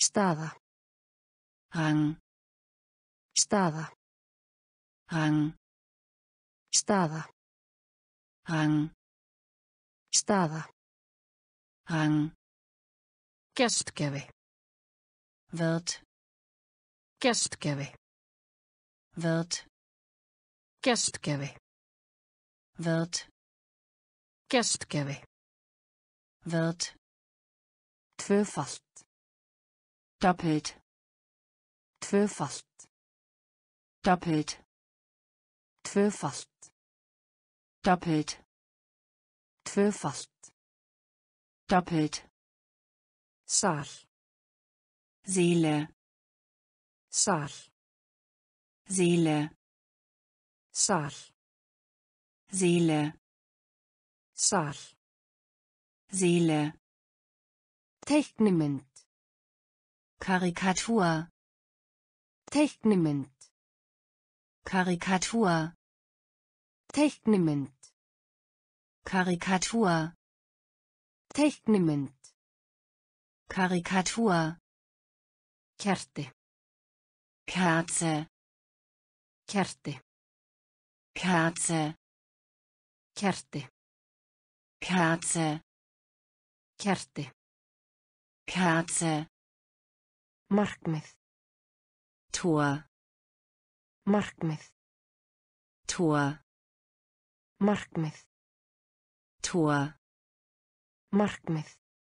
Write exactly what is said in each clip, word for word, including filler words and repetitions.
Staða. Rang. Staða. Rang. Staða. Rang. Staða. Rang. Gestgjafi. Wirt. Gestgjafi. Wirt. Gestgjafi. Wirt. Gestgjafi. Wirt. Tvöfalt. Doppelt. Tvöfalt. Doppelt. Tvöfalt. Doppelt. Tvöfalt. Doppelt. Sal. Seele. Sal. Seele. Sal. Seele. Sal. Seele. Teiknimynd. Karikatur. Teiknimynd. Karikatur. Teiknimynd. Karikatur. Teiknimynd. Karikatur. Kerti. Kerze. Kerti. Kerze. Kerti. Kerze. Kerti. Kerze. Markmið. Tor. Markmið. Tor. Markmið. Tor. Markmið.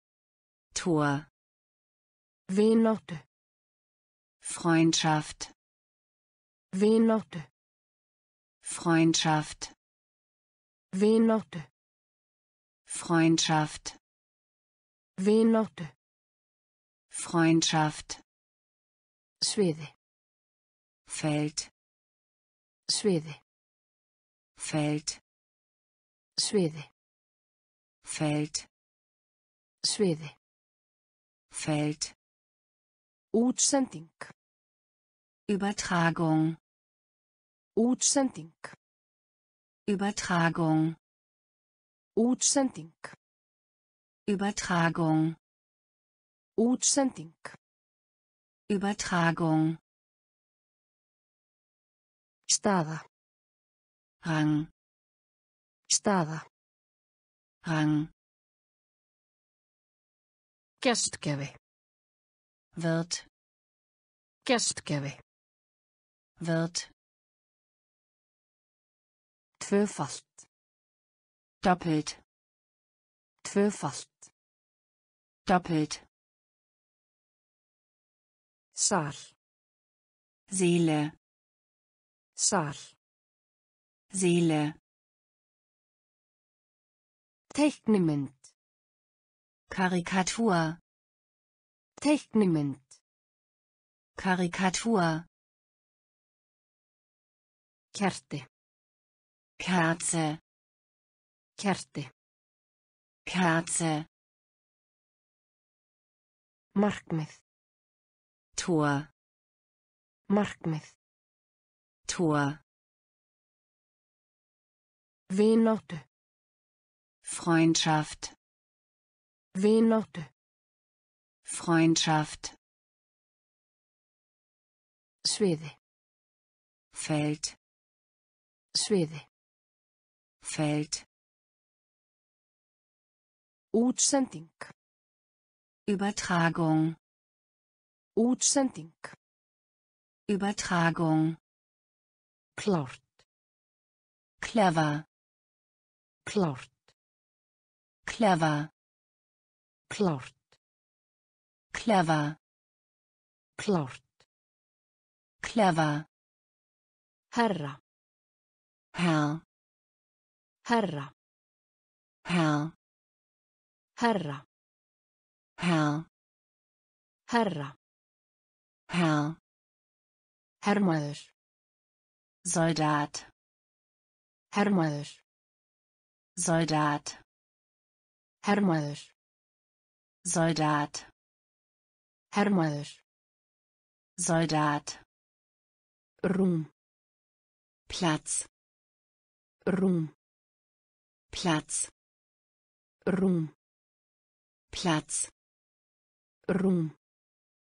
Tor. Vináttu. Freundschaft. Vináttu. Freundschaft. Vináttu. Freundschaft. Vináttu. Freundschaft. Sviði. Feld. Sviði. Feld. Sviði. Feld. Sviði. Feld. Útsending. Übertragung. Útsending. Übertragung. Útsending. Übertragung. Útsending. Übertragung. Staða. Rang. Staða. Rang. Gestgjafi. Wirt. Gestgjafi. Wirt. Tvöfalt. Doppelt. Tvöfalt. Doppelt. Sal. Seele. Sal. Seele. Teiknimynd. Karikatur. Teiknimynd. Karikatur. Kerti. Kerze. Kerti. Kerze. Markmið. Tor. Markmið. Tor. Vináttu. Freundschaft. Vináttu. Freundschaft. Sviði. Feld. Sviði. Feld. Útsending. Übertragung. Útsending. Übertragung. Klárt. Clever. Klárt. Clever. Klárt. Clever. Klárt. Clever. Herra. Herr. Herra. Herr. Herra. Herr. Herra. Herr. Hermaður. Soldat. Hermaður. Soldat. Hermaður. Soldat. Hermaður. Soldat. Rúm. Platz. Rúm. Platz. Rúm. Platz. Rúm.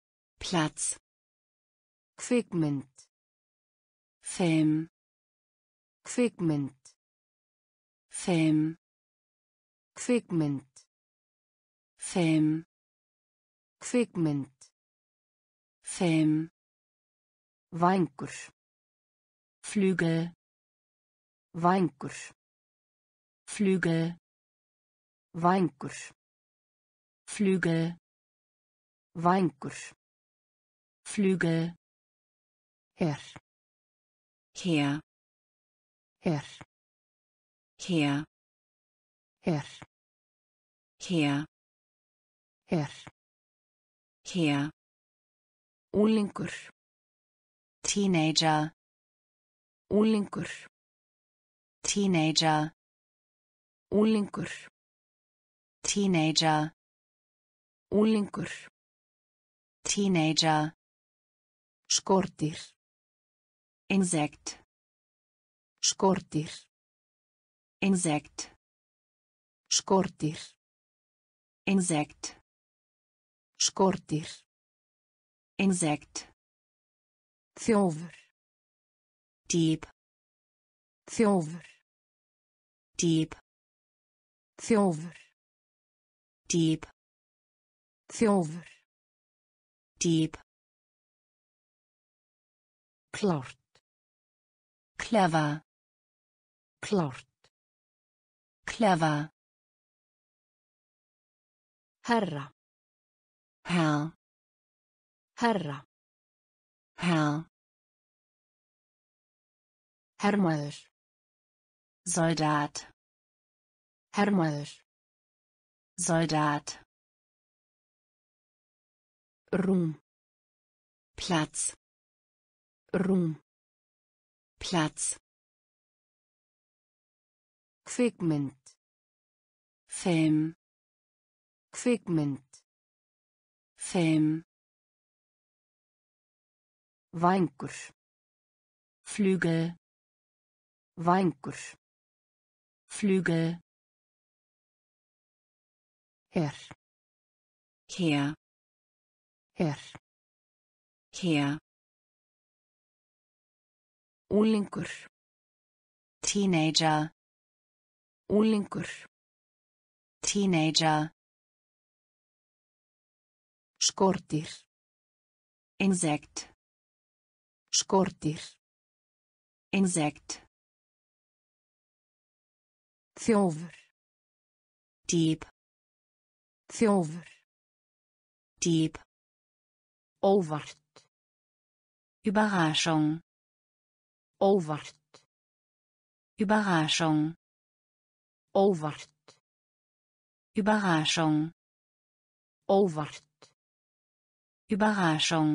Platz. Kvikmynd. Film. Kvikmynd. Film. Kvikmynd. Film. Kvikmynd. Film. Vængur. Flügel. Vængur. Flügel. Vængur. Flügel. Vængur. Flügel. Her. Her. Her. Her. Her. Her. Her. Her. Unglingur. Teenager. Unglingur. Teenager. Unglingur. Teenager. Unglingur. Teenager. Skordýr. Insekt. Skordýr. Insekt. Skordýr. Insekt. Skordýr. Insekt. Þjófur. Dieb. Þjófur. Dieb. Þjófur. Dieb. Þjófur. Dieb. Klárt. Clever. Klárt. Clever. Herra. Herr. Herra. Herr. Hermaður. Soldat. Hermaður. Soldat. Rúm. Platz. Rúm. Platz. Kvikmynd. Film. Kvikmynd. Film. Vængur. Flügel. Vængur. Flügel. Her. Her. Her. Her. Unglingur. Teenager. Unglingur. Teenager. Skordýr. Insekt. Skordýr. Insekt. Þjófur. Dieb. Þjófur. Dieb. Óvart. Überraschung. Óvart. Überraschung. Óvart. Überraschung. Óvart. Überraschung.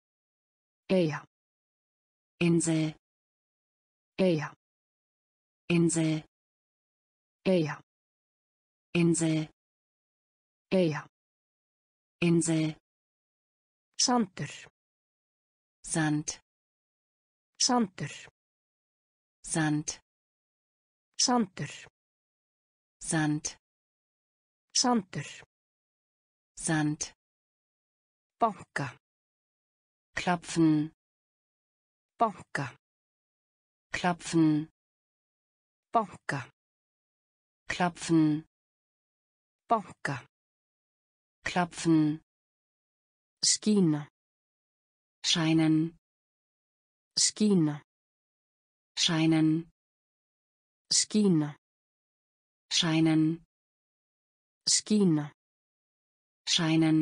Eyja. Insel. Eyja. Insel. Eyja. Insel. Eyja. Insel. Sandur. Sand. Sandur. Sand. Sandur. Sand. Sandur. Sand. Banka. Klopfen. Banka. Klopfen. Banka. Klopfen. Banka. Klopfen. Skína. Scheinen. Skína. Scheinen. Skína. Scheinen. Skína. Scheinen.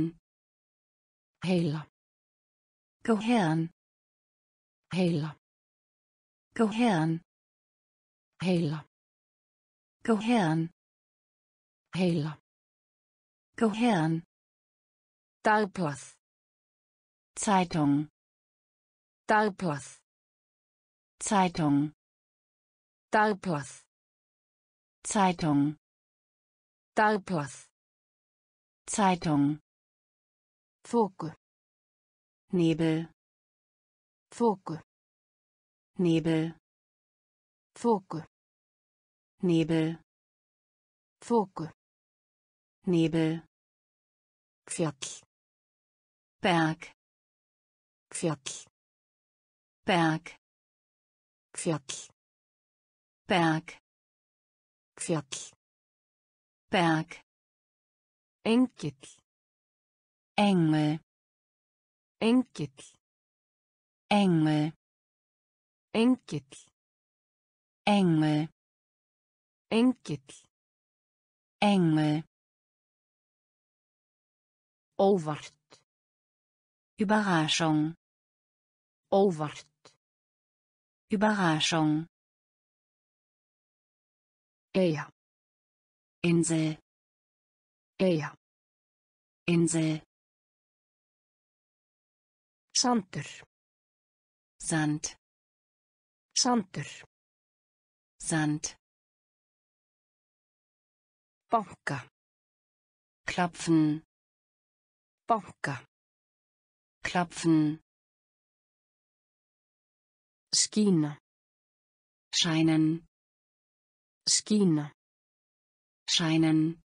Heila. Gehirn. Heila. Gehirn. Heila. Gehirn. Heila. Gehirn. Dagblað. Zeitung. Dagblað. Zeitung. Dagblað. Zeitung. Dagblað. Zeitung. Þoku. Nebel. Þoku. Nebel. Þoku. Nebel. Þoku. Nebel. Fjall. Berg. Fjall. Berg, Fjall. Berg, Fjall. Berg, Engill. Engel, Engill. Engel, Engill. Engel, Engill. Engel, Óvart. Überraschung, Óvart. Überraschung, Eyja. Insel, Eyja. Insel, Sandur. Sand, Sandur. Sand, Banka. klopfen, Banka. klopfen, Skína. scheinen, Skína. scheinen,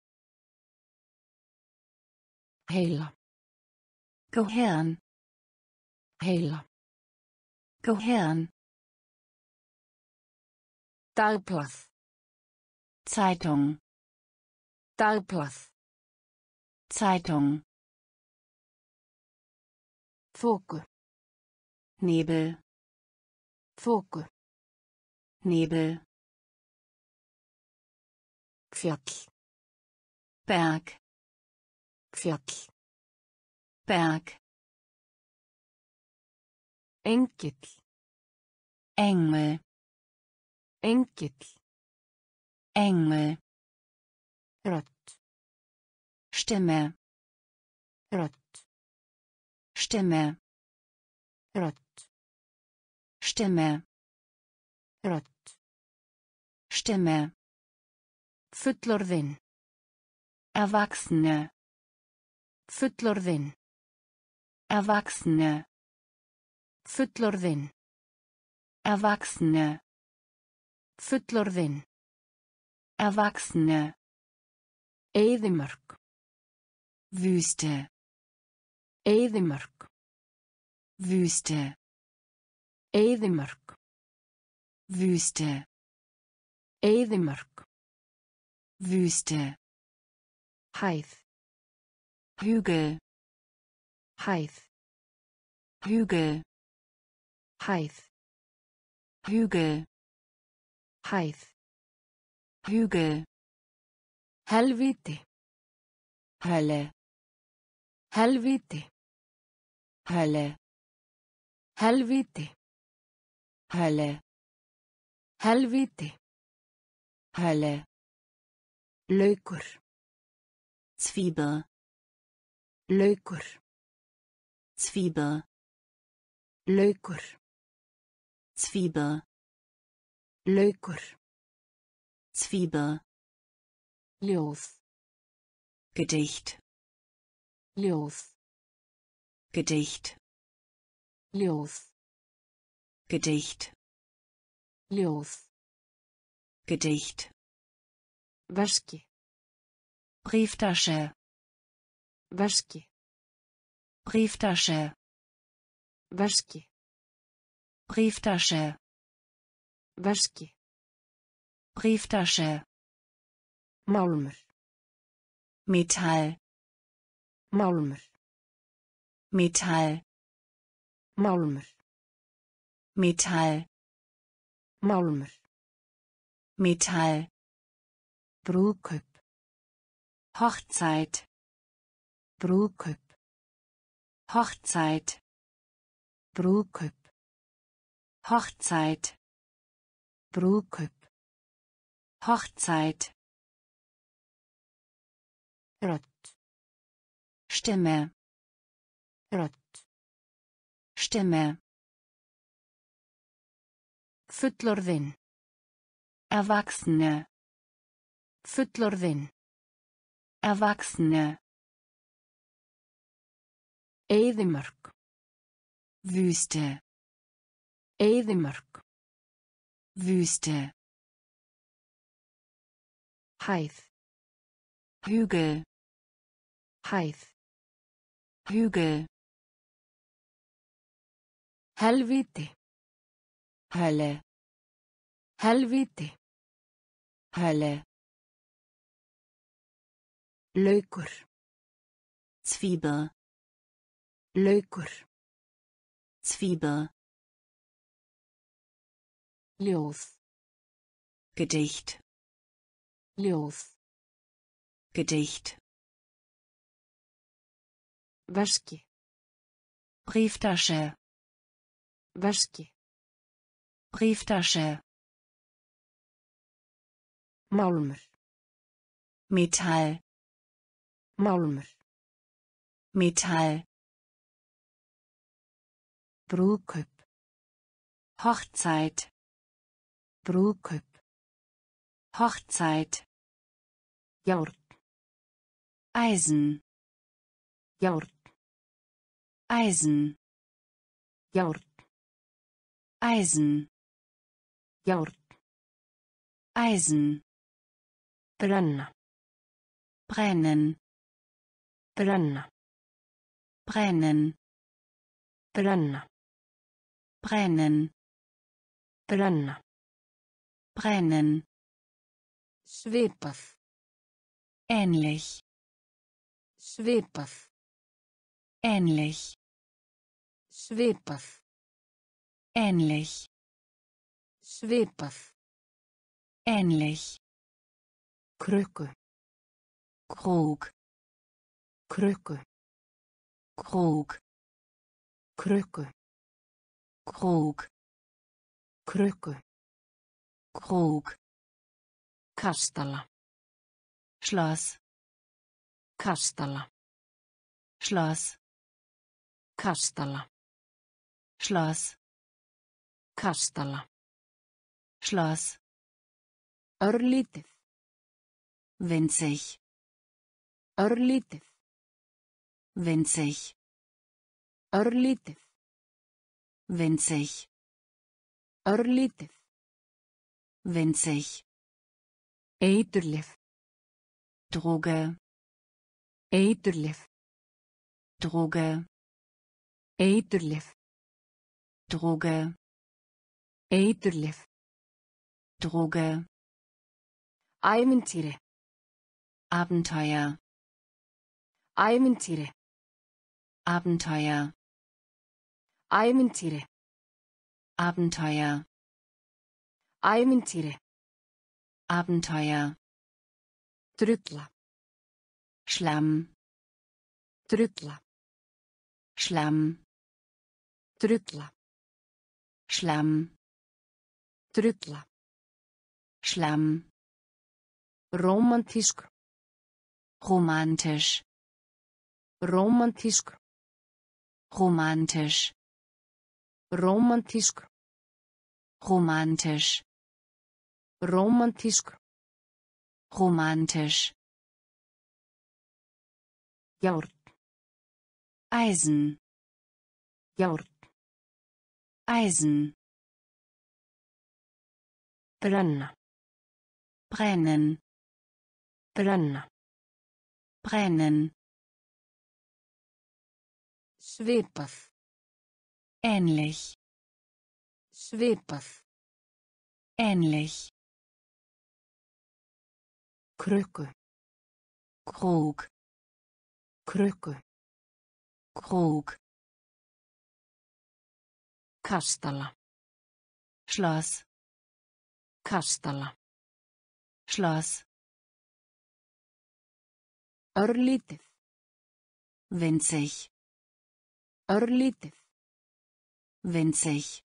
Heila. Gehirn, Heila. Gehirn, Dagblað. Zeitung, Dagblað. Zeitung, Þoku. Nebel, Þoku. Nebel, Fjall. Berg, Fjall. Berg, Engill. Engel, Engill. Engel, Rödd. Stimme, Rödd. Stimme, Rödd. Stimme, Rödd. Stimme, Fullorðinn. Erwachsene, Fullorðinn. Erwachsene, Fullorðinn. Erwachsene, Fullorðinn. Erwachsene, Eyðimörk. Wüste, Eyðimörk. Wüste, Eyðimörk. Wüste, Eyðimörk. Wüste, Hæð. Hügel, Hæð. Hügel, Hæð. Hügel, Hæð. Hügel, Helvíti. Hölle, Helvíti. Hölle, Helvíti. Hölle, Helvíti. Hölle, Laukur. Zwiebel, Laukur. Zwiebel, Laukur. Zwiebel, Laukur. Zwiebel, Ljóð. Gedicht, Ljóð. Gedicht, Ljóð. Gedicht, Ljóð. Gedicht, Veski. Brieftasche, Veski. Brieftasche, Veski. Brieftasche, Veski. Brieftasche, Málmur. Metall, Málmur. Metall, Málmur. Metall, Málmur. Metall, Brúðkaup. Hochzeit, Brúðkaup. Hochzeit, Brúðkaup. Hochzeit, Brúðkaup. Hochzeit, Rödd. Stimme, Rödd. Stimme, Fullorðinn. Erwachsene, Fullorðinn. Erwachsene, Eyðimörk. Wüste, Eyðimörk. Wüste, Hæð. Hügel, Hæð. Hügel, Helvíti. Hölle, Helvíti. Hölle, Laukur. Zwiebel, Laukur. Zwiebel, Ljóð. Gedicht, Ljóð. Gedicht, Veski. Brieftasche, Veski. Brieftasche, Málmur. Metall, Málmur. Metall, Brúðkaup. Hochzeit, Brúðkaup. Hochzeit, Járn. Eisen, Járn. Eisen, Járn. Eisen, Járn. Eisen, Brenna. brennen, Brenna. brennen, Brenna. brennen, Brenna. brennen, Svipað. ähnlich, Svipað. ähnlich, Svipað. ähnlich, Svipað. ähnlich, Krukku. Krug, Krukku. Krug, Krukku. Krug, Krukku. Krug, Kastala. Schloss, Kastala. Schloss, Kastala. Schloss, Kastala. Schloss, Örlítið. winzig, Örlítið. winzig, Örlítið. winzig, Örlítið. winzig, Eiturlyf. Droge, Eiturlyf. Droge, Eiturlyf. Droge, Eiturlyf. Droge, Ævintýri. Abenteuer, Ævintýri. Abenteuer, Ævintýri. Abenteuer, Ævintýri. Abenteuer, Drulla. Schlamm, Drulla. Schlamm, Drulla. Schlamm, Drulla. Schlamm, Rómantísk. romantisch, Rómantísk. romantisch, Rómantísk. romantisch, Rómantísk. romantisch, Járn. Eisen, Járn. Eisen, Brenna. brennen, Brenna. brennen, Svipað. ähnlich, Svipað. ähnlich, Krukku. Krug, Krukku. Krug, Kastala. Schloss, Kastala. Schloss, Örlítið. winzig, Örlítið. winzig,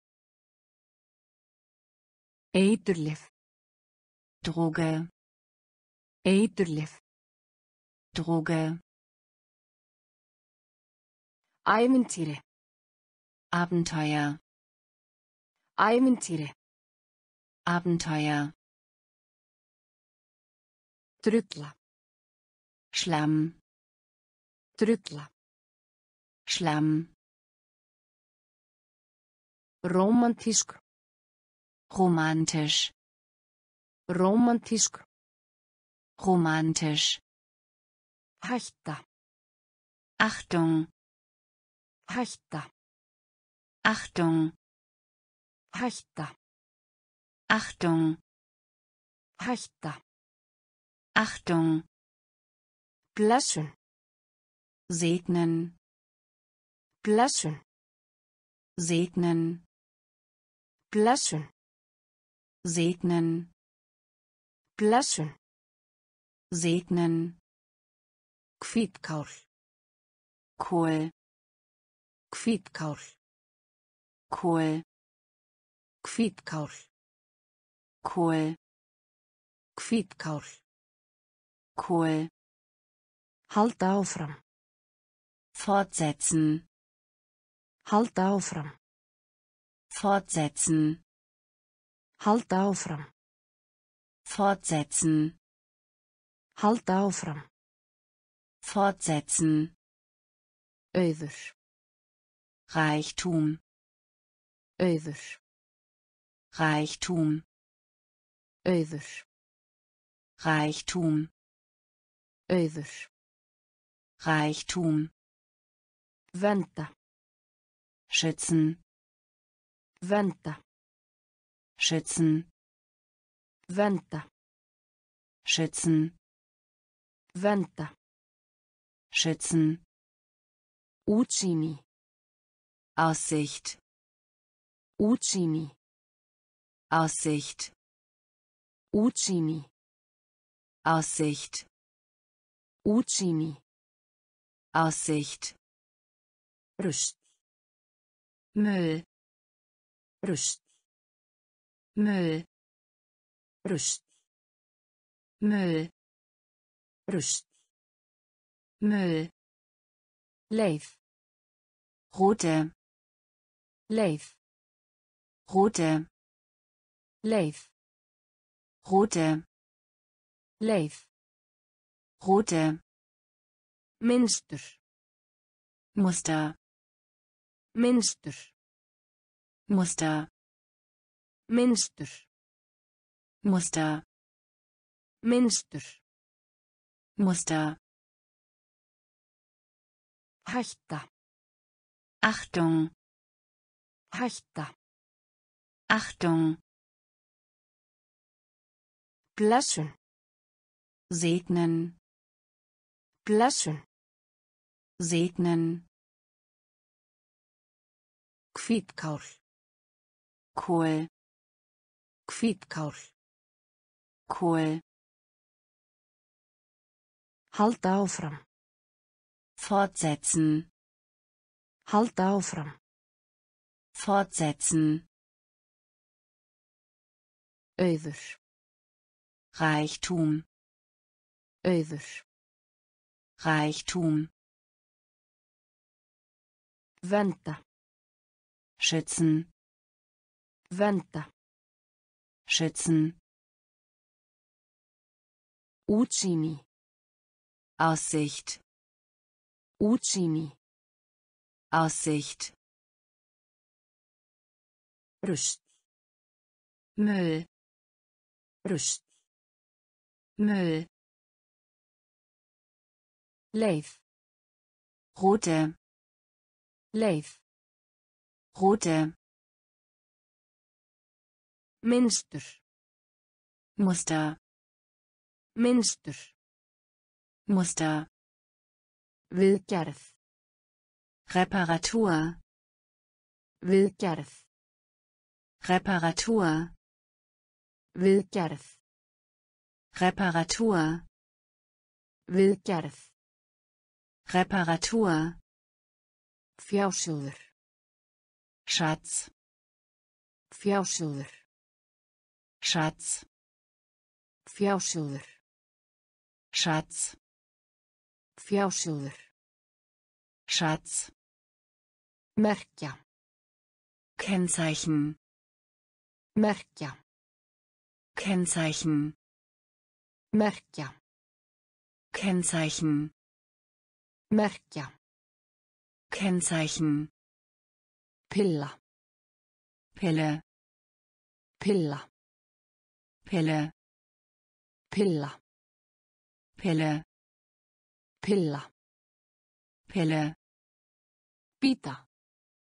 Eiturlyf. Droge, Eiturlyf. Droge, Ævintýri. Abenteuer, Ævintýri. Abenteuer, Drulla. Schlamm, Drulla. Schlamm, Rómantísk. romantisch, Rómantísk. romantisch, Hætta. Achtung, Hætta. Achtung, Hætta. Achtung, Hætta. Achtung, Blessun. segnen, Blessun. segnen, Blessun. segnen, Blessun. segnen, Hvítkál. Kohl, Hvítkál. Kohl, Hvítkál. Kohl, Hvítkál. Kohl, Halda áfram. fortsetzen, Halda áfram. fortsetzen, Halda áfram. fortsetzen, Halda áfram. fortsetzen, Auður. Reichtum, Auður. Reichtum, Auður. Reichtum, Auður. Reichtum, Vernda. schützen, Vernda. schützen, Vernda. schützen, Vernda. schützen, Útsýni. Aussicht, Útsýni. Aussicht, Útsýni. Aussicht, Útsýni. Aussicht, Rusl. Müll, Rusl. Müll, Rusl. Müll, Rusl. Müll, Leið. rote, Leið. rote, Leið. rote, Leið. rote, Mynstur. Muster, Mynstur. Muster, Mynstur. Muster, Mynstur. Muster, Hætta. Achtung, Hætta. Achtung, Blessun. segnen, Blessun. segnen, Hvítkál. Kohl, Hvítkál. Kohl, Halda áfram. fortsetzen, Halda áfram. fortsetzen, Auður. Reichtum, Auður. Reichtum, Vernda. schützen, Vernda. schützen, Útsýni. Aussicht, Útsýni. Aussicht, Rusl. Müll, Rusl. Müll, Leið. rote, Leið. rote, Mynstur. Muster, Mynstur. Muster, Viðgerð. Reparatur, Viðgerð. Reparatur, Viðgerð. Reparatur, Viðgerð. Reparatur, Fjásjóður. Schatz, Fjásjóður. Schatz, Fjásjóður. Schatz, Fjásjóður. Schatz, Merkja. Kennzeichen, Merkja. Kennzeichen, Merkja. Kennzeichen, Merkja. Kennzeichen, Pilla. Pille, Pilla. Pille, Pilla. Pille, Pilla. Pille, Bíta.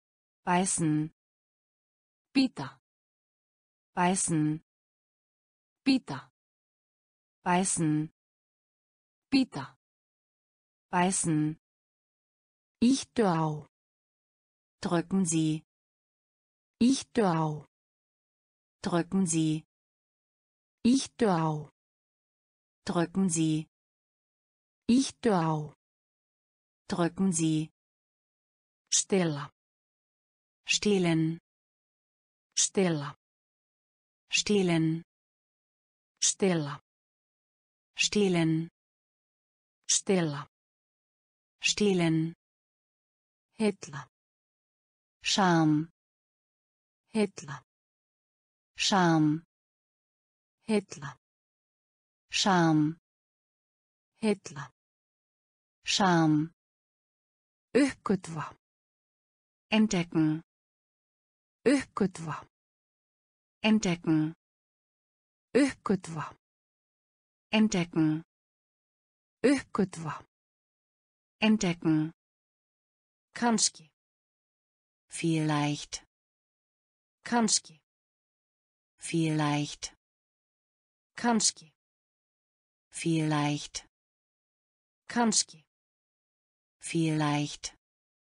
beißen, Bita. beißen, Bita. beißen, Bita. beißen, Íttu á. drücken Sie, Íttu á. drücken Sie, Íttu á. drücken Sie, Íttu á. drücken Sie, Stela. stehlen, Stela. stehlen, Stela. stehlen, Stela. stehlen, Heilla. Scham, Heilla. Scham, Heilla. Scham, Heilla. Scham, Uppgötva. entdecken, Uppgötva. entdecken, Uppgötva. entdecken, Uppgötva. entdecken, Kannski. vielleicht, Kannski. vielleicht, Kannski. vielleicht, Kannski. vielleicht,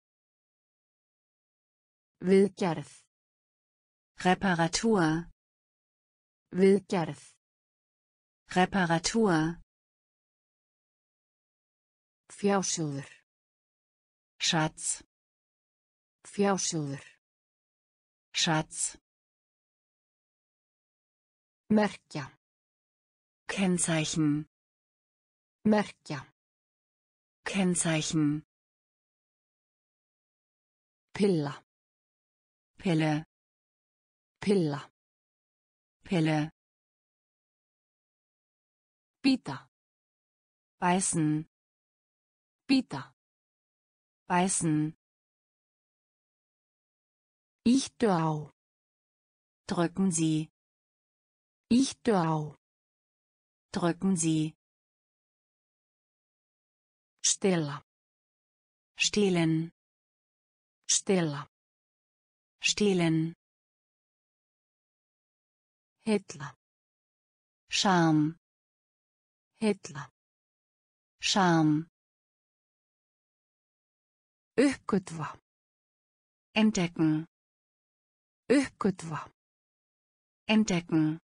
Viðgerð. Reparatur, Viðgerð. Reparatur, Fjásjóður. Schatz, Fjásjóður. Schatz, Merkja. Kennzeichen, Merkja. Kennzeichen, Pilla. Pille, Pilla. Pille, Bita. beißen, Bita. beißen, Íttu á. drücken Sie, Íttu á. drücken Sie, Stela. stehlen, Stela. stehlen, Heilla. Scham, Heilla. Scham, Uppgötva. entdecken, Uppgötva. entdecken,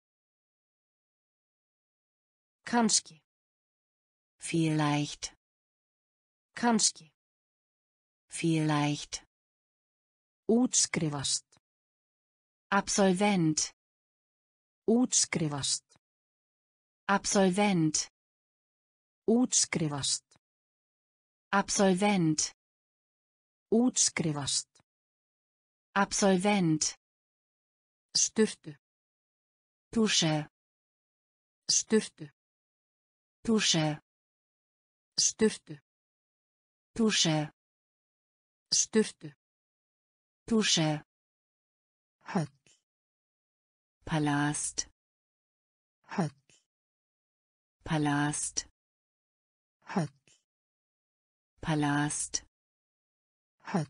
Kannski. vielleicht, Kannski. vielleicht, Útskrifast. Absolvent, Útskrifast. Absolvent, Útskrifast. Absolvent, Útskrifast. Absolvent, Sturtu. Dusche, Sturtu. Dusche, Sturtu. Dusche, Sturtu. Dusche, Höll. Palast, Höll. Palast, Höll. Palast, Höll.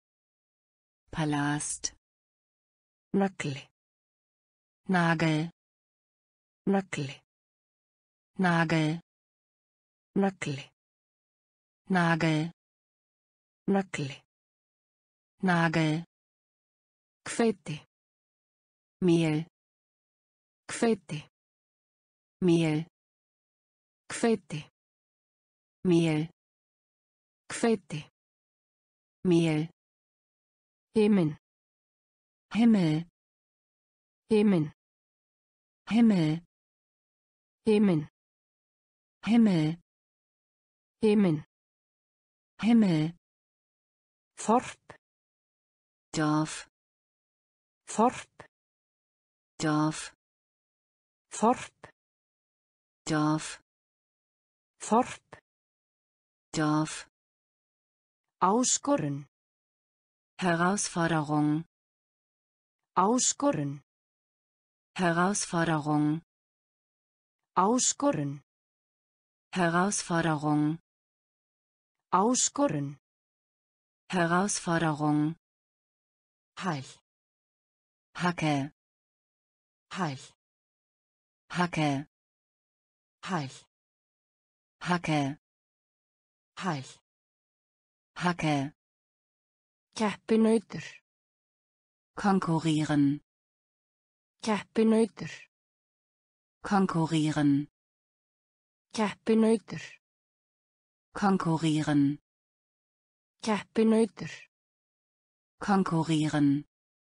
Palast, Nagli. Nagel, Nagli. Nagel, Nagli. Nagel, Nagli. Nagel, Hveiti. Mehl, Hveiti. Mehl, Hveiti. Mehl, Hveiti. Mehl, Himin. Himmel, Himin. Himmel, Himin. Himmel, Himin. Himmel, Þorp. Dorf, Þorp. Dorf, Þorp. Dorf, Þorp. Dorf, Áskorun. Herausforderung, Áskorun. Herausforderung, Áskorun. Herausforderung, Áskorun. Herausforderung, Hæl. Hacke. Hæl. Hacke. Hæl. Hacke. Hæl. Hacke. Keppinautur. Konkurrieren. Keppinautur. Konkurrieren. Keppinautur. Konkurrieren. Keppinautur. Konkurrieren.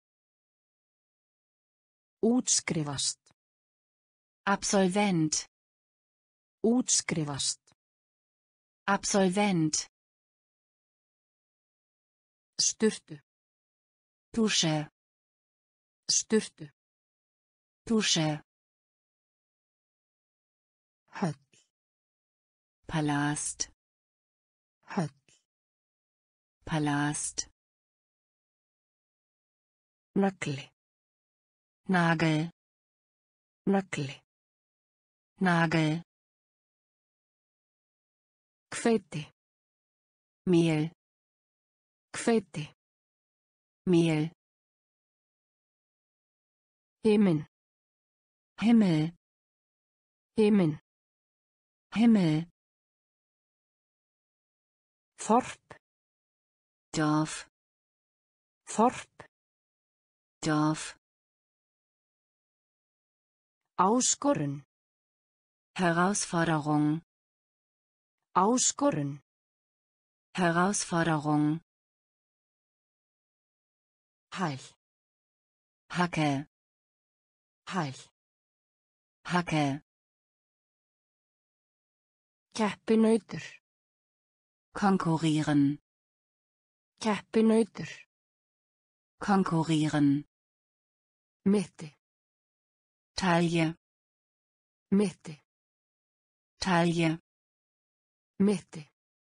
Útskrifast. Absolvent. Útskrifast. Absolvent. Sturtu. Dusche. Sturtu. Dusche. Höll. Palast. Höll. Palast. Nagli. Nagel. Nagli. Nagel. Hveiti. Mehl. Hveiti. Mehl. Himinn. Himmel. Himinn. Himmel. Þorp. Dorf. Þorp. Dorf. Áskorun. Herausforderung. Áskorun. Herausforderung. Hæl. Hacke. Hæl. Hacke. Keppinautur. Konkurrieren. Keppinautur. Konkurrieren. Mitti. Taille. Mitti. Taille. Mitti.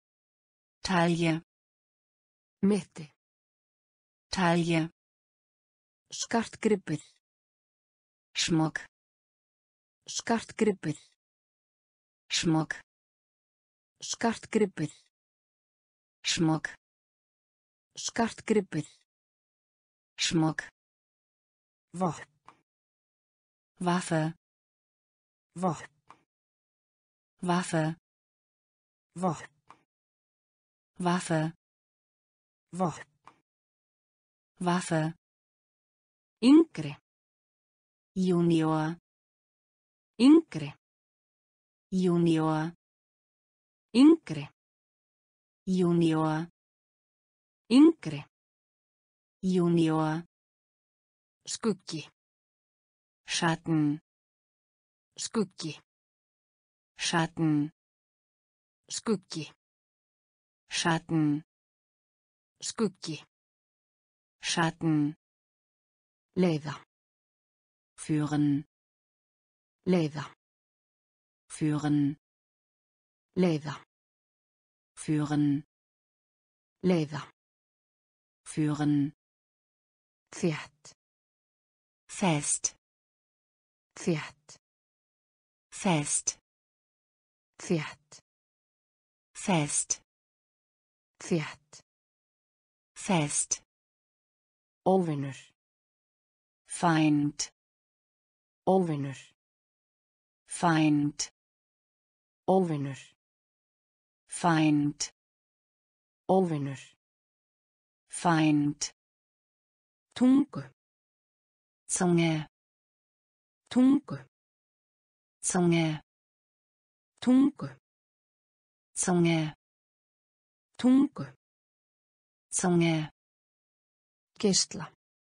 Taille. Mitti. Taille. Skartgripur. Schmuck. Skartgripur. Schmuck. Skartgripur. Schmuck. Skartgripur. Schmuck. Vopn. Waffe. Vopn. Waffe. Vopn. Waffe. Vopn. Waffe. Yngri. Junior. Yngri. Junior. Yngri. Junior. Yngri. Junior. Skuggi. Schatten. Skuggi. Schatten. Skuggi. Schatten. Skuggi. Schatten. Leiða. Führen. Leiða. Führen. Leiða. Führen. Leiða. Führen. Þétt. Fest. Þétt. Fest. Þétt. Fest. Þétt. Fest. Óvinur. Feind. Óvinur. Feind. Óvinur. Feind. Óvinur. Feind. Tungu. Zunge. Tungu. Zunge. Tungu. Zunge. Tungu. Zunge. Geisla.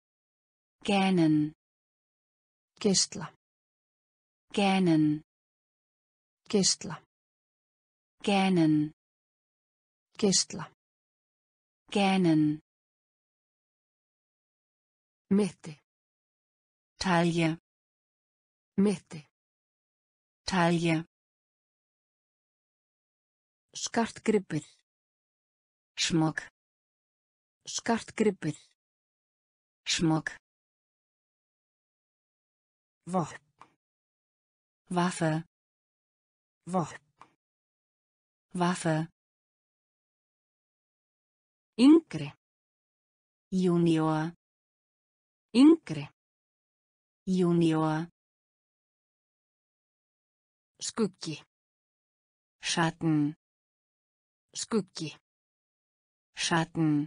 Gähnen. Geisla. Gähnen. Geisla. Gähnen. Geisla. Gähnen. Mitti. Taille. Mitti. Taille. Skartgripur. Schmuck. Skartgripur. Schmuck. Vopn. Waffe. Vopn. Waffe. Yngri. Junior. Yngri. Junior. Skuggi. Schatten. Skuggi. Schatten.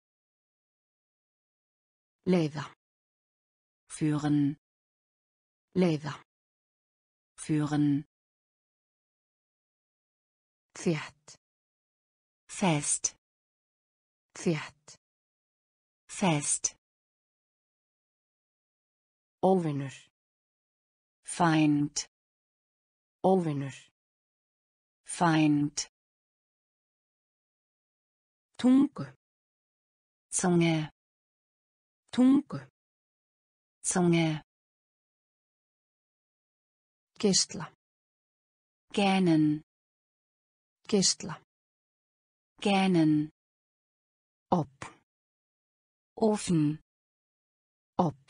Leiða. Führen. Leiða. Führen. Þétt. Fest. Þétt. Fest. Óvinur. Feind. Óvinur. Feind. Tungu. Zunge. Tungu. Zunge. Geisla. Gähnen. Geisla. Gähnen. Op. Ofen. Op.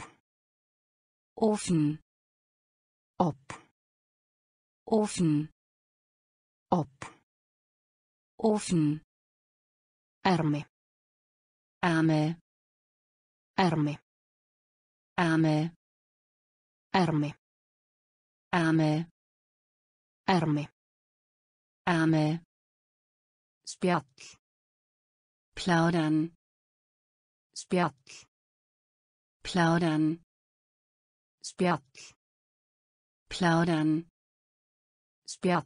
Ofen. Op. Ofen. Op. Ofen. Ermi. Arme. Ermi. Arme. Ermi. Arme. Ermi. Arme. Spjall. Plaudern. Spjall. Plaudern. Spjall. Plaudern. Spjall.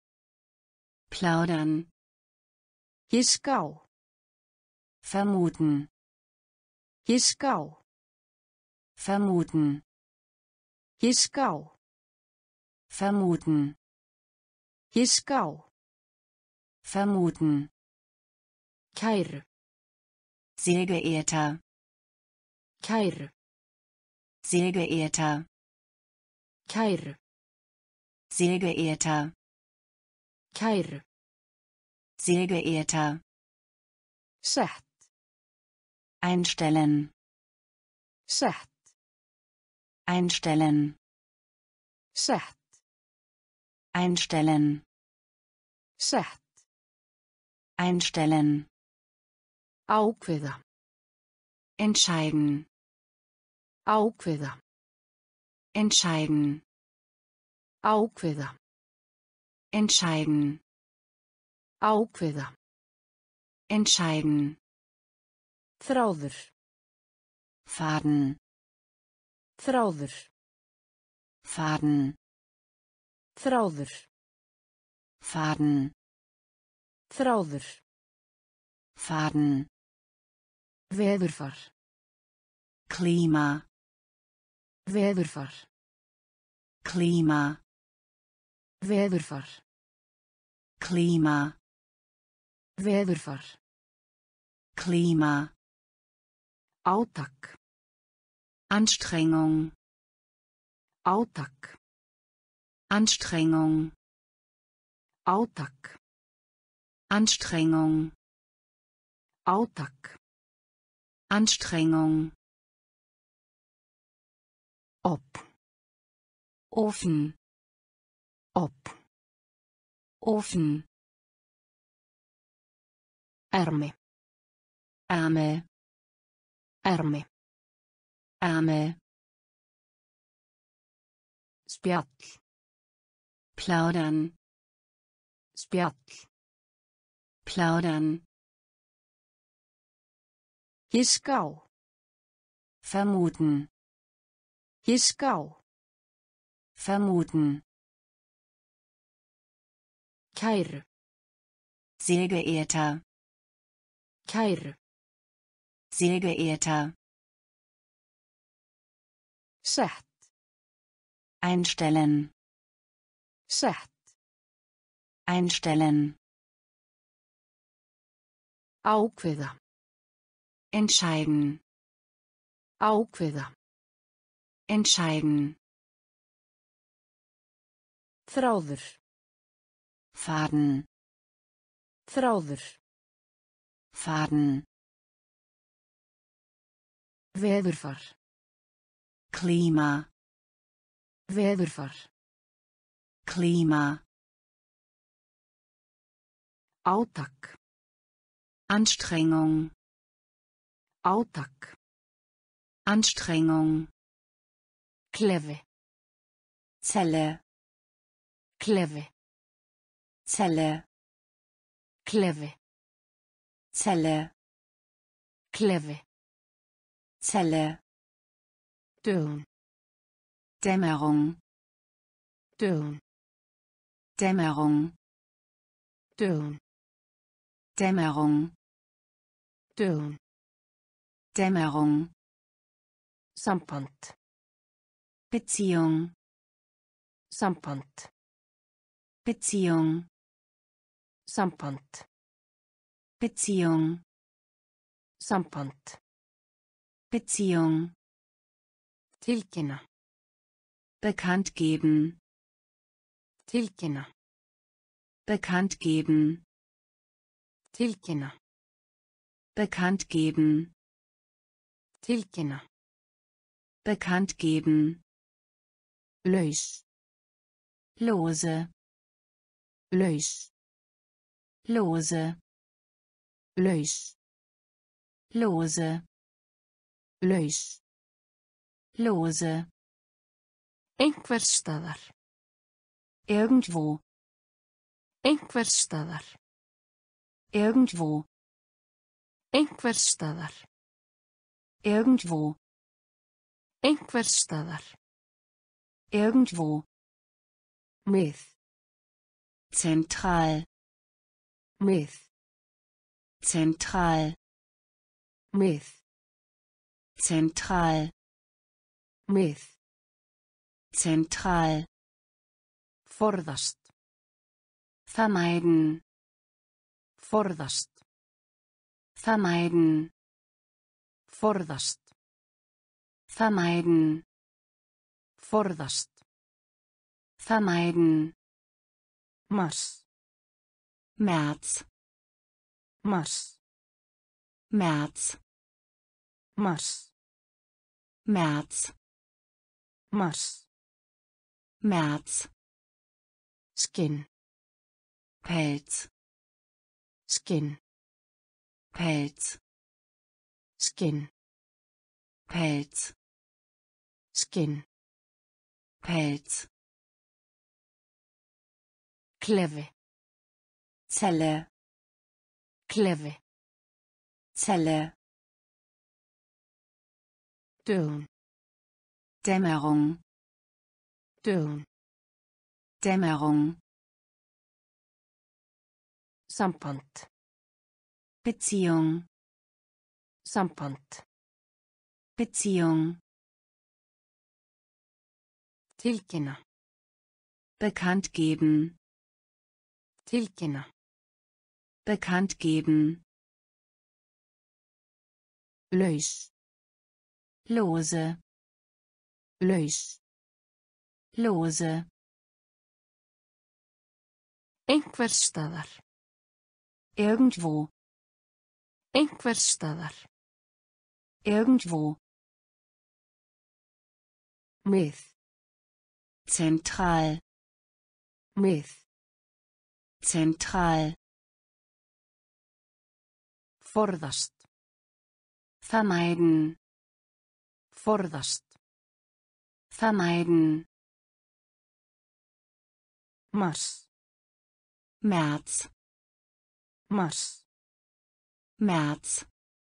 Plaudern. Giska á. Vermuten. Giska á. Vermuten. Giska á. Vermuten. Giska á. Vermuten. Kæru. Sehr geehrter. Kæru. Sehr geehrter. Kæru. Sehr geehrter. Kæru. Sehr geehrter. Sett. Einstellen. Sett. Einstellen. Sett. Einstellen. Sett. Einstellen. Ákveða. Entscheiden. Ákveða. Entscheiden. Ákveða. Entscheiden. Ákveða. Entscheiden. Þráður. Faden. Þráður. Faden. Þráður. Faden. Þráður. Faden. Veðurfar. Klima. Veðurfar. Klima. Veðurfar. Klima. Veðurfar. Klima. Átak. Anstrengung. Átak. Anstrengung. Átak. Anstrengung. Átak. Anstrengung. Op. Ofen. Op. Ofen. Ermi. Arme. Ermi. Arme. Spjall. Plaudern. Spjall. Plaudern. Giska á. Vermuten. Giska á. Vermuten. Kæru. Sehr geehrter. Kæru. Sehr geehrter. Sett. Einstellen. Sett. Einstellen. Ákveða. Entscheiden. Ákveða. Entscheiden. Þráður. Faden. Þráður. Faden. Veðurfar. Klima. Veðurfar. Klima. Átak. Anstrengung. Átak. Anstrengung. Klefe. Zelle. Klefe. Zelle. Klefe. Zelle. Klefe. Zelle. Døgn. Dämmerung. Døgn. Dämmerung. Døgn. Dämmerung. Døgn. Dämmerung. Samband. Beziehung. Samband. Beziehung. Samband. Beziehung. Samband. Beziehung. Tilkynna. Bekannt geben. Tilkynna. Bekannt geben. Tilkynna. Bekannt geben. Tilkynna. Bekannt geben. Laus. Lose. Laus. Lose. Laus. Lose. Laus. Lose. Einhvers staðar. Irgendwo. Einhvers staðar. Irgendwo. Einhvers staðar. Irgendwo. Einhvers staðar. Irgendwo. Mið. Zentral. Mið. Zentral. Mið. Zentral. Mið. Zentral. Forðast. Vermeiden. Forðast. Vermeiden. Forðast. Vermeiden. Forðast. Vermeiden. Mars. März. Mars. März. Mars. März. Mars. März. Skinn. Pelz. Skinn. Pelz. Skinn. Pelz. Skinn. Pelz. Klefe. Zelle. Klefe. Zelle. Døgn. Dämmerung. Døgn. Dämmerung. Samband. Beziehung. Samband. Beziehung. Tilkynna. Bekannt geben. Tilkynna. Bekannt geben. Laus. Lose. Laus. Lose. Einhvers staðar. Irgendwo. Einhvers staðar. Irgendwo. Mið. Zentral. Mið. Zentral. Forðast. Vermeiden. Forðast. Vermeiden. Mars. März. Mars. März.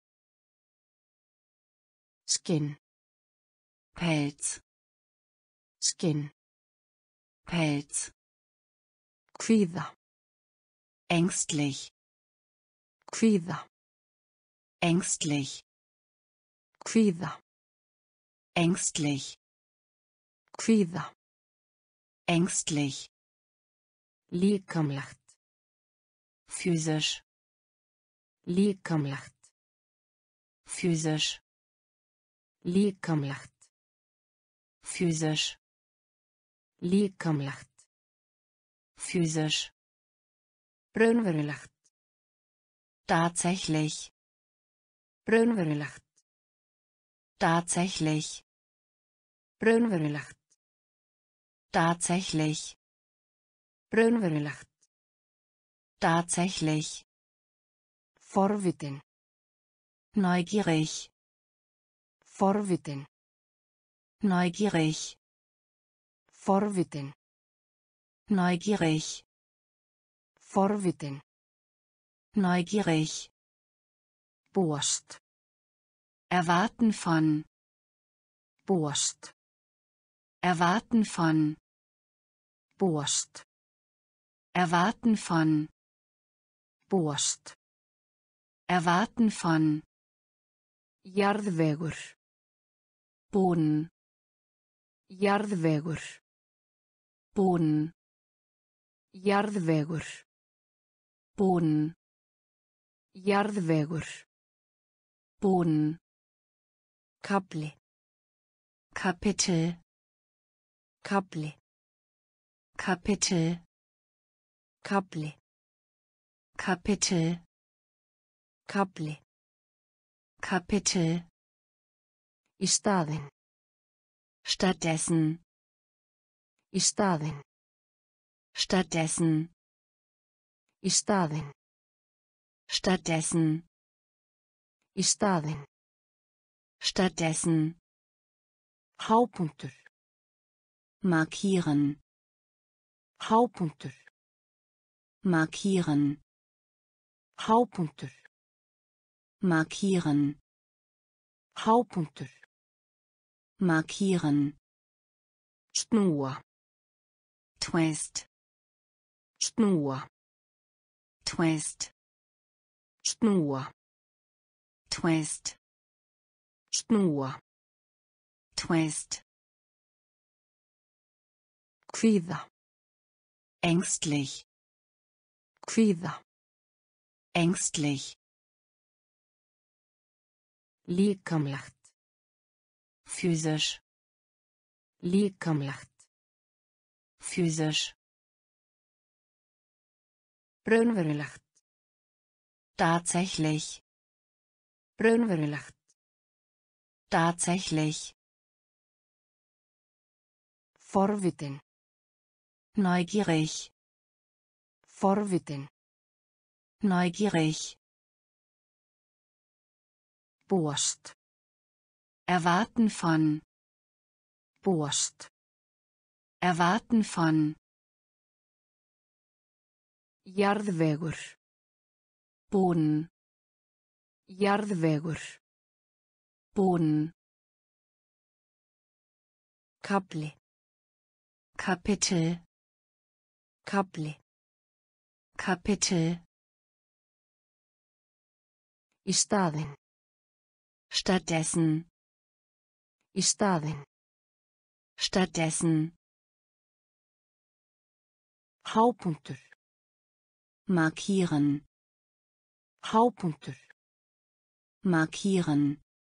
Skinn. Pelz. Skinn. Pelz. Kvíða. Ängstlich. Kvíða. Ängstlich. Kvíða. Ängstlich. Kvíða. Ängstlich. Líkamlegt. Physisch. Líkamlegt. Physisch. Líkamlegt. Physisch. Líkamlegt. Physisch. Raunverulegt. Tatsächlich. Raunverulegt. Tatsächlich. Raunverulegt. Tatsächlich. Raunverulegt. Tatsächlich. Forvitin. Neugierig. Forvitin. Neugierig. Forvitin. Neugierig. Forvitin. Neugierig. Búast. Erwarten von. Búast. Erwarten von. Búast. Erwarten von. Búast. Erwarten von. Jarðvegur. Boden. Jarðvegur. Boden. Jarðvegur. Boden. Jarðvegur. Boden. Kafli. Kapitel. Kafli. Kapitel. Kafli. Kapitel. Kafli. Kapitel. Í staðinn. Stattdessen. Í staðinn. Stattdessen. Í staðinn. Stattdessen. Í staðinn. Stattdessen. Hápunktur. Markieren. Hápunktur. Markieren. Hápunktur. Markieren. Hápunktur. Markieren. Snúa. Twist. Snúa. Twist. Snúa. Twist. Snúa. Twist. Kvíða. Ängstlich. Kvíða. Ängstlich. Líkamlegt. Physisch. Líkamlegt. Physisch. Raunverulegt. Tatsächlich. Raunverulegt. Tatsächlich. Forvitin. Neugierig. Forvitin. Neugierig. Búast. Erwarten von. Búast. Erwarten von. Jarðvegur. Boden. Jarðvegur. Boden. Kafli. Kapitel. Kafli. Kapitel. Í staðinn. Stattdessen. Í staðinn. Stattdessen. Hápunktur. Markieren. Hápunktur. Markieren.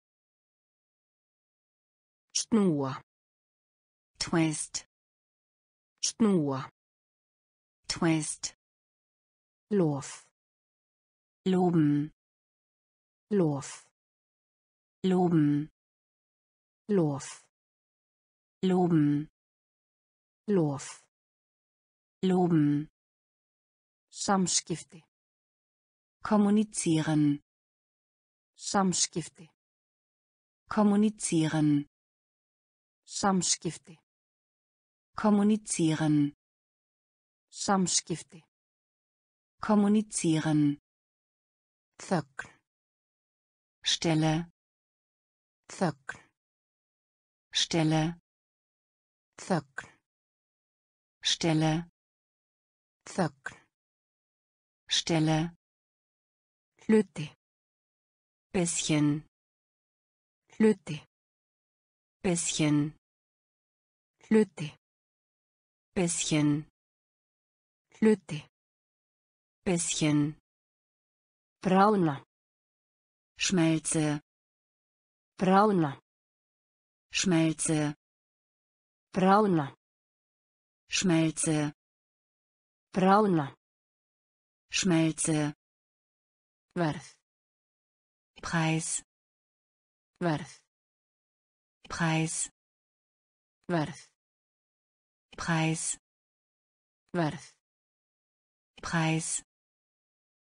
Snúa. Twist. Snúa. Twist. Lof. Loben. Lof. Loben. Lof. Loben. Lof. Loben. Samskipti. Kommunizieren. Samskipti. Kommunizieren. Samskipti. Kommunizieren. Samskipti. Kommunizieren. Þögn. Stelle. Þögn. Stelle. Þögn. Stelle. Þögn. Stelle. Hluti. Bisschen. Hluti. Bisschen. Hluti. Bisschen. Hluti. Bisschen. Bráðna. Schmelze. Bráðna. Schmelze. Bráðna. Schmelze. Bráðna. Schmelze. Verð. Preis. Verð. Preis. Verð. Preis. Verð. Preis.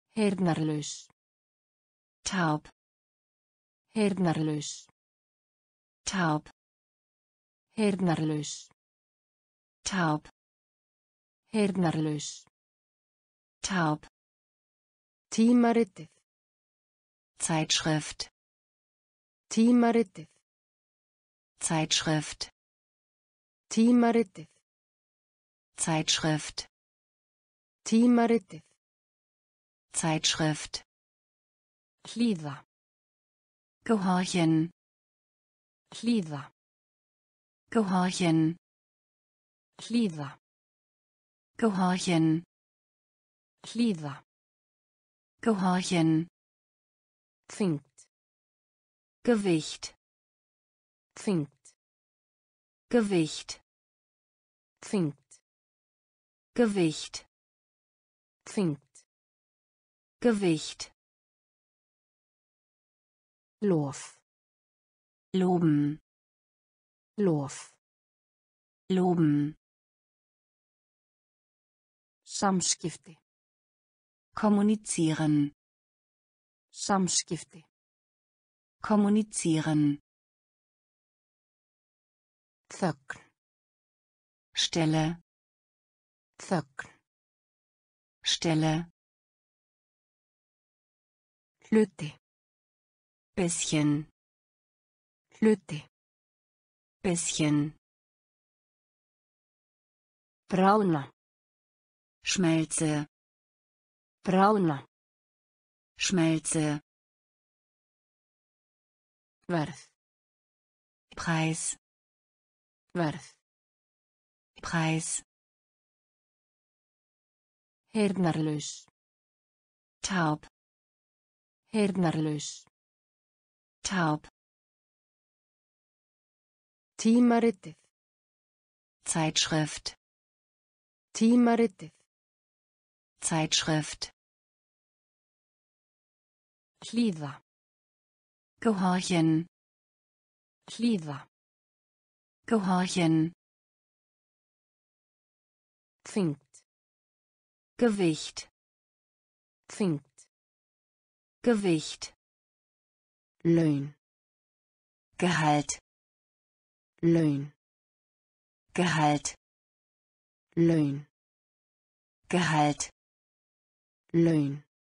Heyrnarlaus. Taub. Heyrnarlaus. Taub. Heyrnarlaus. Taub. Heyrnarlaus. Taub. Tímaritið. Zeitschrift. Tímaritið. Zeitschrift. Tímaritið. Zeitschrift. Tímaritið. Zeitschrift. Hlýða. Gehorchen. Hlýða. Gehorchen. Hlýða. Gehorchen. Hlýða. Gehorchen. Þyngd. Gewicht. Þyngd. Gewicht. Þyngd. Gewicht. Þyngd. Gewicht. Lof. Loben. Lof. Loben. Samskipti. Kommunizieren. Samskipti. Kommunizieren. Þögn. Stelle. Þögn. Stelle. Hluti. Bisschen. Hluti. Bisschen. Bráðna. Schmelze. Bráðna. Schmelze. Verð. Preis. Verð. Preis. Heyrnarlaus. Taub. Heyrnarlaus. Taub. Tímaritið. Zeitschrift. Tímaritið. Zeitschrift. Hlýða. Gehorchen. Hlýða. Gehorchen. Þyngd. Gewicht. Þyngd. Gewicht. Laun. Gehalt. Laun. Gehalt. Laun. Gehalt. Laun.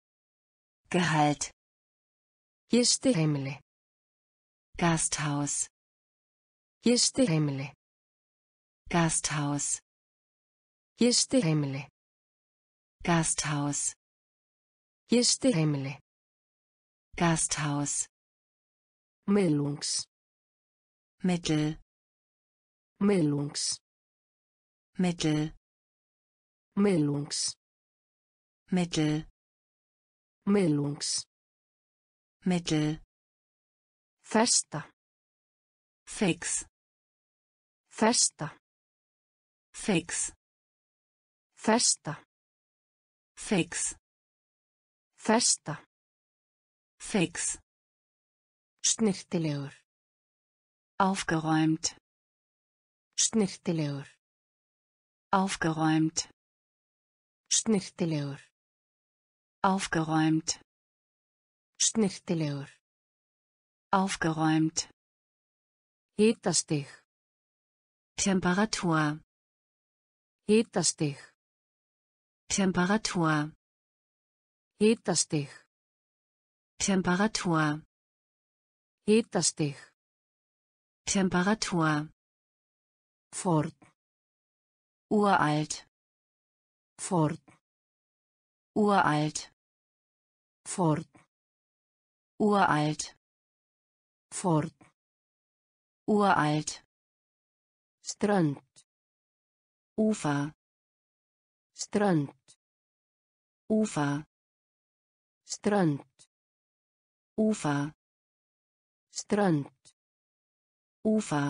Gehalt. Gistiheimili. Gasthaus. Gistiheimili. Gasthaus. Gistiheimili. Gasthaus. Gistiheimili. Gasthaus. Miðlungs. Mittel. Miðlungs. Mittel. Miðlungs. Mittel. Miðlungs. Mittel. Festa. Fix. Festa. Fix. Festa. Fix. Festa. Fix. Snirtilegur. Aufgeräumt. Snirtilegur. Aufgeräumt. Snirtilegur. Aufgeräumt. Snirtilegur. Aufgeräumt. Hitastig. Temperatur. Hitastig. Temperatur. Hitastig. Temperatur. Hitastig. Temperatur. Ford. Uralt. Ford. Uralt. Ford. Uralt. Ford. Uralt. Strand. Ufer. Strand. Ufer. Strand. Ufer. Strand. Ufer.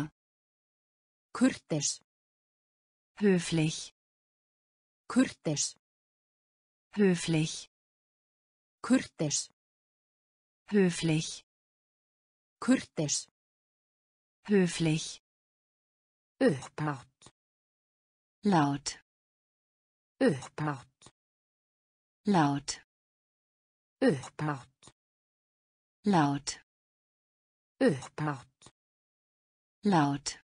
Kurteis. Höflich. Kurteis. Höflich. Kurteis. Höflich. Kurteis. Höflich. Upphátt. Laut. Upphátt. Laut. Upphátt. Laut. Upphátt. Laut.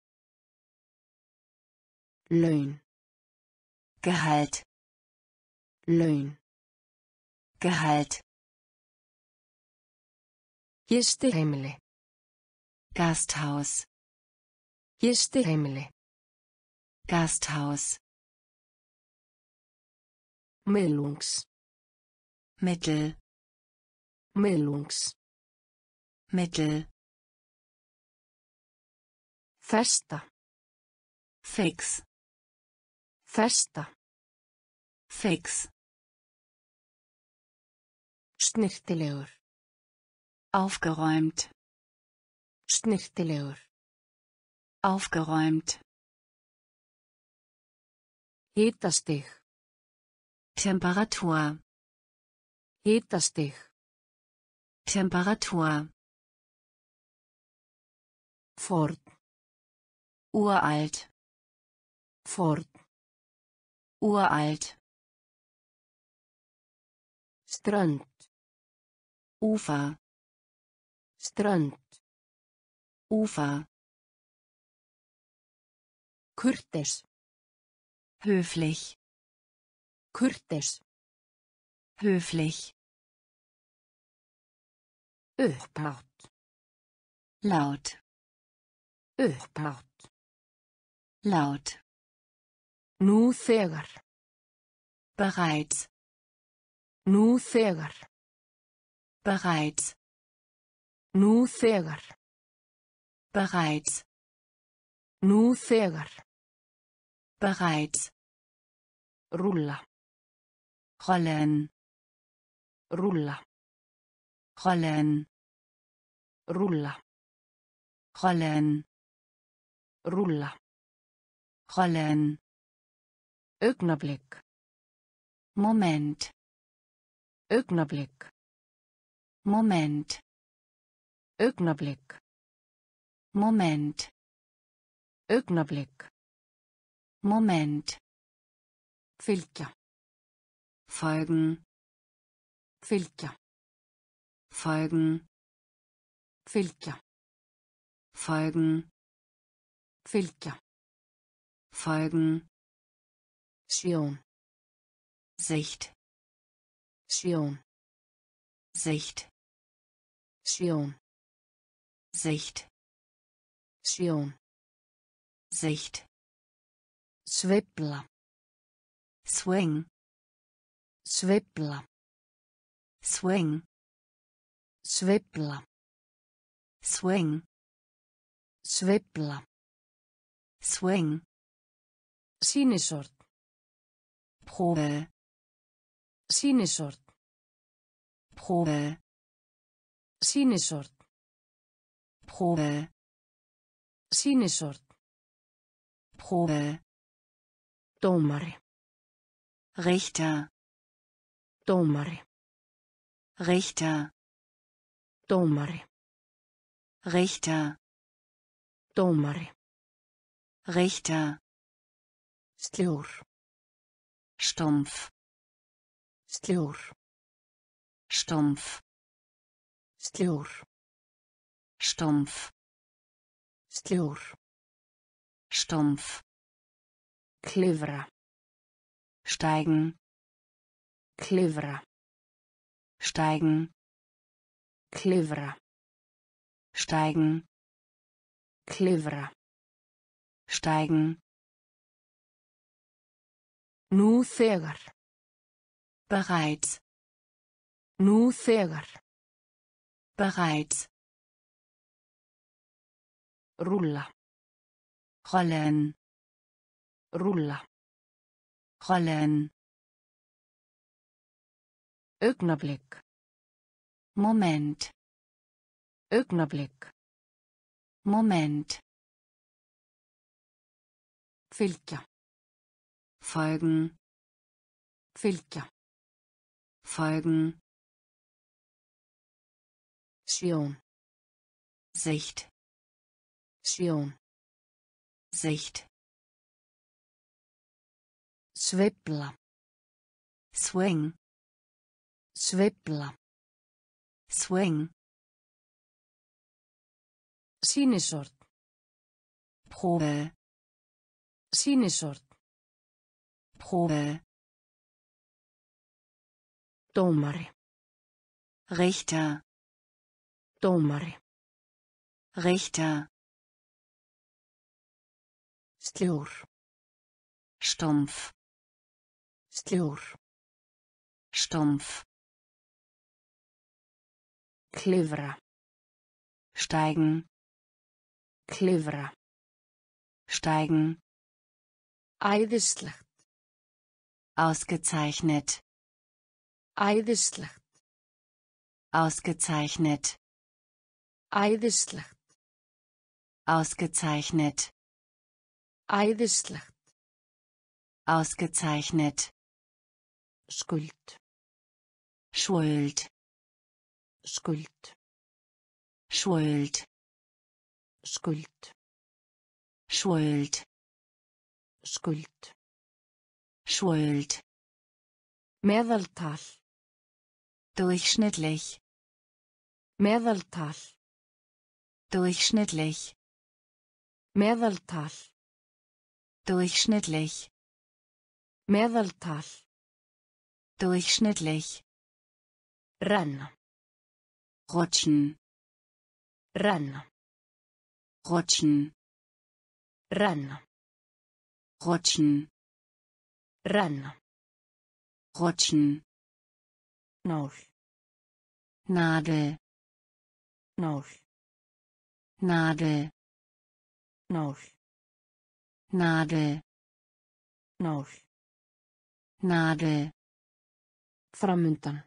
Laun. Gehalt. Laun. Gehalt. Gistiheimili. Gasthaus. Gistiheimili. Gasthaus. Miðlungs. Mittel. Miðlungs. Mittel. Festa. Fix. Festa. Fix. Snirtilegur. Aufgeräumt. Snirtilegur. Aufgeräumt. Hitastig. Temperatur. Hitastig. Temperatur. Ford. Uralt. Ford. Uralt. Strand. Ufer. Strand. Ufer. Kurteis. Höflich. Kurteis. Höflich. Upphátt. Laut. Upphátt. Laut. Nú þegar. Bereits. Nú þegar. Bereits. Nú þegar. Bereits. Nú þegar. Bereits. Rúlla. Rollen. Rúlla. Rollen. Rúlla. Rollen. Rúlla. Rollen. Augnablik. Moment. Augnablik. Moment. Augnablik. Moment. Augnablik. Moment. Fylgja. Folgen. Fylgja. Folgen. Fylgja. Folgen. Fylgja. Folgen. Sjón. Sicht. Sjón. Sicht. Sjón. Sicht. Sjón. Sicht. Sveifla. Swing. Sveifla. Swing. Sveifla. Swing. Sveifla. Swing. Sýnishorn. Probe. Sýnishorn. Probe. Sýnishorn. Probe. Sýnishorn. Probe. Dómari. Richter. Dómari. Richter. Dómari. Richter. Dómari. Richter. Sljór. Stumpf. Sljór. Stumpf. Sljór. Stumpf. Sljór. Stumpf. Klifra. Steigen. Klifra. Steigen. Klifra. Steigen. Klifra. Steigen. Nú þegar. Bereits. Nú þegar. Bereits. Rúlla. Rollen. Rúlla. Rollen. Augnablik. Moment. Augnablik. Moment. Fylgja. Folgen. Fylgja. Folgen. Sjón. Sicht. Sjón. Sicht. Sveifla. Swing. Sveifla. Swing. Sýnishorn. Probe. Sýnisort. Probe. Dómari. Richter. Dómari. Richter. Sljór. Stumpf. Sljór. Stumpf. Klifra. Steigen. Klifra. Steigen. Æðislegt. Ausgezeichnet. Æðislegt. Ausgezeichnet. Æðislegt. Ausgezeichnet. Æðislegt. Ausgezeichnet. Skuld. Schuld. Skuld. Schuld. Skuld. Schuld. Skuld. Schuld. Meðaltal. Durchschnittlich. Meðaltal. Durchschnittlich. Meðaltal. Durchschnittlich. Meðaltal. Durchschnittlich. Renna. Rutschen. Renna. Rutschen. Renna. Rutschen. Renna. Rutschen. Nál. Nadel. Nál. Nadel. Nál. Nadel. Nál. Nadel. Framundan.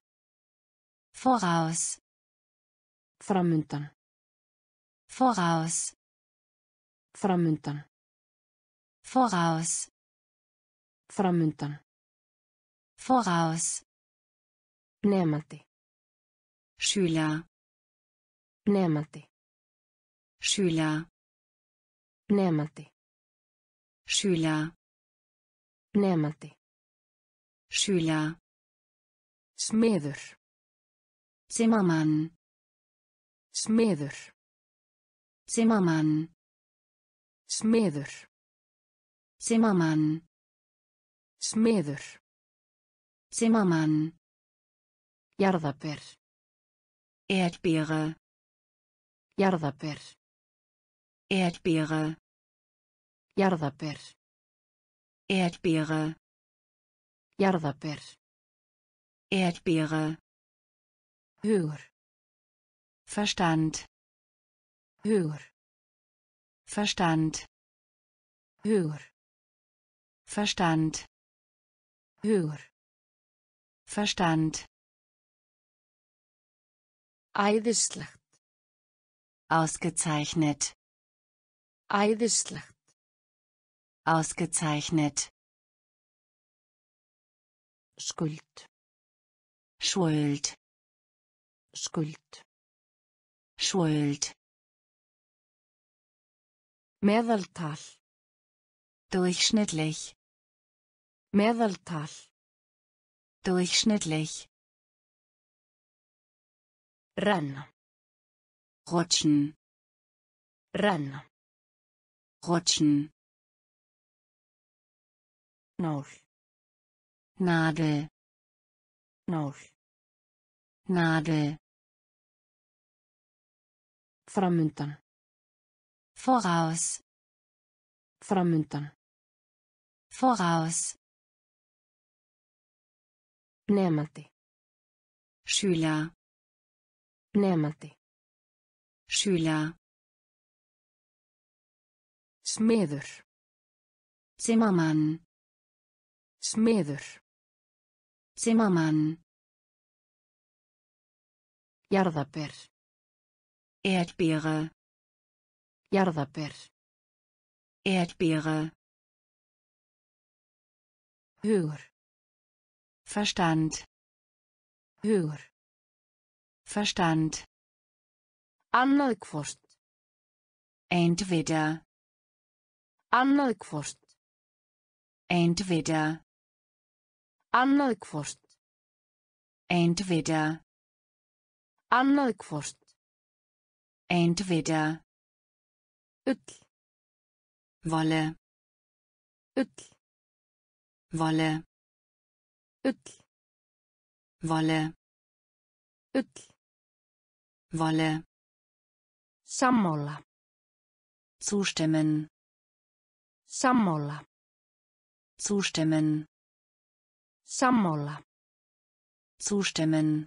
Voraus. Framundan. Voraus. Framundan. Voraus. Framundan. Voraus. Nemandi. Schüler. Nemandi. Schüler. Nemandi. Schüler. Nemandi. Schüler. Smiður. Zimmermann. Smiður. Zimmermann. Smiður. Zimmermann. Smiður. Zimmermann. Jarðaber. Erdbeere. Jarðaber. Erdbeere. Jarðaber. Erdbeere. Jarðaber. Erdbeere. Hugur. Verstand. Hugur. Verstand. Hugur. Verstand. Hugur. Verstand. Æðislegt. Ausgezeichnet. Æðislegt. Ausgezeichnet. Skuld. Schuld. Skuld. Schuld. Meðaltal. Durchschnittlich. Meðaltal. Durchschnittlich. Renna. Rutschen. Renna. Rutschen. Nál. Nadel. Nál. Nadel. Framundan. Voraus. Framundan. Voraus. Nemandi. Schüler. Nemandi. Schüler. Smiður. Zimmermann. Smiður. Zimmermann. Jarðaber. Erdbeere. Jarðaber. Erdbeere. Hugur. Verstand. Hugur. Verstand. Annað hvort. Entweder. Annað hvort. Entweder. Annað hvort. Entweder. Annað hvort. Entweder. Ull. Wolle, ull, Wolle, ull, Wolle, ull, Wolle, sammála, zustimmen, sammála, zustimmen, sammála, zustimmen,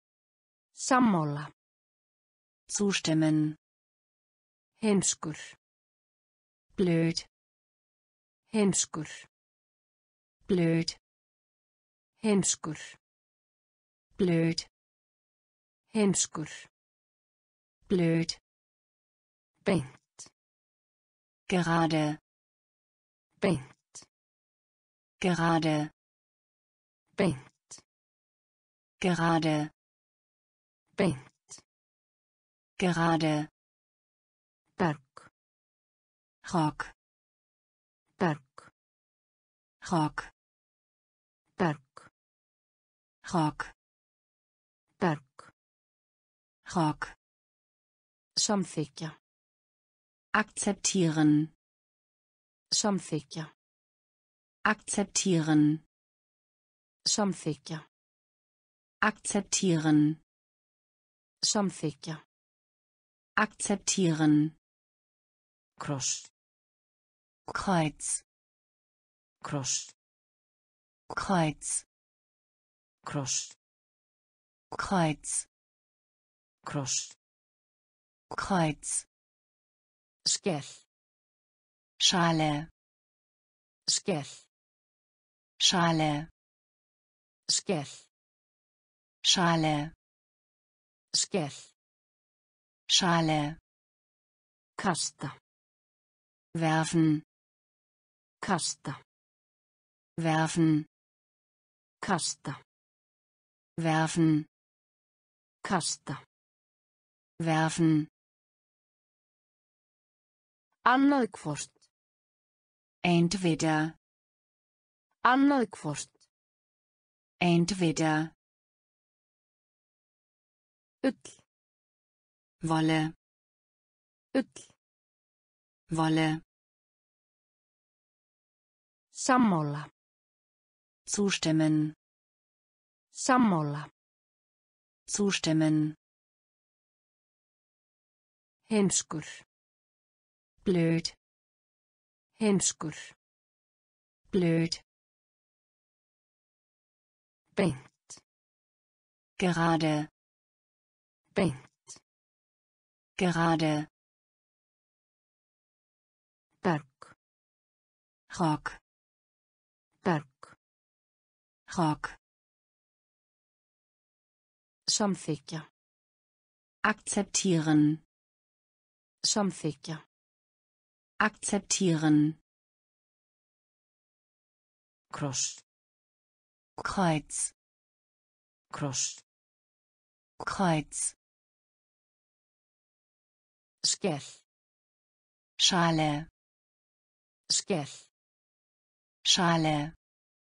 sammála, zustimmen, heimskur, blöd, heimskur, blöd, heimskur, blöd, heimskur, blöd, beint, gerade, beint, gerade, beint, gerade, beint, gerade, berg, Rock, berg, Rock, berg, Rock, berg, Rock, samþykja, akzeptieren, samþykja, akzeptieren, samþykja, akzeptieren, samþykja, akzeptieren, kross, Kreuz, kross, Kreuz, kross, Kreuz, kross, Kreuz, skell, Schale, skell, Schale, skell, Schale, skell, Schale, kasta, werfen, kasta, werfen, kasta, werfen, kasta, werfen, annað hvort, entweder, annað hvort, entweder, ull, Wolle, ull, Wolle, sammála, zustimmen, sammála, zustimmen, heimskur, blöd, heimskur, blöd, beint, gerade, beint, gerade, berg, Rock, berg, Rock, samþykja, akzeptieren, samþykja, akzeptieren, kross, Kreuz, kross, Kreuz, skell, Schale, skell, Schale,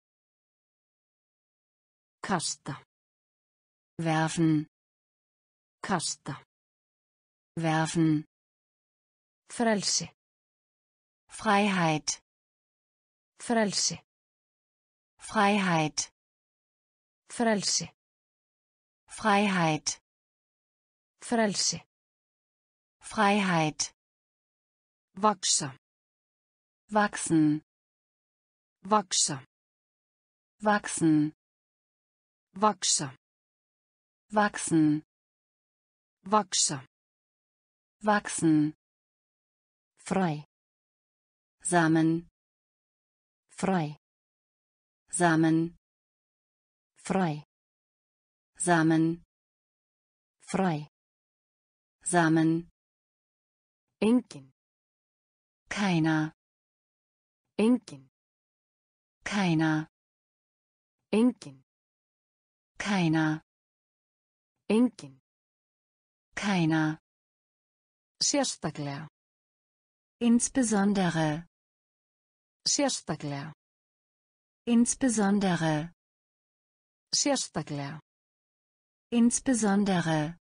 kasta, werfen, kasta, werfen, frelsi, Freiheit, frelsi, Freiheit, frelsi, Freiheit, frelsi, Freiheit, vaksa, wachsen, vaksa, wachsen, vaksa, wachsen, vaksa, wachsen, fræ, Samen, fræ, Samen, fræ, Samen, fræ, Samen, engin, keiner, engin, keiner, engin, keiner, engin, keiner, sérstaklega, insbesondere, sérstaklega, insbesondere, sérstaklega, insbesondere,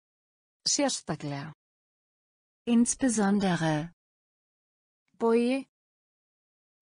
sérstaklega, insbesondere, bogi,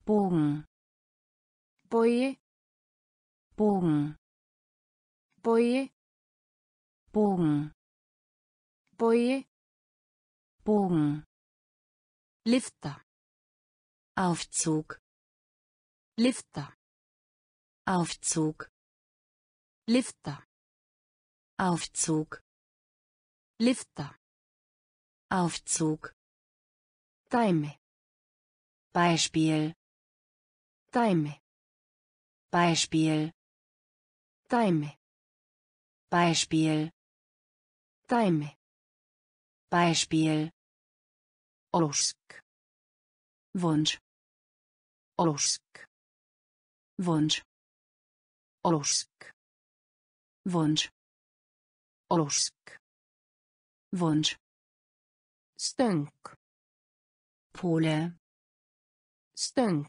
Bogen, Bogi. Bogen, Bogi. Bogen, Bogi. Bogen. Lyfta. Aufzug, Lyfta. Aufzug, Lyfta. Aufzug, Lyfta. Aufzug. Dæmi. Beispiel, Dæmi. Beispiel, Dæmi. Beispiel, Dæmi. Beispiel. Ósk. Wunsch, Ósk. Wunsch, Ósk. Wunsch, Ósk. Wunsch. Stöng. Pole, Stöng.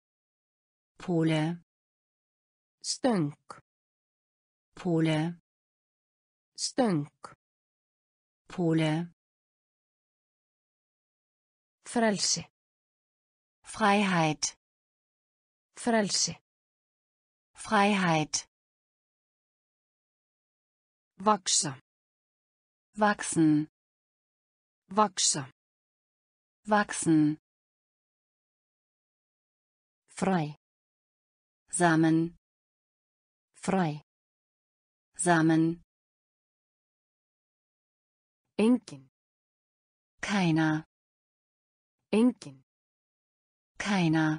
Pole, Stöng. Pole, Stöng. Pole. Frelsi. Freiheit, Frelsi. Freiheit. Vaksa. Wachsen, Vaksa. wachsen. Fræ. Samen, Fræ. Samen. Engin. Keiner, Engin. keiner.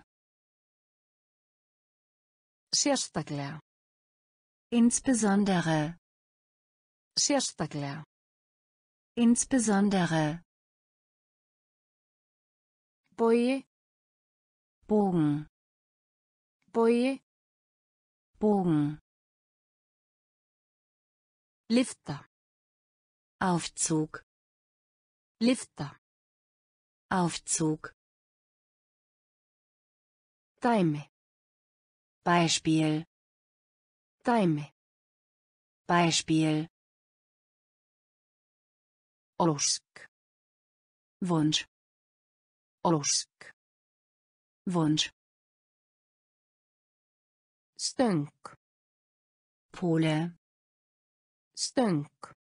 Sérstaklega. Insbesondere, Sérstaklega. insbesondere. Bogi. Bogen, Bogi. Bogen. Lyfta. Aufzug, Lyfta. Aufzug. Dæmi. Beispiel, Dæmi. Beispiel. Ósk. Wunsch, Ósk. Wunsch. Stöng. Pole, Stöng.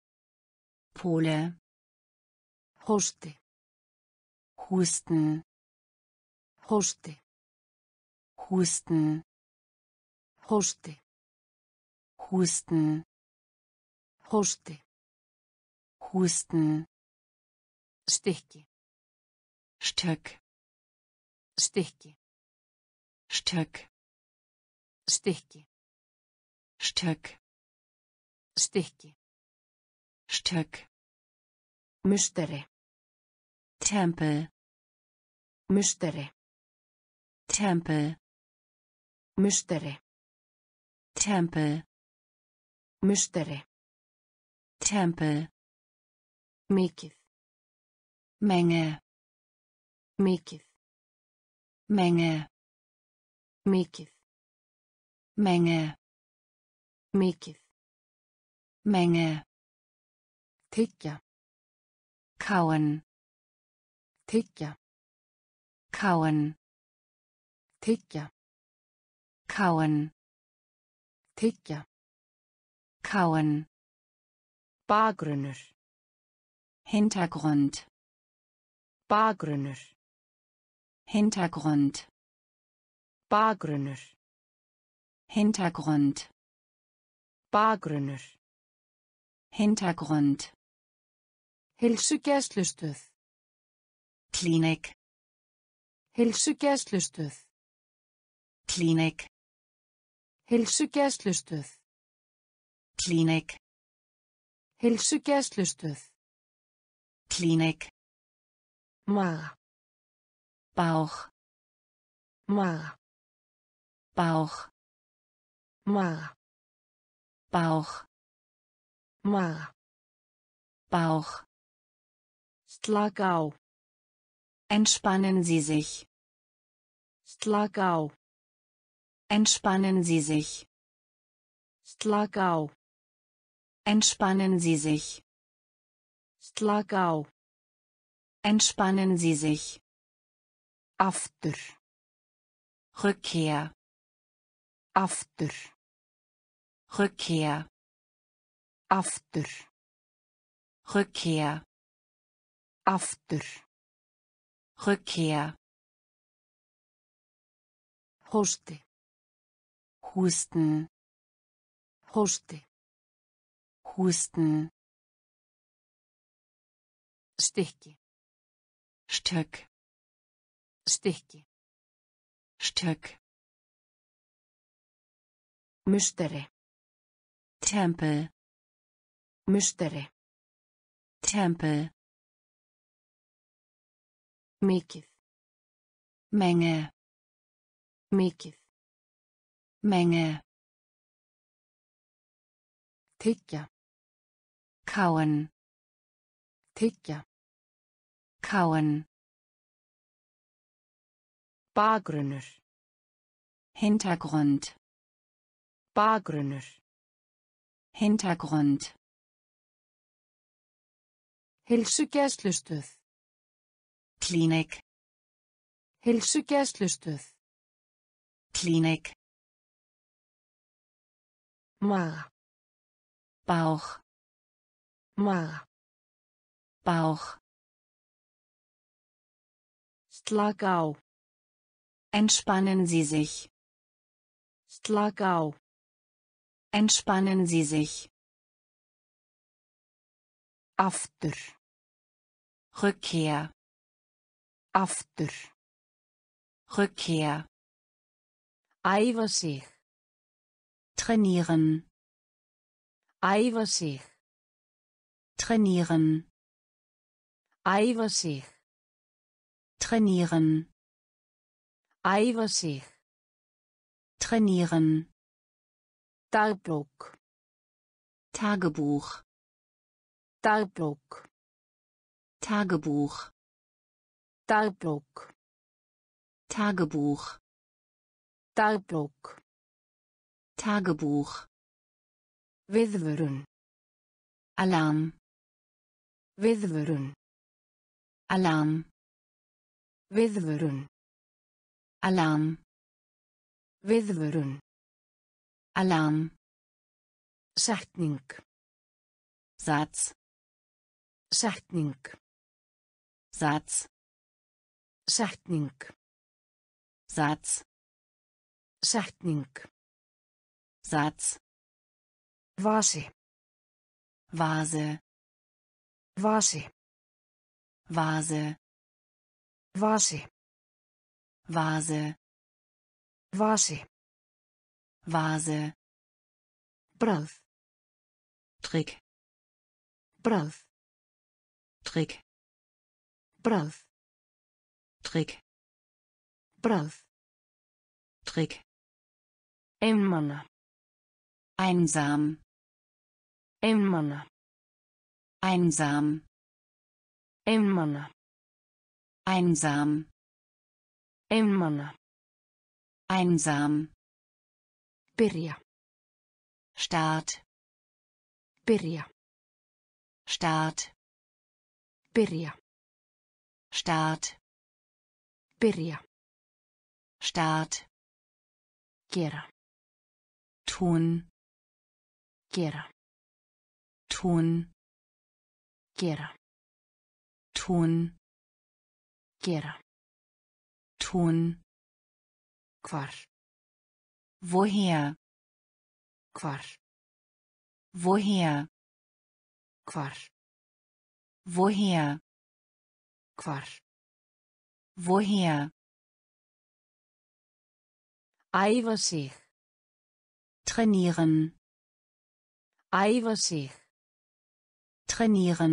Pole. Hósti. Husten, Hósti. Husten, Hósti. Husten, Hósti. Husten. Stykki. Stück, Stykki. Stück, Stykki. Stück, Stykki. Stück. Musteri. Tempel, Musteri. Tempel, Musteri. Tempel, Musteri. Tempel. Mikið. Menge, Mikið. Menge, Mikið. Menge, Mikið. Menge. Tyggja. Kauen, Tyggja. kauen, Tyggja. kauen, Tyggja. kauen. Bakgrunnur. Hintergrund, Bakgrunnur. Hintergrund, Bakgrunnur. Hintergrund, Bakgrunnur. Hintergrund. Heilsugæslustöð. Klinik, Heilsugæslustöð. Klinik, Heilsugæslustöð. Klinik, Heilsugæslustöð. Klinik. Maga. Bauch, Maga. Bauch, Maga. Bauch, Maga. Bauch. Slaka á. Entspannen Sie sich, Slaka á. entspannen Sie sich, Slaka á. entspannen Sie sich, Slaka á. entspannen Sie sich. Aftur. Rückkehr. Aftur. Rückkehr. Aftur. Rückkehr. Aftur. Rückkehr. Hósti. Husten. Hósti. Husten. Stykki. Stück. Stykki. Stück. Musteri. Tempel. Musteri. Tempel. Mikið. Menge. Mikið. Menge. Tyggja. Kauen. Tyggja. Kauen. Bakgrunnur. Hintergrund. Bakgrunnur. Hintergrund. Heilsugæslustöð. Klinik. Heilsugæslustöð. Klinik. Maga. Bauch. Maga. Bauch. Slaka á. Entspannen Sie sich. Slaka á. Entspannen Sie sich. Aftur. Rückkehr. Aftur. Rückkehr. Æfa sig. Trainieren. Æfa sig. Trainieren. Æfa sig. Trainieren. Æfa sig. Trainieren. Dagbók. Tagebuch. Dagbók. Tagebuch. Dagbók. Tagebuch. Dagbók. Tagebuch. Viðvörun. Alarm. Viðvörun. Alarm. Viðvörun. Alarm. Viðvörun. Alarm. Setning. Satz. Setning. Satz. Setning. Satz. Setning. Satz. Vasi. Vase. Vasi. Vase. Vasi. Vase. Vasi. Vase. Bragð. Trick. Bragð. Trick. Bragð. Trick. Bragð. Trick. Einmana. Einsam. Einmana. Einsam. Einmana. Einsam. Einmana. Einsam. Byrja. Start. Byrja. Start. Byrja. Start. Byrja. Start. Gera. Tun. Gera. Tun. Gera. Tun. Gera. Tun. Hvar. Woher? Hvar. Woher? Hvar. Woher? Hvar. Woher? Æfa sig. Trainieren. Æfa sig. Trainieren.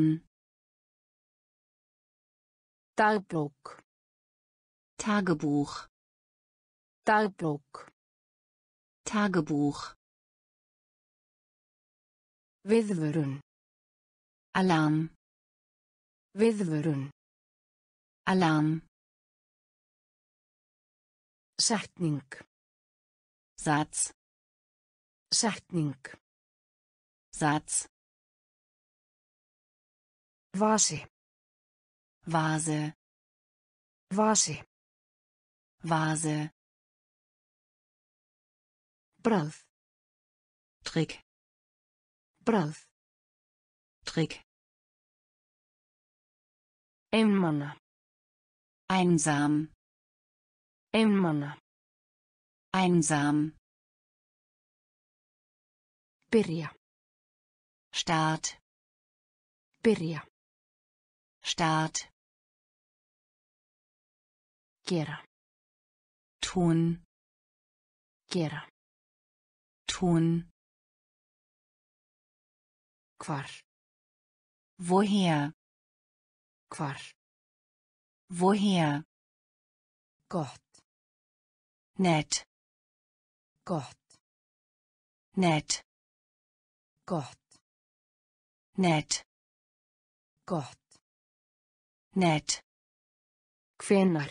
Dagbók. Tagebuch. Dagbók. Tagebuch. Viðvörun. Alarm. Viðvörun. Alarm. Setning. Satz. Setning. Satz. Vasi. Vase. Vasi. Vase. Bragð. Trick. Bragð. Trick. Einmana. Einsam. Einmana. Einsam. Byrja. Start. Byrja. Start. Gera. Tun. Gera. Tun. Hvar. Woher? Hvar. Woher? Gott. Nett. Gott. Nett. Gott. Nett. Gott. Nett. Hvenær.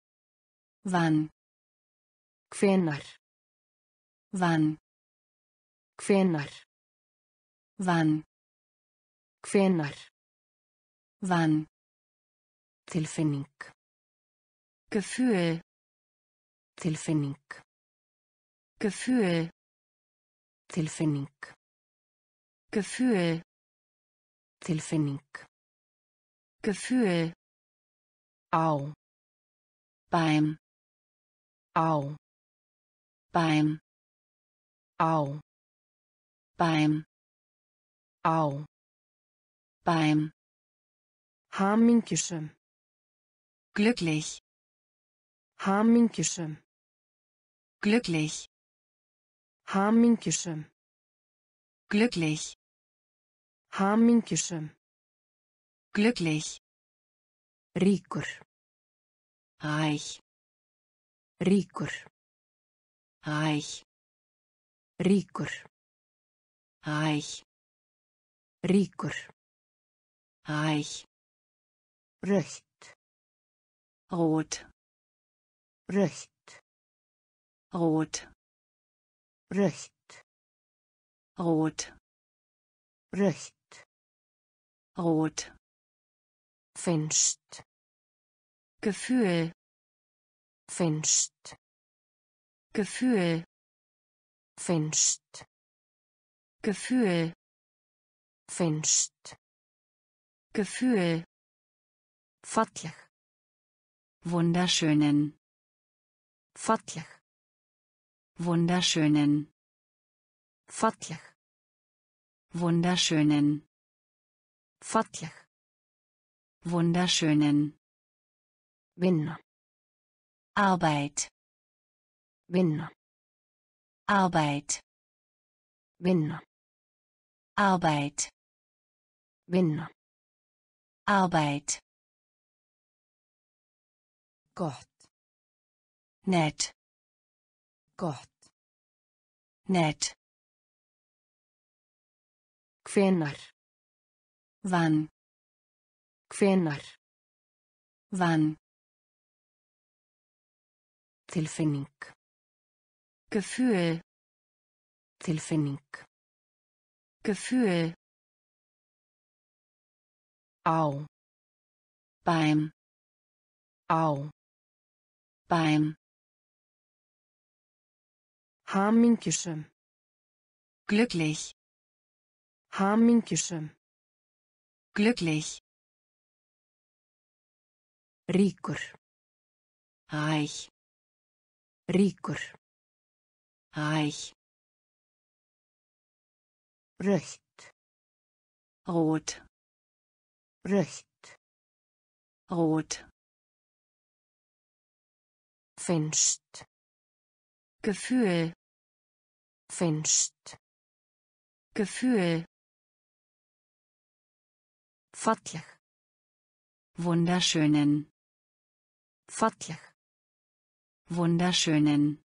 Wann? Hvenær. Wann? Hvenær. Wann? Hvenær. Wann? Tilfinning. Gefühl. Tilfinning. Gefühl. Tilfinning. Gefühl. Tilfinning. Gefühl. Á. Beim. Á. Beim. Á. Beim. Á. Beim. Hamingjusum. Glücklich. Hamingjusum. Glücklich. Hamingjusum. Glücklich. Hamingjusum. Glücklich. Ríkur. Reich. Ríkur. Reich. Ríkur. Reich. Ríkur. Reich. Rautt. Rot. Rautt. Rot. Rautt. Rot. Rautt. Rot. Finnst. Gefühl. Finnst. Gefühl. Finnst. Gefühl. Finnst. Gefühl. Falleg. Wunderschönen. Falleg. Wunderschönen. Falleg. Wunderschönen. Falleg. Wunderschönen. Vinna. Arbeit. Vinna. Arbeit. Vinna. Arbeit. Vinna. Arbeit. Gott. Nett. Gott. Nett. Hvenær. Wann? Hvenær. Wann? Tilfinning. Gefühl. Tilfinning. Gefühl. Á. Beim. Á. Beim. Hamingjusum. Glücklich. Hamingjusum. Glücklich. Ríkur. Reich. Ríkur. Reich. Rautt. Rot. Rautt. Rot. Finnst. Gefühl. Finnst. Gefühl. Falleg. Wunderschönen. Falleg. Wunderschönen.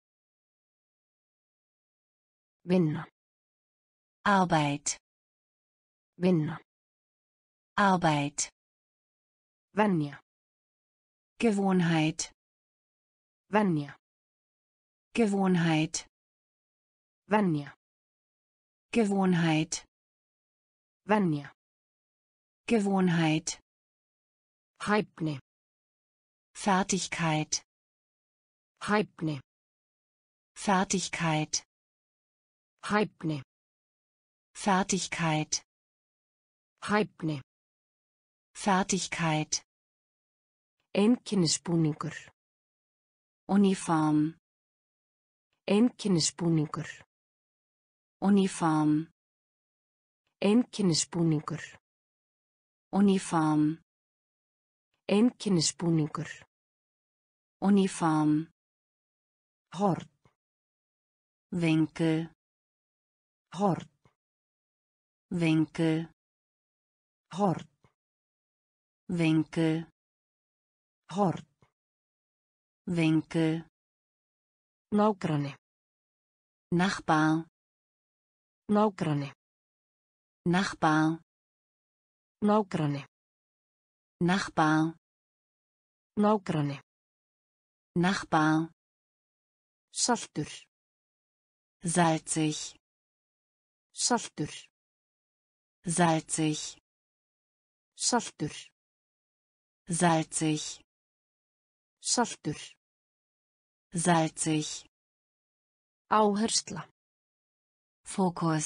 Vinna. Arbeit. Vinna. Arbeit. Venja. Gewohnheit. Venja. Gewohnheit. Venja. Gewohnheit. Venja. Gewohnheit. Hæfni. Fertigkeit. Hæfni. Fertigkeit. Hæfni. Fertigkeit. Hæfni. Fertigkeit. Einkennisbúningur. Uniform. Einkennisbúningur. Uniform. Einkennisbúningur. Uniform. Einkennisbúningur. Uniform. Horn. Winkel. Horn. Winkel. Horn. Winkel. Horn. Winkel. Nágranni. Nachbar. Nágranni. Nachbar. Nágranni. Nachbar. Nágranni. Nachbar. Saltur. Salzig. Saltur. Salzig. Saltur. Salzig. Saltur. Salzig. Áhersla. Fokus.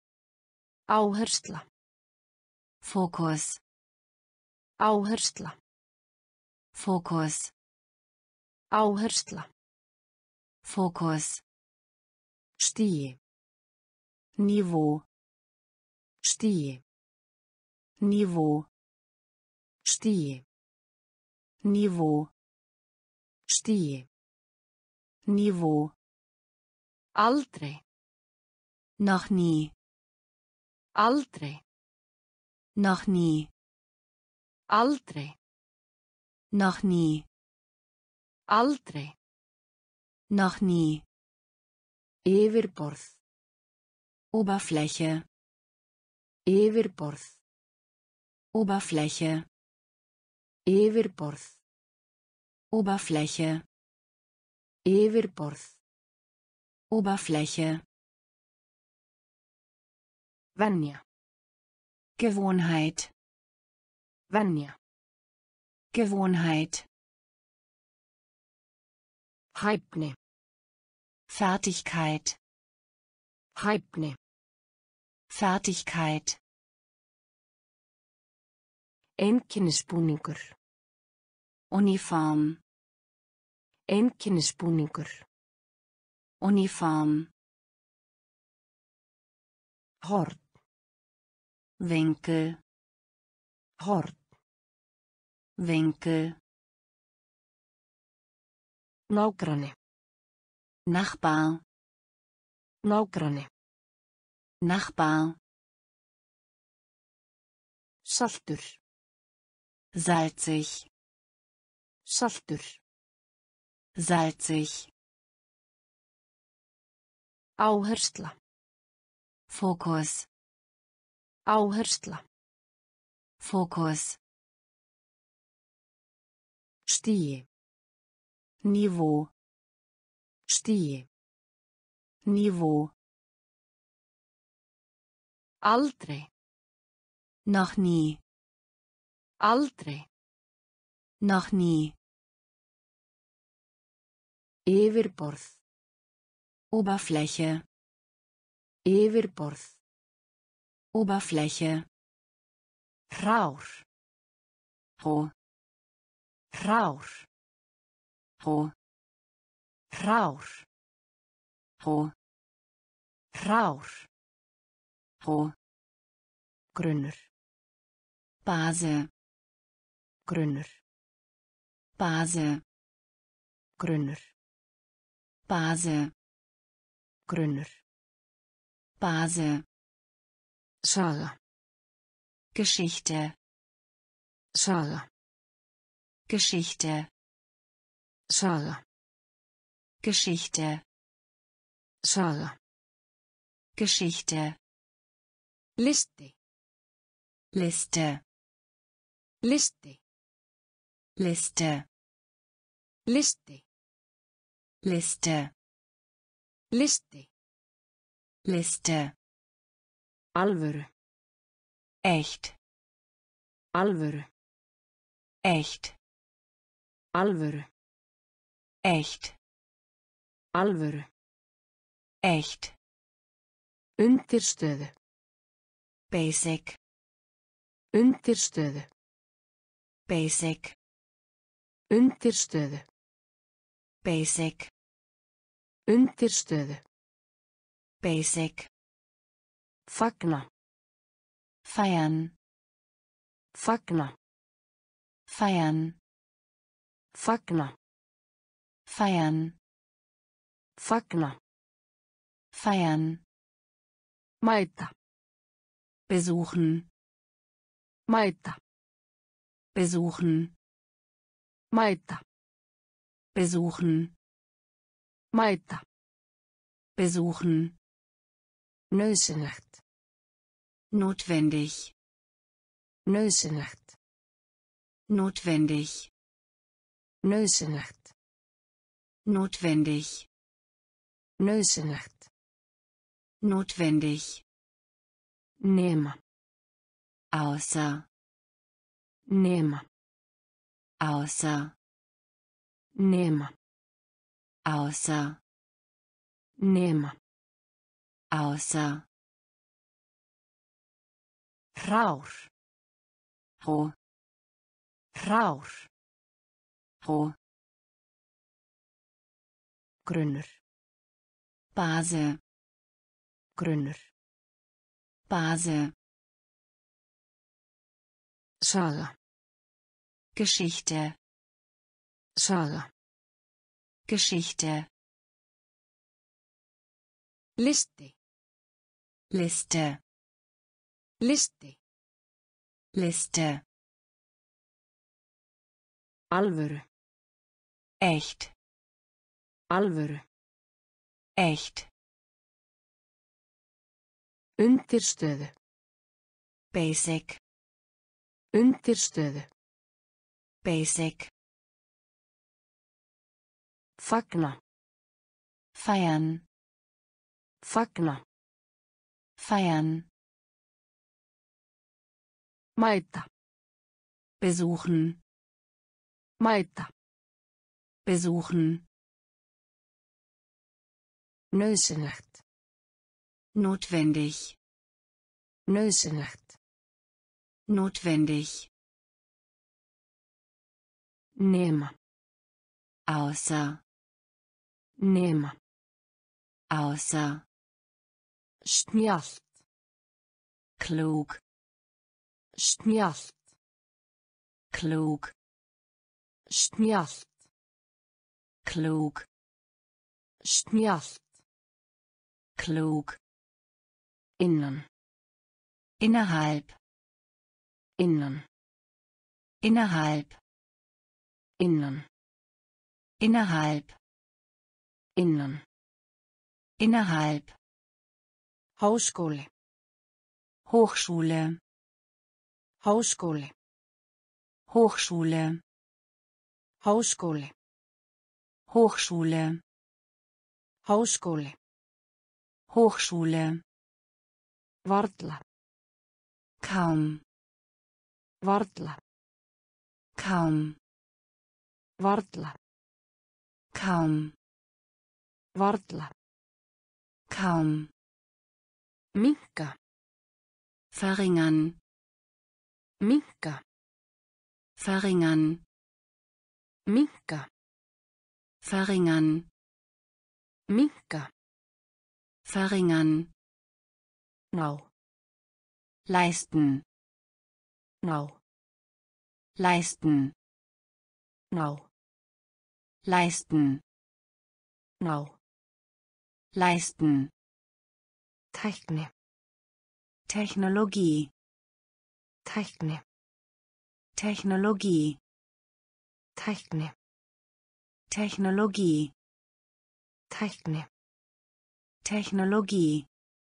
Áhersla. Fokus. Áhersla. Fokus. Áhersla. Fokus. Stigi. Niveau. Stigi. Niveau. Stigi. Niveau. Stigi. Niveau. Aldrei. Noch nie. Aldrei. Noch nie. Aldrei. Noch nie. Aldrei. Noch nie. Yfirborð. Oberfläche. Yfirborð. Oberfläche. Yfirborð. Oberfläche. Yfirborð. Oberfläche. Venja. Gewohnheit. Venja. Gewohnheit. Hæfni. Fertigkeit. Hæfni. Fertigkeit. Einkennisbúningur. Uniform. Einkennisbúningur. Uniform. Horn. Winkel. Horn. Winkel. Nágranni. Nachbar. Nágranni. Nachbar. Saltur. Salzig. Saltur. Salzig. Áhersla. Fokus. Áhersla. Fokus. Stigi. Niveau. Stigi. Niveau. Aldrei. Noch nie. Aldrei. Noch nie. Yfirborð. Oberfläche. Yfirborð. Oberfläche. Hrár. Roh. Hrár. Roh. Hrár. Roh. Hrár. Roh. Grunnur. Base. Grunnur. Base. Grunnur. Base. Grunnur. Base. Saga. Geschichte. Saga. Geschichte. Saga. Geschichte. Saga. Geschichte. Listi. Liste. Listi. Liste. Listi. Liste. Listi. Liste. Alvöru. Echt. Alvöru. Echt. Alvöru. Echt. Alvöru. Echt. Undirstöðu. Basic. Undirstöðu. Basic. Undirstöðu. Basic. Undirstöðu. Basic. Fagna. Feiern. Fagna. Feiern. Fagna. Feiern. Fagna. Feiern. Mæta. Besuchen. Mæta. Besuchen. Mæta. Besuchen. Mæta. Besuchen. Nauðsynlegt. Notwendig. Nauðsynlegt. Notwendig. Nauðsynlegt. Notwendig. Nauðsynlegt. Notwendig. Nema. Außer. Nema. Außer. Nema. Außer. Nema. Außer. Hrár. Roh. Hrár. Roh. Grunnur. Base. Grunnur. Base. Saga. Geschichte. Saga. Geschichte. Listi. Liste. Listi. Liste. Alvöru. Echt. Alvöru. Echt. Undirstöðu. Basic. Undirstöðu. Basic. Fagna. Feiern. Fagna. Feiern. Mæta. Besuchen. Mæta. Besuchen. Nauðsynlegt. Notwendig. Nauðsynlegt. Notwendig. Nema. Außer. Nema. Außer. Snjallt. Klug. Snjallt. Klug. Snjallt. Klug. Snjallt. Klug. Innan. Innerhalb. Innan. Innerhalb. Innan. Innerhalb. Innan. Innerhalb. Háskóli. Hochschule. Háskóli. Hochschule. Háskóli. Hochschule. Háskóli. Hochschule. Varla. Kaum. Varla. Kaum. Varla. Kaum. Varla. Kaum. Minnka. Verringern. Minnka. Verringern. Minnka. Verringern. Minnka. Verringern. Ná. Leisten. Ná. Leisten. Ná. Leisten. Ná. Leisten. Tækni. Technologie. Tækni. Technologie. Tækni. Technologie. Tækni. Technologie.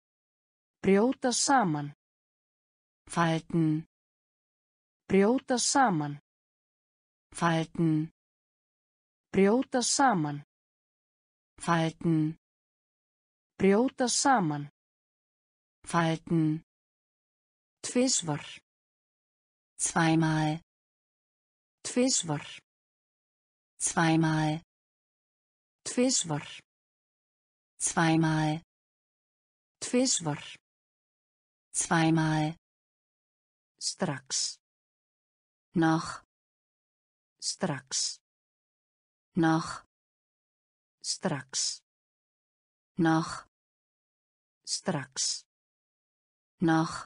Brjóta saman. Falten. Brjóta saman. Falten. Brjóta saman. Falten. Brjóta saman. Falten. Tvisvar. Zweimal. Tvisvar. Zweimal. Tvisvar. Zweimal. Tvisvar. Zweimal. Strax. Noch. Strax. Noch. Strax. Noch. Strax. Noch.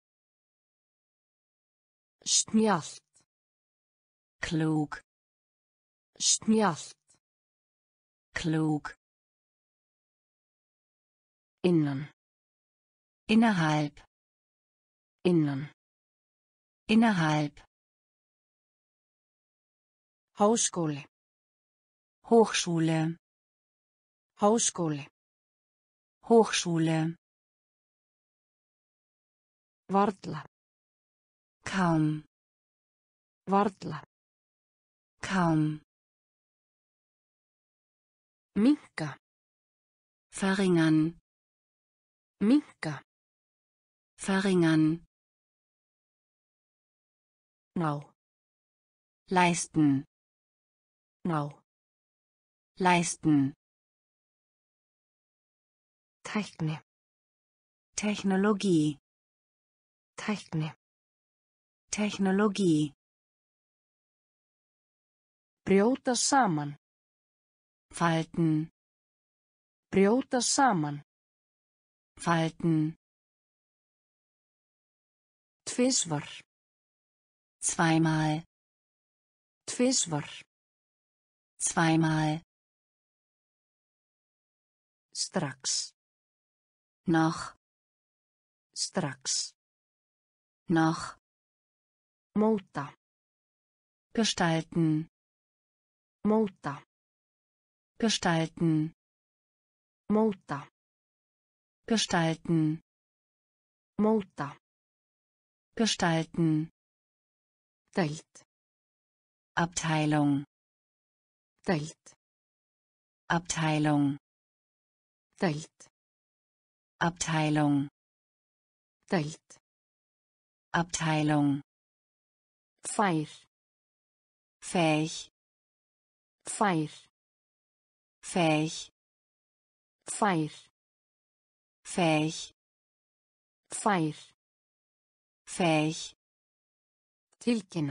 Snjallt. Klug. Snjallt. Klug. Innan. Innerhalb. Innan. Innerhalb. Háskóli. Hochschule. Háskóli. Hochschule. Varla. Kaum. Varla. Kaum. Minnka. Verringern. Minnka. Verringern. Ná. Leisten. Ná. Leisten. Tækni. Technologie. Tækni. Technologie. Brjóta saman. Falten. Brjóta saman. Falten. Tvisvar. Zweimal. Tvisvar. Zweimal. Strax. Noch. Strax. Noch. Móta. Gestalten. Móta. Gestalten. Móta. Gestalten. Móta. Gestalten. Deild. Abteilung. Deild. Abteilung. Deild. Abteilung. Deild. Abteilung. Fær. Fähig. Fær. Fähig. Fær. Fähig. Fær. Fähig. Tilkynna.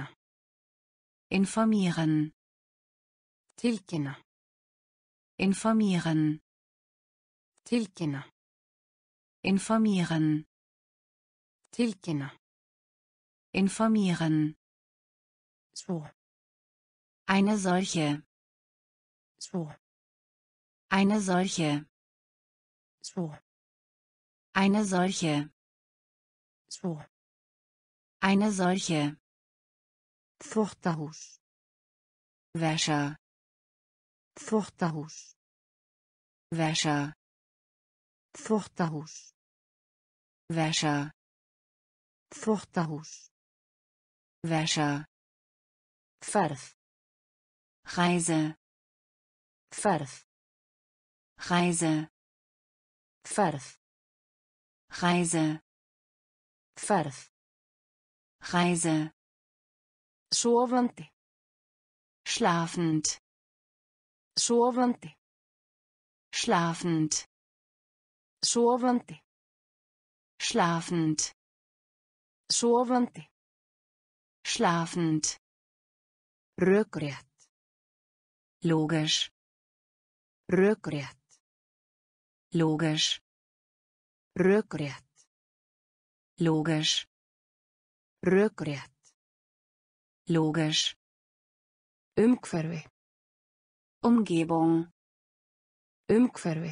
Informieren. Tilkynna. Informieren. Tilkynna. Informieren. Tilkynna. Informieren. Svo. Eine solche. Svo. Eine solche. Svo. Eine solche. Svo. Eine solche. Þvottahús. Wäscher. Þvottahús. Wäscher. Þvottahús. Wäscher. Þvottahús. Wäscher. Ferð. Reise. Ferð. Reise. Ferð. Reise. Ferð. Reise. Sofandi. Schlafend. Sofandi. Schlafend. Sofandi. Schlafend. Sofandi. Schlafend. Rökrétt. Logisch. Rökrétt. Logisch. Rökrétt. Logisch. Rökrétt. Logisch. Umhverfi. Umgebung. Umhverfi.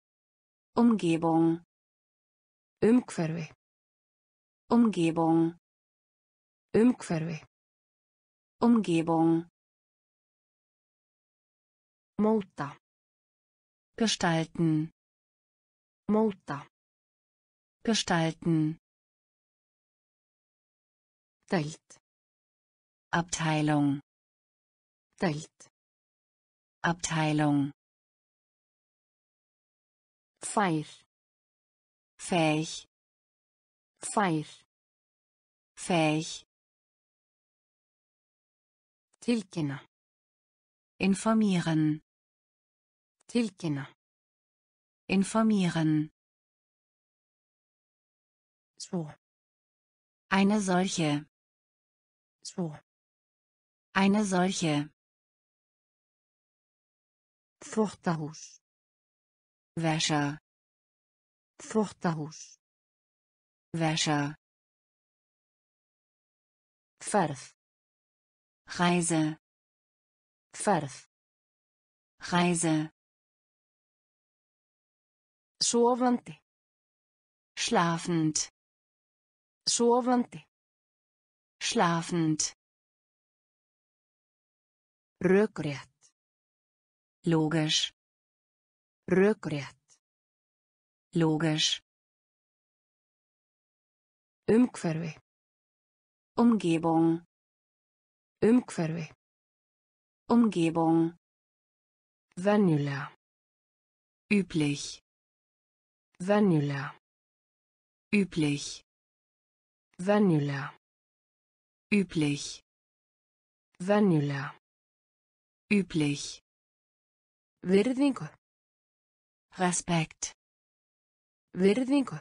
Umgebung. Umhverfi. Umgebung. Umhverfi. Umgebung. Móta. Gestalten. Móta. Gestalten. Deild. Abteilung. Deild. Abteilung. Fær. Fähig. Fær. Fähig. Tilkynna. Informieren. Tilkynna. Informieren. Svo. Eine solche. Svo. Eine solche. Þvottahús. Wäscher. Þvottahús. Wäscher. Ferð. Reise. Ferð. Reise. Sofandi. Schlafend. Sofandi. Schlafend. Rökrétt. Logisch. Rökrétt. Logisch. Umhverfi. Umgebung. Umhverfi. Umgebung. Venjulega. Üblich. Venjulega. Üblich. Venjulega. Üblich. Venjulega. Üblich. Virðingu. Respekt. Virðingu.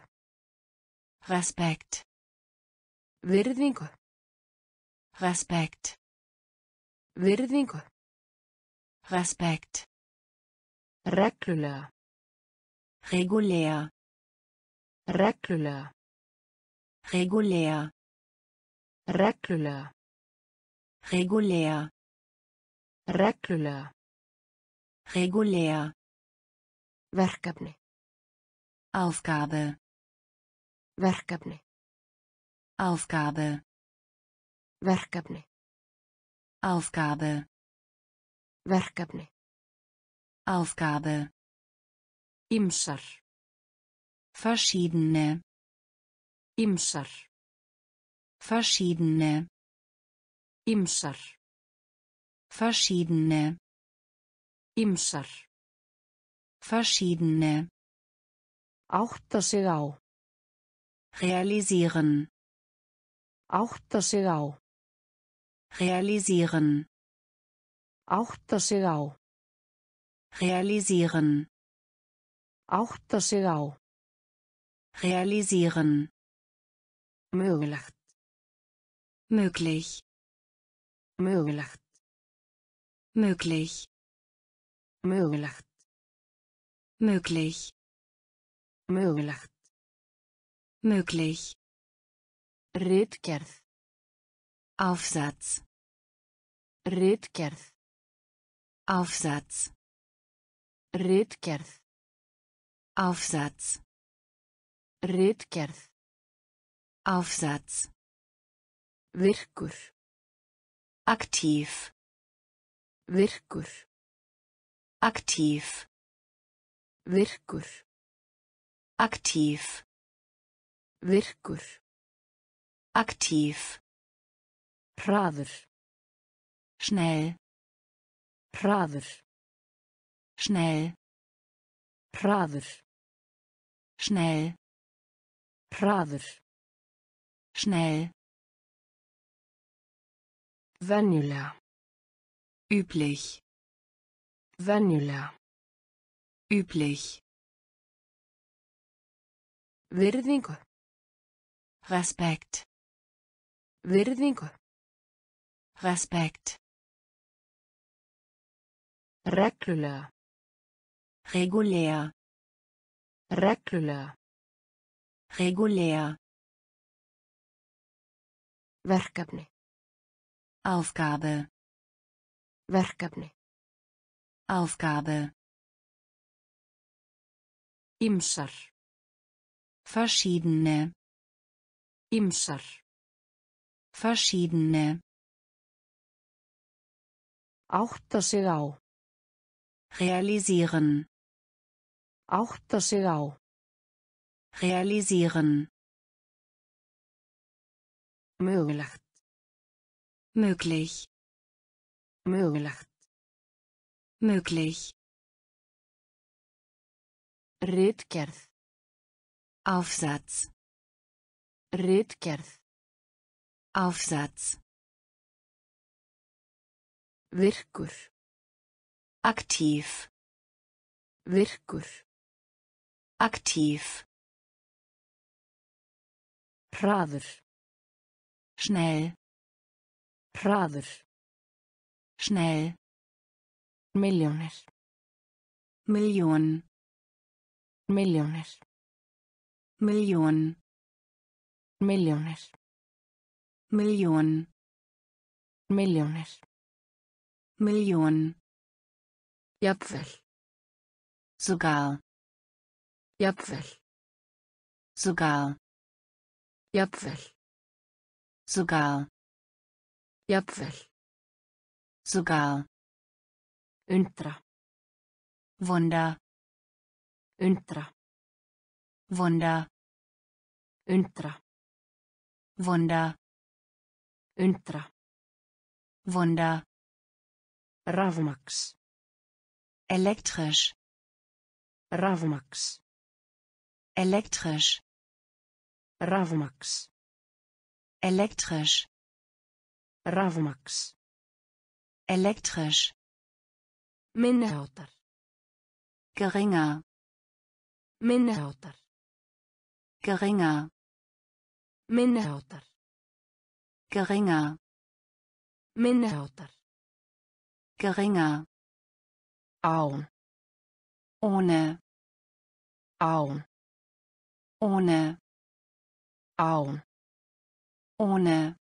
Respekt. Virðingu. Respekt. Virðingu. Respekt. Reglulega. Regulär. Reglulega. Regulär. Reglulega. Regulär. Reglulega. Regulär. Verkefni. Aufgabe. Verkefni. Aufgabe. Verkefni. Aufgabe. Verkefni. Aufgabe. Ýmsar. Verschiedene. Ýmsar. Verschiedene. Ýmsar. Verschiedene. Ýmsar. Verschiedene. Átta sig á. Realisieren. Átta sig á. Realisieren. Átta sig á. Realisieren. Átta sig á. Realisieren. Mögulegt. Möglich. Mögulegt. Möglich. Mögulegt. Möglich. Mögulegt. Möglich. Ritgerð. Aufsatz. Ritgerð. Aufsatz. Ritgerð. Aufsatz. Ritgerð. Aufsatz. Virkur. Aktiv. Virkur. Aktiv. Virkur. Aktiv. Virkur. Aktiv. Hraður. Schnell. Hraður. Schnell. Hraður. Schnell. Hraður. Schnell. Venjulega. Üblich. Venjulega. Üblich. Virðingu. Respekt. Virðingu. Respekt. Reglulega. Regulär. Reglulega. Regulär. Verkefni. Aufgabe. Verkefni. Aufgabe. Ýmsar. Verschiedene. Ýmsar. Verschiedene. Átta sig á. Realisieren. Átta sig á. Realisieren. Mögulegt. Möglich. Mögulegt. Möglich. Ritgerð. Aufsatz. Ritgerð. Aufsatz. Virkur. Aktiv. Virkur. Aktiv. Hraður. Schnell. Hraður. Schnell. Milljónir. Million. Milljónir. Million. Milljónir. Million. Milljónir. Million. Jafnvel. Sogar. Jafnvel. Sogar. Jafnvel. Sogar. Jafnvel. Sogar. Undra. Wunder. Undra. Wunder. Undra. Wunder. Undra. Wunder. Rafmaks. Elektrisch. Rafmaks. Elektrisch. Rafmaks. Elektrisch. Rafmaks. Elektrisch. Minniháttar. Geringer. Minniháttar. Geringer. Minniháttar. Geringer. Minniháttar. Geringer. Án. Ohne. Án. Ohne. Án. Ohne.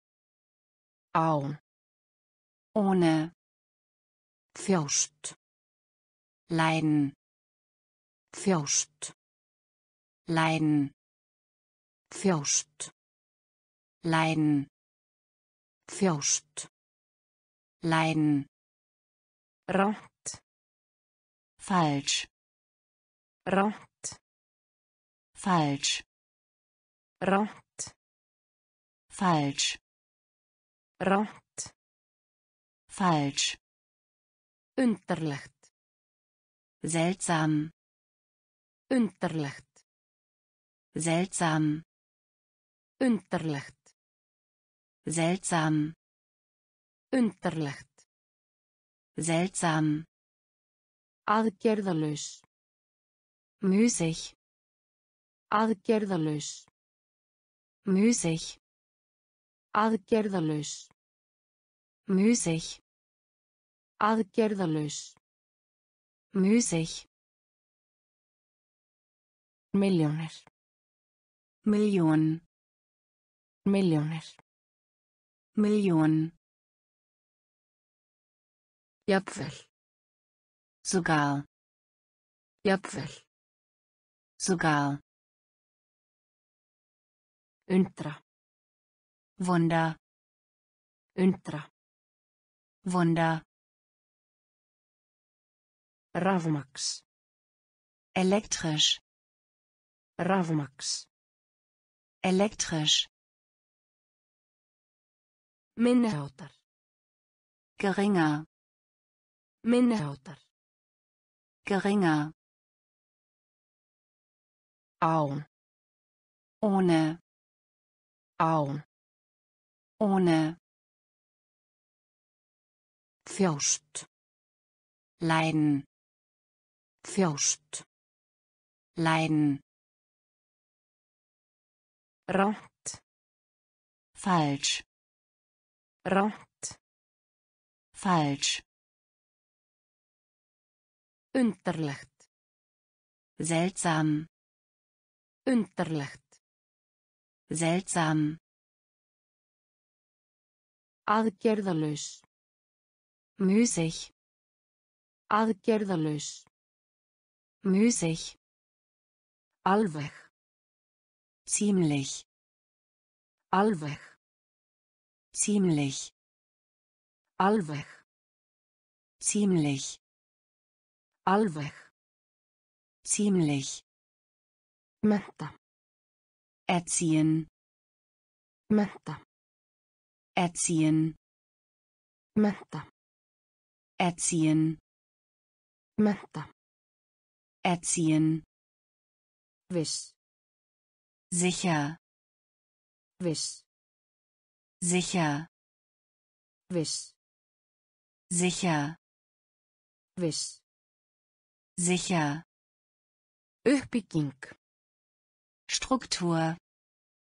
Án. Ohne. Þjást. Leiden. Þjást. Leiden. Þjást. Leiden. Þjást. Leiden. Rangt. Falsch. Rangt. Falsch. Rangt. Falsch. Rangt. Falsch. Undarlegt. Seltsam. Undarlegt. Seltsam. Undarlegt. Seltsam. Undarlegt. Seltsam. Aðgerðalaus. Müßig. Aðgerðalaus. Müßig. Aðgerðalaus. Müßig. Aðgerðalaus. Müßig. Milljónir. Million. Milljónir. Million. Jafnvel. Sogar. Jafnvel. Sogar. Undra. Wunder. Undra. Wunder. Rafmaks. Elektrisch. Rafmaks. Elektrisch. Minniháttar. Geringer. Minniháttar. Geringer. Án. Ohne. Án. Ohne. Þjást. Leiden. Þjást. Leiden. Rangt. Falsch. Rangt. Falsch. Undarlegt. Seltsam. Undarlegt. Seltsam. Aðgerðalaus. Müßig. Aðgerðalaus. Müßig. Alveg. Ziemlich. Alveg. Ziemlich. Alveg. Ziemlich. Alveg. Ziemlich. Mennta. Erziehen. Mennta. Erziehen. Mennta. Erziehen. Mennta. Erziehen. Viss. Sicher. Viss. Sicher. Viss. Sicher. Viss. Sicher. Uppbygging. Struktur.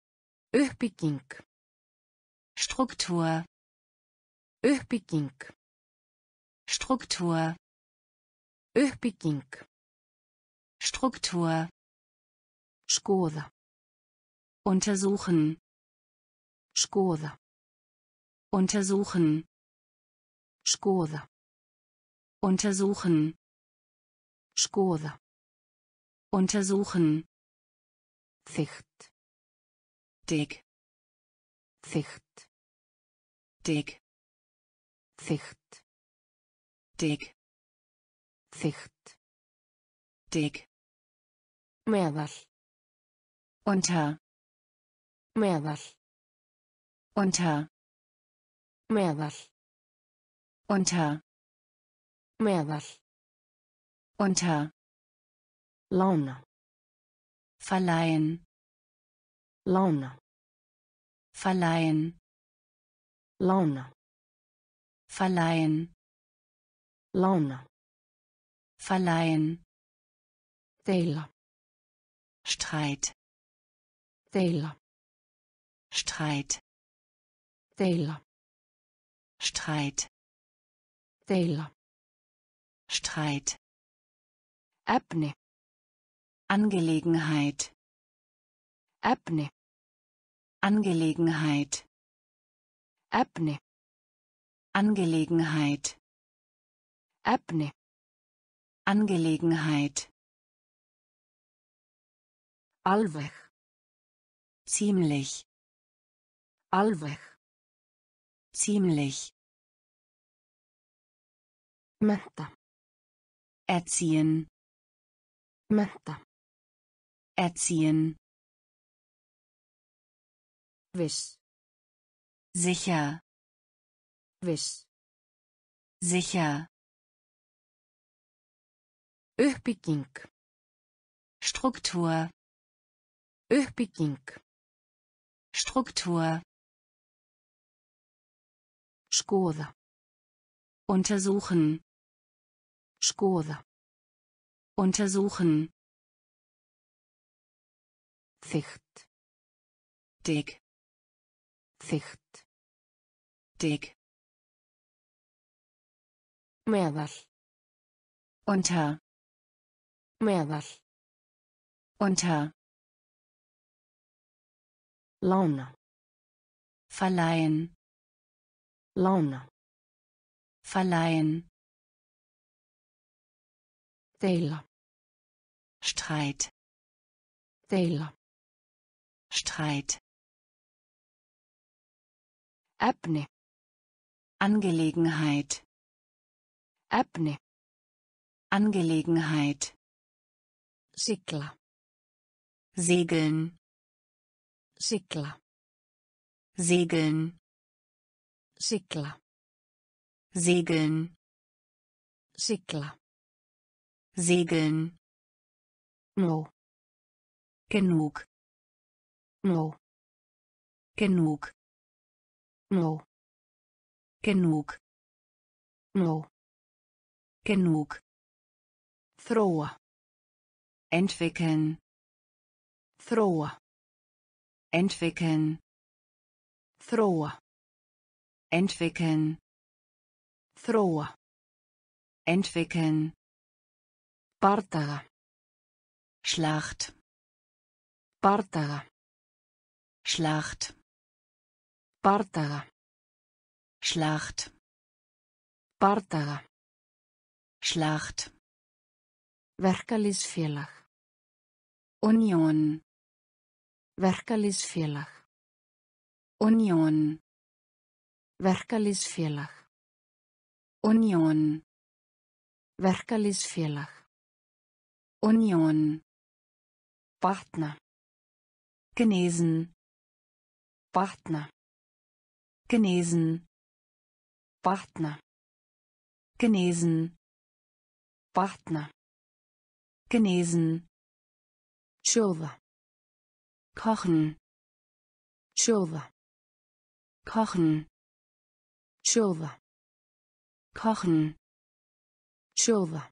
Uppbygging. Struktur. Uppbygging. Struktur. Uppbygging. Struktur. Skoða. Untersuchen. Skoða. Untersuchen. Skoða. Untersuchen. Skoða. Untersuchen. Þykkt. Dick. Þykkt. Dick. Þykkt. Dick. Þykkt. Dick. Meðal. Unter. Meðal. Unter. Meðal. Unter. Meðal. Unter. Lána. Verleihen. Lána. Verleihen. Lána. Verleihen. Lána. Verleihen. Deila. Streit. Deila. Streit. Deila. Streit. Deila. Streit. Efni. Angelegenheit. Efni. Angelegenheit. Efni. Angelegenheit. Efni. Angelegenheit. Alveg. Ziemlich. Alveg. Ziemlich. Mennta. Erziehen. Mennta. Erziehen. Viss. Sicher. Viss. Sicher. Uppbygging. Struktur. Uppbygging. Struktur. Skoða. Untersuchen. Skoða. Untersuchen. Þykkt. Dick. Þykkt. Dick. Meðal. Unter. Meðal. Unter. Lána. Verleihen. Lána. Verleihen. Deila. Streit. Deila. Streit. Efni. Angelegenheit. Efni. Angelegenheit. Sigla. Segeln. Sigla. Segeln. Sigla. Segeln. Sigla. Segeln. Nó. Genug. Nó. Genug. Nó. Genug. Nó. Genug. Þróa. Entwickeln. Þróa. Entwickeln. Þróa. Entwickeln. Þróa. Entwickeln. Bardaga. Schlacht. Bardaga. Schlacht. Bardaga. Schlacht. Bardaga. Schlacht. Verkalýðsfélag. Union. Verkalýðsfélag. Union. Verkalýðsfélag. Union. Verkalýðsfélag. Union. Batna. Genesen. Batna. Genesen. Batna. Genesen. Batna. Genesen. Sjóða. Kochen. Sjóða. Kochen. Sjóða. Kochen. Sjóða.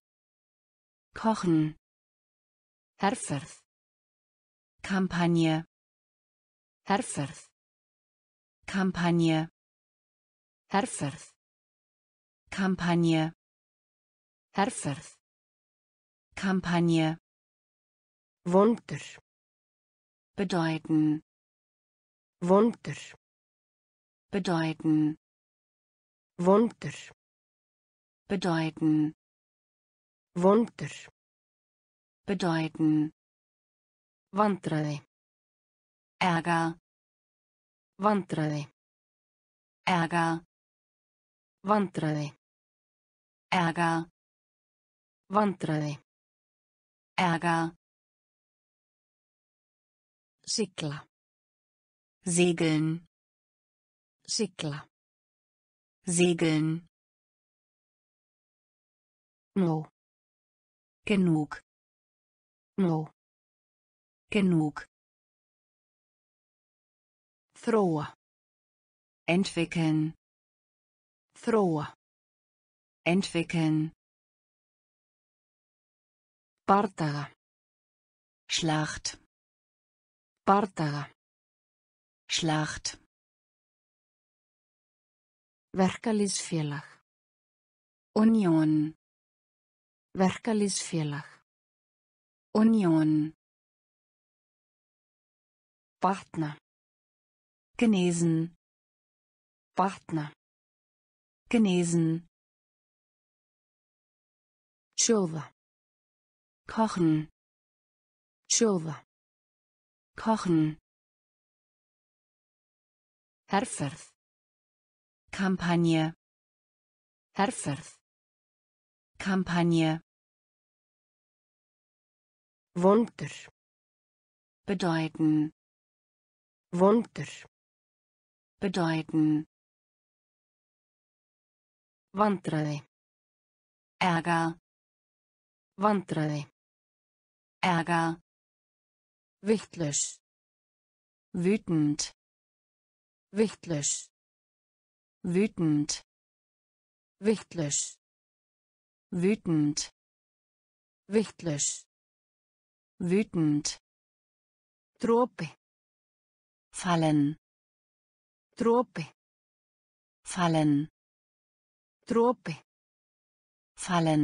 Kochen. Herferð. Kampagne. Herferð. Kampagne. Herferð. Kampagne. Herferð. Kampagne. Vondur. Bedeuten. Vondur. Bedeuten. Vondur. Bedeuten. Vondur. Bedeuten. Vandræði. Ärger. Vandræði. Ärger. Vandræði. Ärger. Vandræði. Ärger. Sigla. Segeln. Sigla. Segeln. Nú. Genug. Nú. Genug. Þróa. Entwickeln. Þróa. Entwickeln. Bardaga. Schlacht. Bardaga. Schlacht. Verkalýðsfélag. Union. Verkalýðsfélag. Union. Batna. Genesen. Batna. Genesen. Sjóða. Kochen. Sjóða. Kochen. Herferð. Kampagne. Herferð. Kampagne. Vondur. Bedeuten. Vondur. Bedeuten. Vandræði. Ärger. Vandræði. Ärger. Vittlaus. Wütend. Vittlaus. Wütend. Vittlaus. Wütend. Vittlaus. Wütend. Dropi. Fallen. Dropi. Fallen. Dropi. Fallen.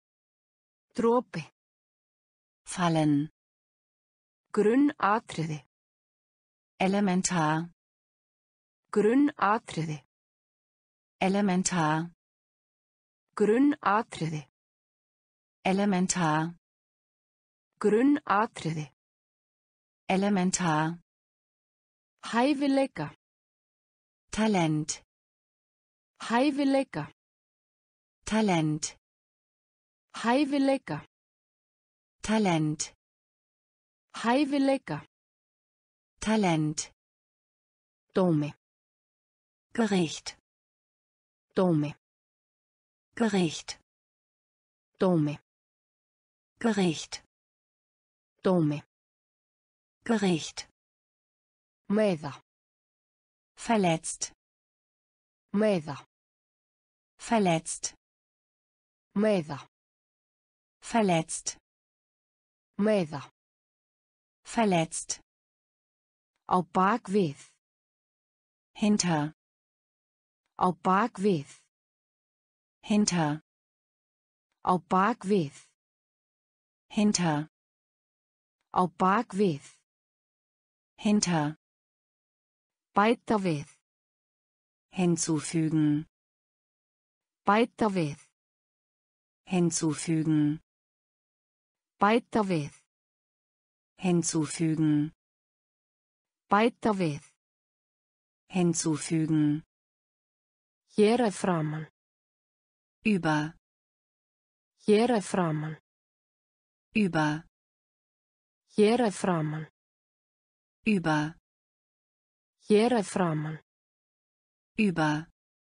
Dropi. Fallen. Grunnatriði. Elementar. Grunnatriði. Elementar. Grunnatriði. Elementar. Grunnatriði. Elementar. Hæfileika. Talent. Hæfileika. Talent. Hæfileika. Talent. Hæfileika. Talent. Dómi. Gericht. Dómi. Gericht. Dómi. Gericht. Dómi. Gericht. Meiða. Verletzt. Meiða. Verletzt. Meiða. Verletzt. Meiða. Verletzt. Á bak við. Hinter. Á bak við. Hinter. Á bak við. Hinter. Á bak við. Hinter. Bæta við. Hinzufügen. Bæta við. Hinzufügen. Bæta við. Hinzufügen. Bæta við. Hinzufügen. Hér að framan. Über. Hér að framan. Über. Hér að framan. Über. Hér að framan. Über.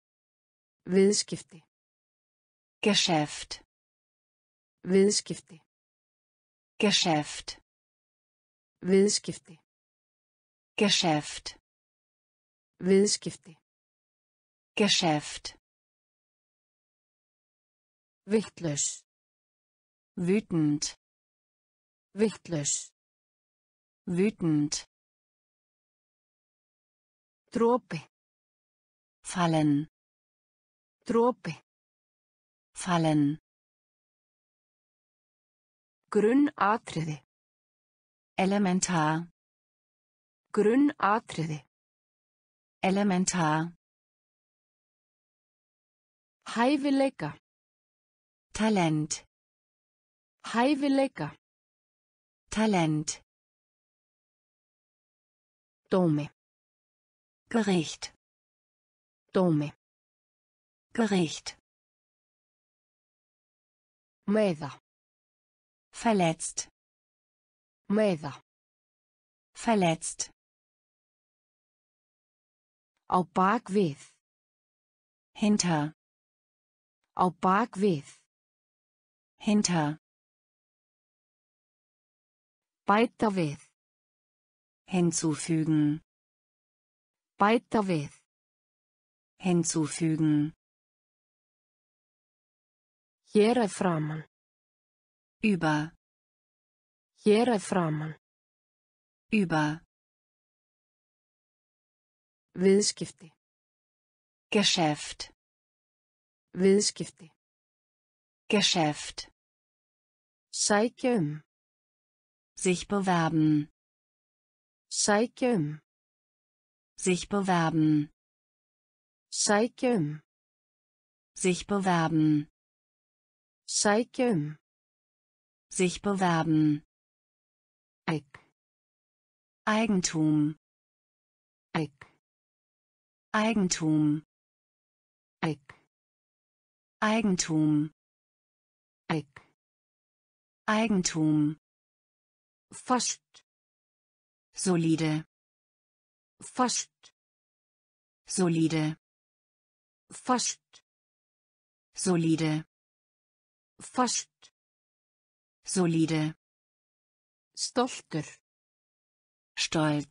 Viðskipti. Geschäft. Viðskipti. Geschäft. Viðskipti. Geschäft. Viðskipti. Geschäft. Vittlaus. Wütend. Vittlaus. Wütend. Dropi. fallen, Dropi. fallen, Grunnatriði. elementar, Grunnatriði. elementar, Hæfileika. Talent, Hæfileika. Talent, Dómi. Gericht, Dómi. Gericht, Meiða. verletzt, Meiða. verletzt, Á bak við. hinter, Á bak við. hinter, Bæta við. hinzufügen, Bæta við. hinzufügen, Hér að framan. über, Hér að framan. über, Viðskipti. Geschäft, Viðskipti. Geschäft, Sækja um. sich bewerben, Sækja um. sich bewerben, Sækja um. sich bewerben, Sækja um. sich bewerben, Eign. Eigentum, Eign. Eigentum, Eign. Eigentum, Eign. Eigentum, Fast. solide, Fast. solide, Fast. solide, Fast. solide, Stoltur. stolz,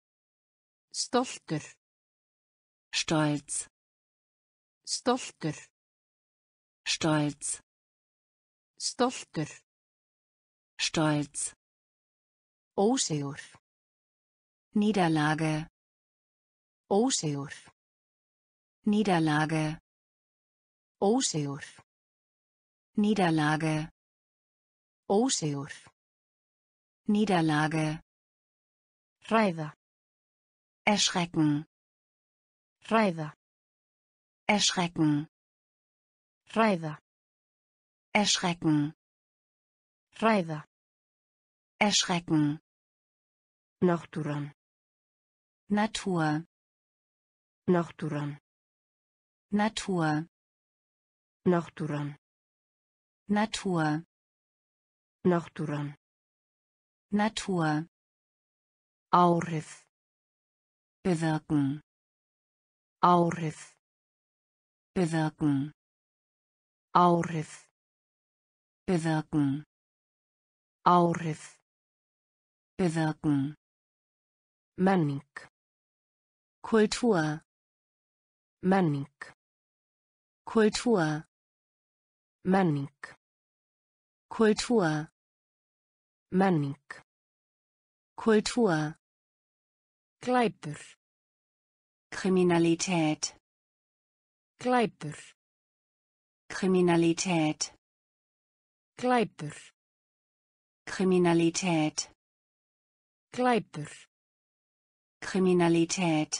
Stoltur. stolz, Stoltur. stolz, Stoltur. stolz, Ósigur. Niederlage, Ósigur. Niederlage, Ósigur. Niederlage, Ósigur. Niederlage, Hræða. erschrecken, Hræða. erschrecken, Hræða. erschrecken, Hræða. erschrecken, Náttúran. Natur, Náttúran. Natur, Náttúran. Natur, Náttúran. Natur, Áhrif. bewirken, Áhrif. bewirken, Áhrif. bewirken, Áhrif. bewirken, Menning. Kultur, Menning. Kultur, Menning. Kultur, Menning. Kultur, Glæpur. Kriminalität, Glæpur. Kriminalität, Glæpur. Kriminalität, Glæpur. Kriminalität,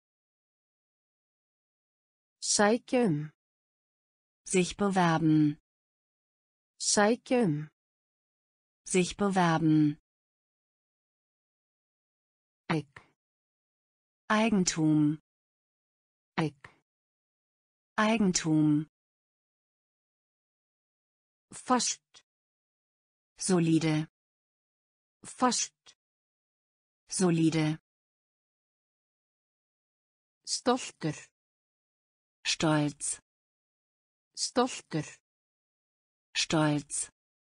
Sækja um. sich bewerben, Sækja um. sich bewerben, Eign. Eigentum, Eign. Eigentum, Fast. solide, Fast. solide, Stoltur. stolz, Stoltur. stolz,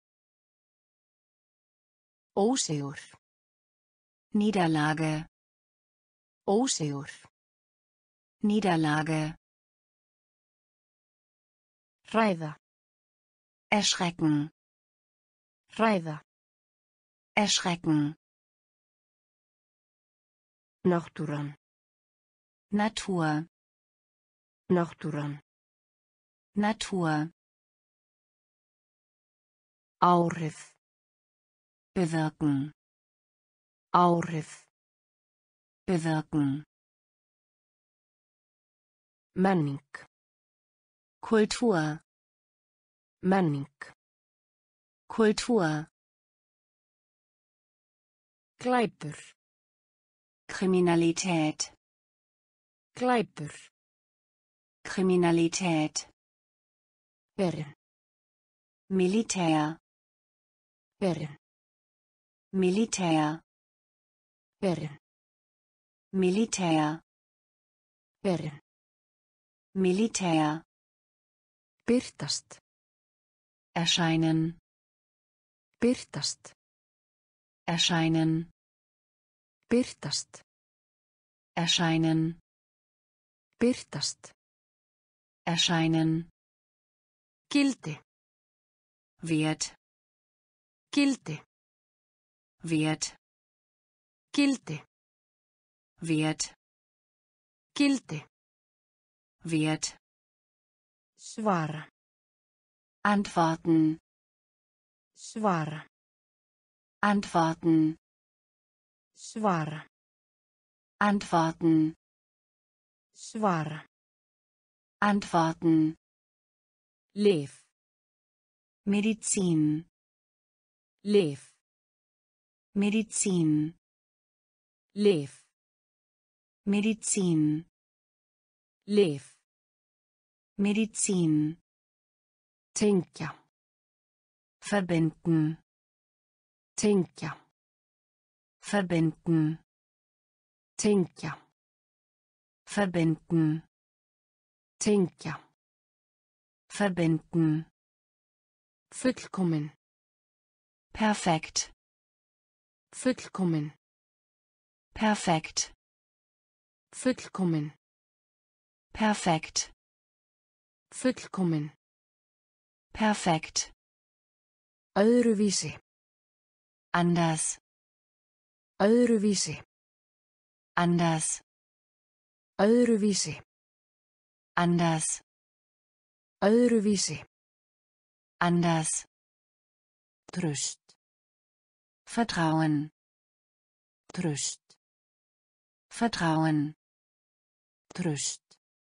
Ósigur. Niederlage, Ósigur. Niederlage, Hræða. erschrecken, Hræða. erschrecken, Náttúran. Natur. Náttúran. Natur. Áhrif. Bewirken. Áhrif. Bewirken. Menning. Kultur. Menning. Kultur. Glæpur. Kriminalität. Glæpur. Kriminalität. Verin. Militär. Verin. Militär. Verin. Militär. Verin. Militär. Birtast. Erscheinen. Birtast. Erscheinen. Birtast. Erscheinen. Birtast. Erscheinen. Gildi. Wert. Gildi. Wert. Gildi. Wert. Gildi. Wert. Svara. Antworten. Svara. Antworten. Svara. Antworten. Svara. Antworten. Lyf. Medizin. Lyf. Medizin. Lyf. Medizin. Lyf. Medizin. Tänka. Verbinden. Tänka. Verbinden. Tänka. Verbinden. Tänka. Verbinden. Fullkommen. Perfekt. Fullkommen. Perfekt. Fullkommen. Perfekt. Fullkommen. Perfekt. Öðruvísi. Anders. Öðruvísi. Anders. Öðruvísi. Anders. Öðruvísi. Anders. Tröst. Vertrauen. Tröst. Vertrauen. Tröst.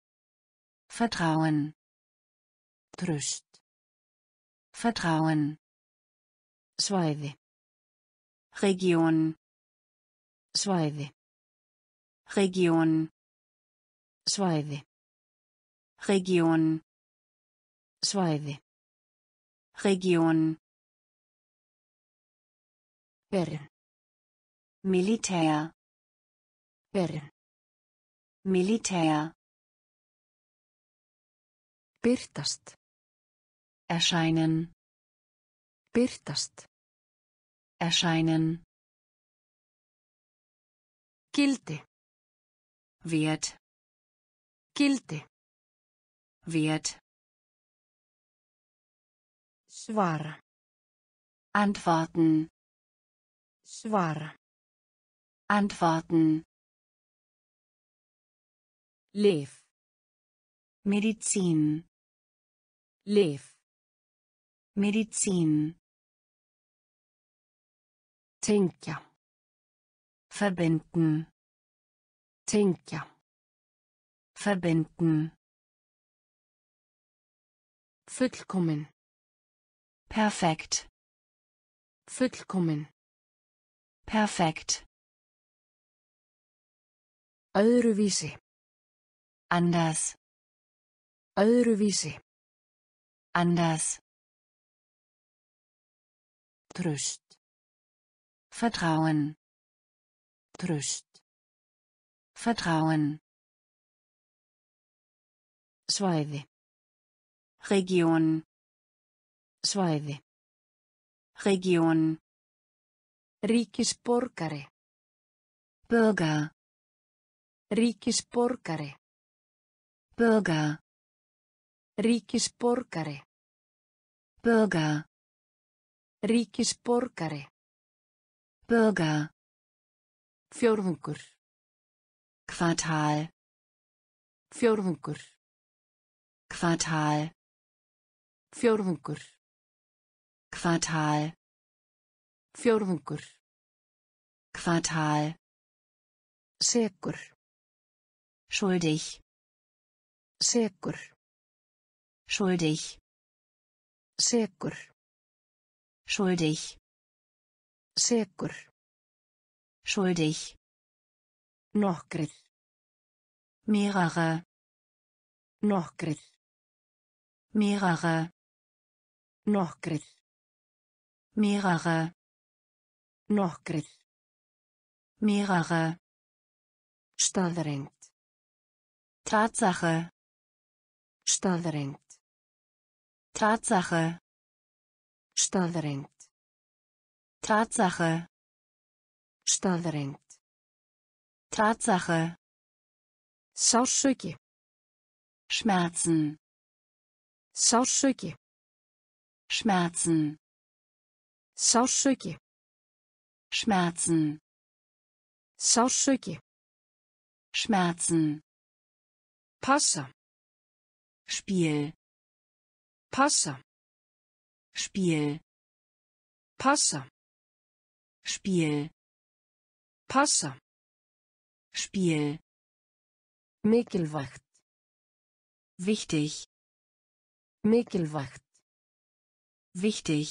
Vertrauen. Tröst. Vertrauen. Svæði. Region. Svæði. Region. Svæði. Region. Svæði. Region. Verin. Militär. Verin. Militär. Birtast. Erscheinen. Birtast. Erscheinen. Gildi. Wert. Gildi. Wert. Svara. Antworten. Svara. Antworten. Lyf. Medizin. Lyf. Medizin. Tänka. Verbinden. Tänka. Verbinden. Fullkommen. Perfekt. Fullkommen. Perfekt. Öðruvísi. Anders. Öðruvísi. Anders. Tröst. Vertrauen. Tröst. Vertrauen. Svæði. Region. Svæði. Region. Ríkisborgari. Bürger. Ríkisborgari. Bürger. Ríkisborgari. Bürger. Ríkisborgari. Bürger. Fjórðungur. Quartal. Fjórðungur. Quartal. Fjórðungur. Quartal. Fjórðungur. Quartal. Sekur. Schuldig. Sekur. Schuldig. Sekur. Schuldig. Sekur. Schuldig. Nokkrir. Mehrere. Nokkrir. Mehrere. Nokkrir. Mehrere. Nokkrir. Mehrere. Staðreynd. Tatsache. Staðreynd. Tatsache. Staðreynd. Tatsache. Staðreynd. Tatsache. Sársauki. Schmerzen. Sársauki. Schmerzen. Sársauki. Schmerzen. Sársauki. Schmerzen. Passa. Spiel. Passa. Spiel. Passa. Spiel. Passa. Spiel. Mikilvægt. Wichtig. Mikilvægt. Wichtig.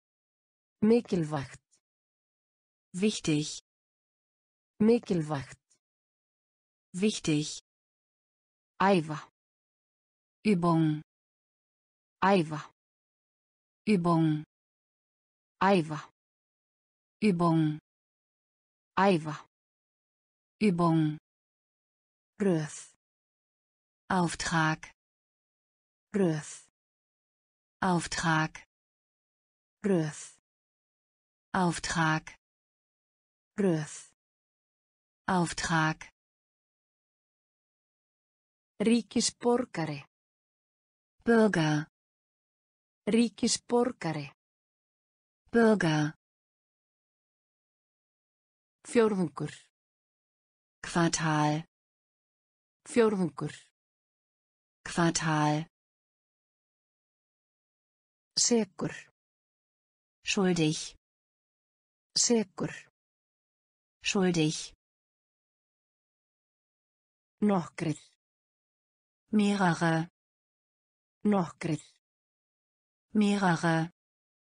Mikilvægt. Wichtig. Mikilvægt. Wichtig. Æfa. Übung. Æfa. Übung. Æfa. Übung. Æfa. Übung. Röð. Auftrag. Röð. Auftrag. Röð. Auftrag. Röð. Auftrag. Ríkisborgari. Bürger. Ríkisborgari. Bürger. Fjórðungur. Quartal. Fjórðungur. Quartal. Sekur. Schuldig. Sekur. Schuldig. Nokkrir. Mehrere. Nokkrir. Mehrere.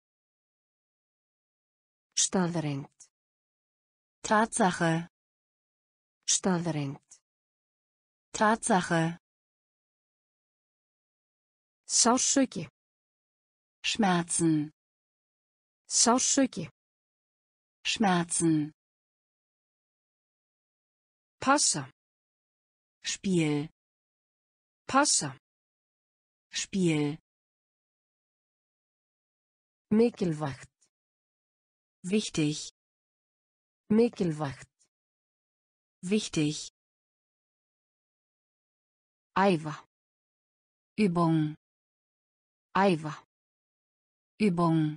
Staðreynd. Tatsache. Staðreynd. Tatsache. Sársauki. Schmerzen. Sársauki. Schmerzen. Passa. Spiel. Passa. Spiel. Mikilvægt. Wichtig. Mikilvægt. Wichtig. Æfa. Übung. Æfa. Übung.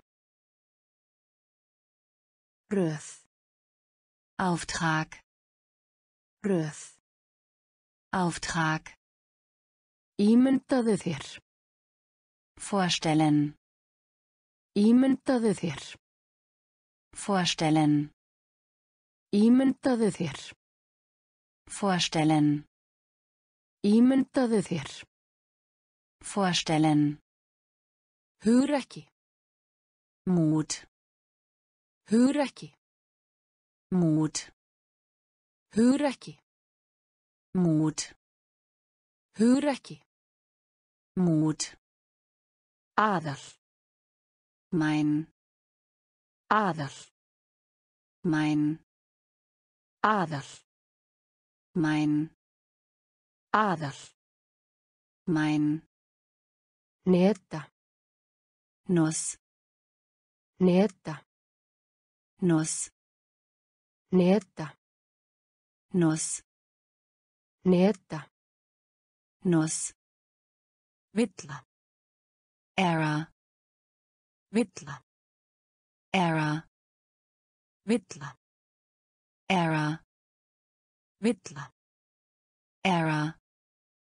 Röð. Auftrag. Röð. Auftrag. Ímyndaðu þér. Vorstellen. Ímyndaðu þér. Vorstellen. Ímyndaðu þér. Vorstellen. Ímyndaðu þér. Vorstellen. Hugrekki. Mut. Hugrekki. Mut. Hugrekki. Mut. Hugrekki. Mut. Aðal. Mein. Aðal. Mein. Aðal. Mein. Aðal. Mein. Neta. Nuss. Neta. Nuss. Neta. Nuss. Neta. Nuss. Villa. Error. Villa. Error. Villa. Error. Villa. Error.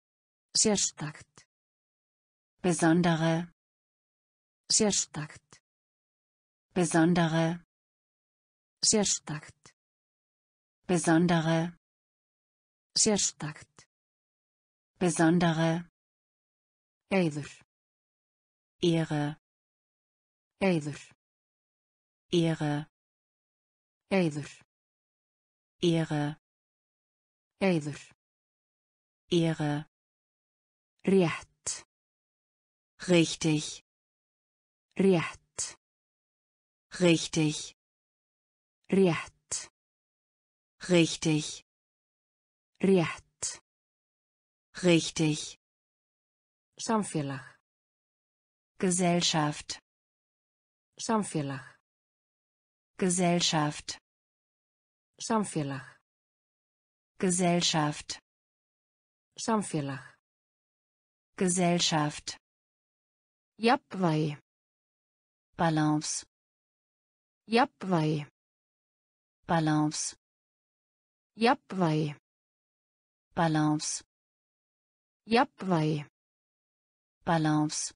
Sérstakt. Besondere. Sérstakt. Besondere. Sérstakt. Besondere. Sérstakt. Besondere. Eiður. Ehre. Eiður. Ehre. Eiður. Ehre. Eiður. Ehre. Rétt. Richtig. Rétt. Richtig. Rétt. Richtig. Rétt. Richtig. Samfélag. Gesellschaft. Samfélag. Gesellschaft. Samfélag. Gesellschaft. Samfélag. Gesellschaft. Jafnvægi. Balance. Jafnvægi. Balance. Jafnvægi. Balance. Jafnvægi. Balance.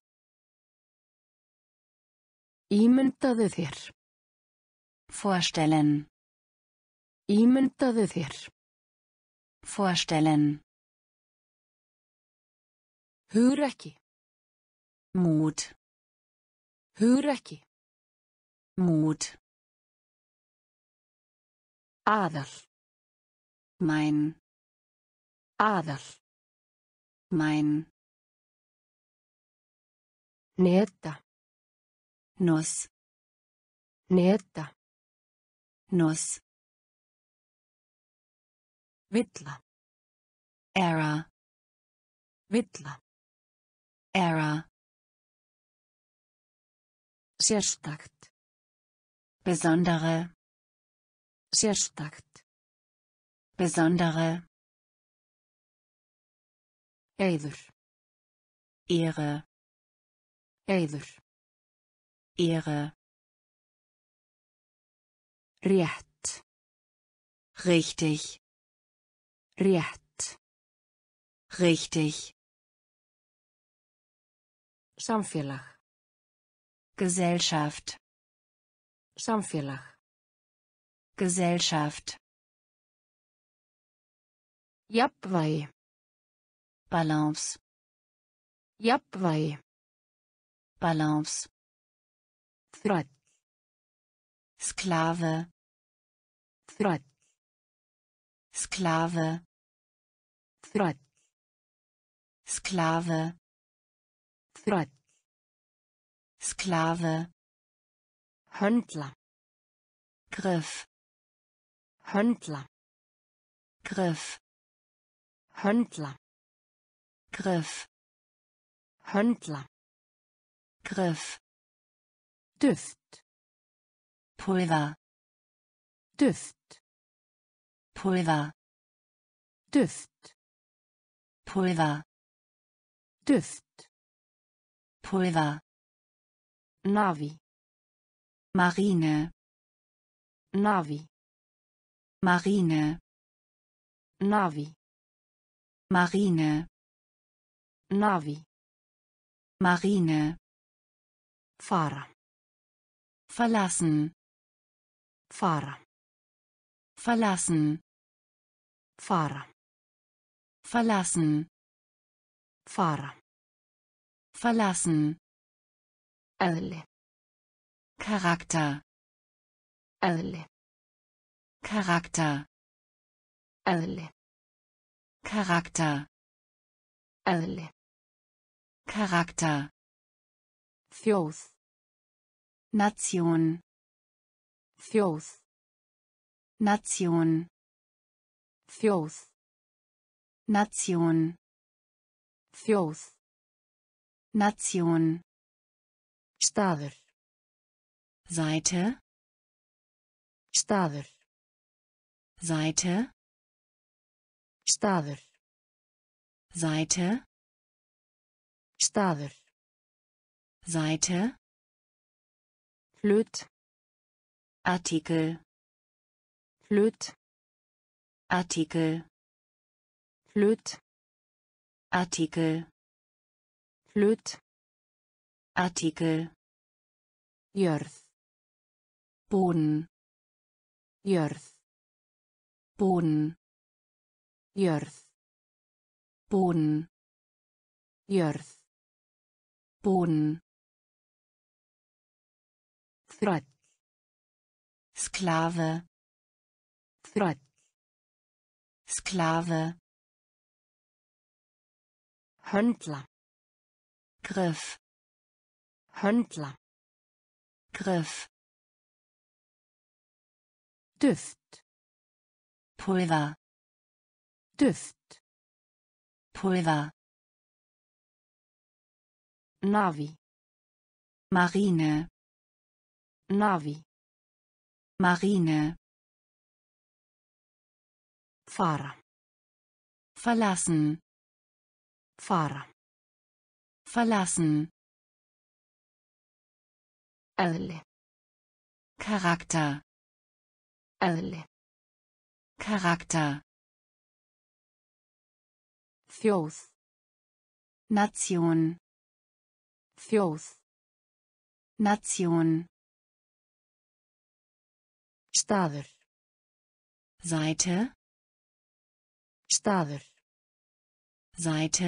Ímyndaðu þér. Vorstellen. Ímyndaðu þér. Vorstellen. Hugrekki. Mut. Hugrekki. Mut. Aðal. Mein. Aðal. Mein. Neta. Nuss. Neta. Nuss. Villa. Error. Villa. Error. Sérstakt. Besondere. Sérstakt. Besondere. Eiður. Ehre. Eiður. Ehre. Rétt. Richtig. Rétt. Richtig. Samfélag. Gesellschaft. Samfélag. Gesellschaft. Jafnvægi. Balance. Jafnvægi. Balance. Þræll. Sklave. Þræll. Sklave. Þræll. Sklave. Þræll. Sklave. Höndla. Griff. Höndla. Griff. Höndla. Griff. Höndla. Griff. Duft. Pulver. Duft. Pulver. Duft. Pulver. Duft. Pulver. Navi. Marine. Navi. Marine. Navi. Marine. Navi. Marine. Fara. Verlassen. Fara. Verlassen. Fara. Verlassen. Fara. Verlassen. Eðli. Charakter. Eðli. Charakter. Eðli. Charakter. Eðli. Charakter. Þjóð. Nation. Þjóð. Nation. Þjóð. Nation. Þjóð. Nation. Staður. Seite. Staður. Seite. Staður. Seite. Staður. Seite. Hlut. Artikel. Hlut. Artikel. Hlut. Artikel, hlut, Artikel, jörð, Boden, jörð, Boden, jörð, Boden, jörð, Boden, þræll, Sklave, þræll, Sklave, höndla, Griff, höndla, Griff, duft, Pulver, duft, Pulver, navi, Marine, navi, Marine, fara, verlassen, fara, verlassen, eðli, Charakter, eðli, Charakter, þjóð, Nation, þjóð, Nation, staður, Seite, staður, Seite,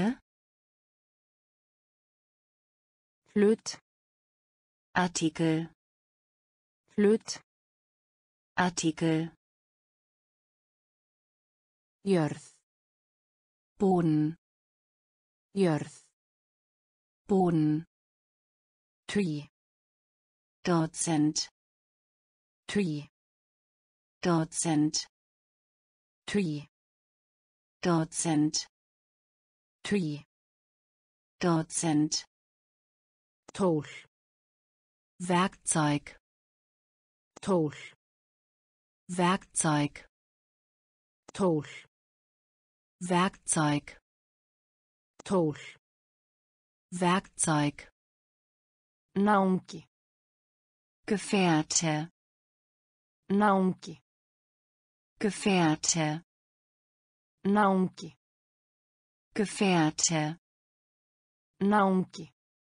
hlut, Artikel, hlut, Artikel, jörð, Boden, jörð, Boden, tugi, Dozent, tugi, Dozent, tugi, Dozent, tugi, Dozent, tól, Werkzeug, tól, Werkzeug, tól, Werkzeug, tól, Werkzeug, náungi, Gefährte, náungi, Gefährte, náungi, Gefährte, náungi,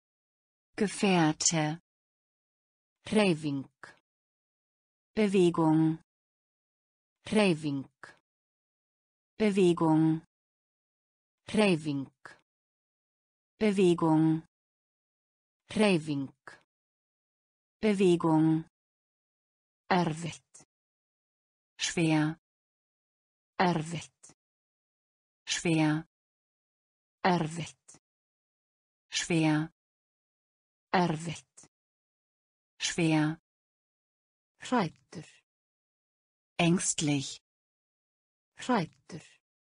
Gefährte, hreyfing, Bewegung, hreyfing, Bewegung, hreyfing, Bewegung, hreyfing, Bewegung, erfitt, schwer, erfitt, schwer, erfitt, schwer, erfitt, schwer, hræddur, ängstlich, hræddur,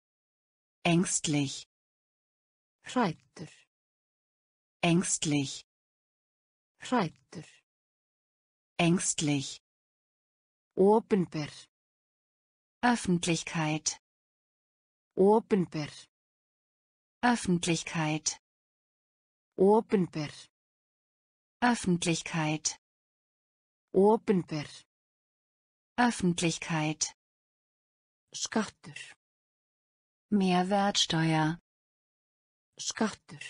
ängstlich, hræddur, ängstlich, hræddur, ängstlich, opinber, Öffentlichkeit, opinber, Öffentlichkeit, opinber, Öffentlichkeit, opinber, Öffentlichkeit, skattur, Mehrwertsteuer, skattur,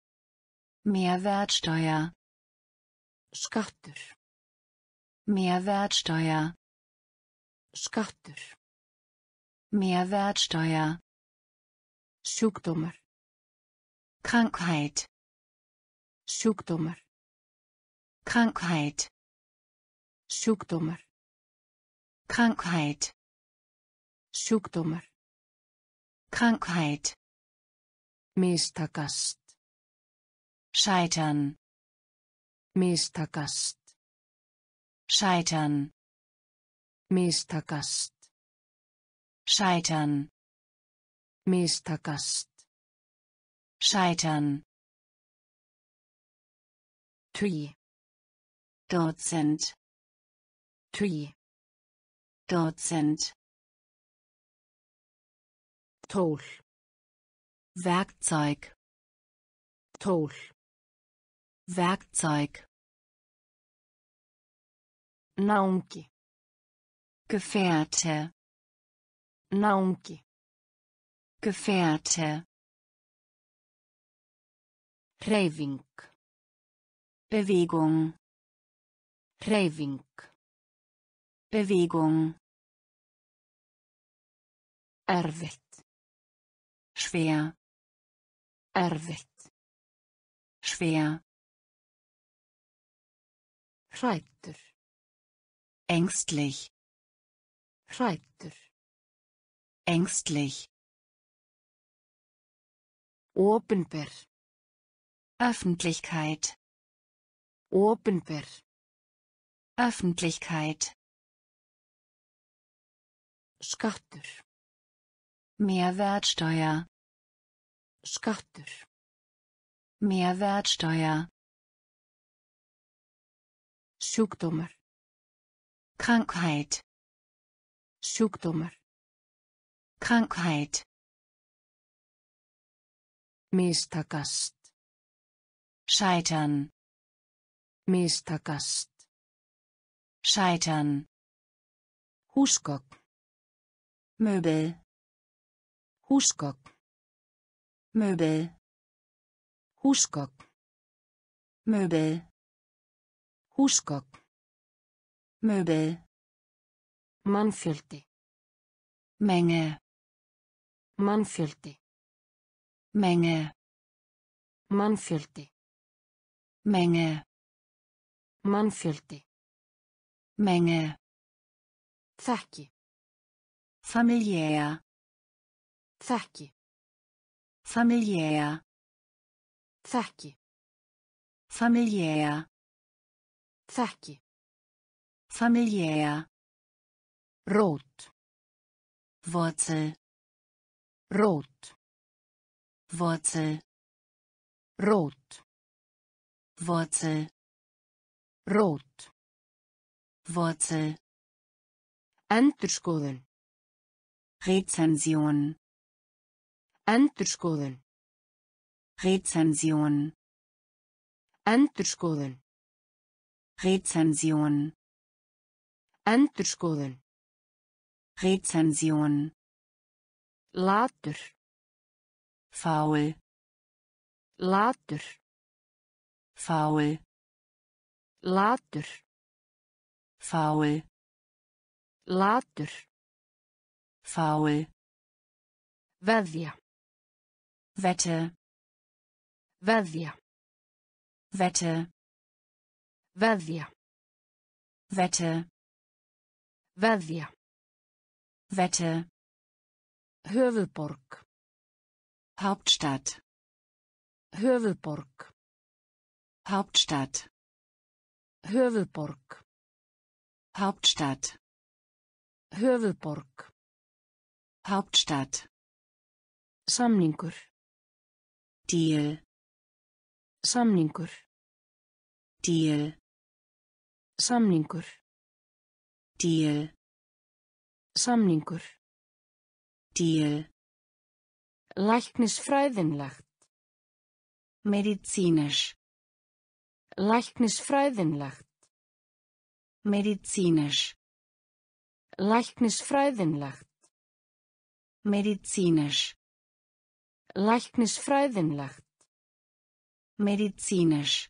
Mehrwertsteuer, skattur, Mehrwertsteuer, skattur, Mehrwertsteuer, sjúkdómar, Krankheit, sjúkdómar, Krankheit, sjúkdómar, Krankheit, sjúkdómar, Krankheit, mistakast, Scheitern, mistakast, Scheitern, mistakast, Scheitern, mistakast, Scheitern, tugi, Dozent, tugi, Dozent, tól, Werkzeug, tól, Werkzeug, náungi, Gefährte, náungi, Gefährte, Hreyfing. Bewegung. Hreyfing. Bewegung. Erfitt. Schwer. Erfitt. Schwer. Hræddur. Ängstlich. Hræddur. Ängstlich. Opinber. Öffentlichkeit. Opinber. Öffentlichkeit. Skattur. Mehrwertsteuer. Skattur. Mehrwertsteuer. Sjúkdómar. Krankheit. Sjúkdómar. Krankheit. Mistakast. Scheitern. Mistakast. Scheitern. Húsgögn. Möbel. Húsgögn. Möbel. Húsgögn. Möbel. Húsgögn. Möbel. Mannfjöldi. Menge. Mannfjöldi. Menge. Mannfjöldi. Menge. Mannfjöldi. Menge. Þekki. Familiär. Þekki. Familiär. Þekki. Familiär. Þekki. Familiär. Rót. Wurzel. Rót. Wurzel. Rót. Wurzel. Rót. Wurzel. Endurskoðun. Rezension. Endurskoðun. Rezension. Endurskoðun. Rezension. Endurskoðun. Rezension. Latur. Faul. Latur. Faul. Latur. Faul. Latur. Faul. Veðja. Wette. Veðja. Wette. Veðja. Wette. Veðja. Wette. Höfuðborg. Hauptstadt. Höfuðborg. Hauptstadt. Höfuðborg. Hauptstadt. Höfuðborg. Hauptstadt. Samningur. Deal. Samningur. Deal. Samningur. Deal. Samningur. Deal. Læknisfræðinlegt. Medizinisch. Læknisfræðinlegt. Medizinisch. Læknisfræðinlegt. Medizinisch. Læknisfræðinlegt. Medizinisch.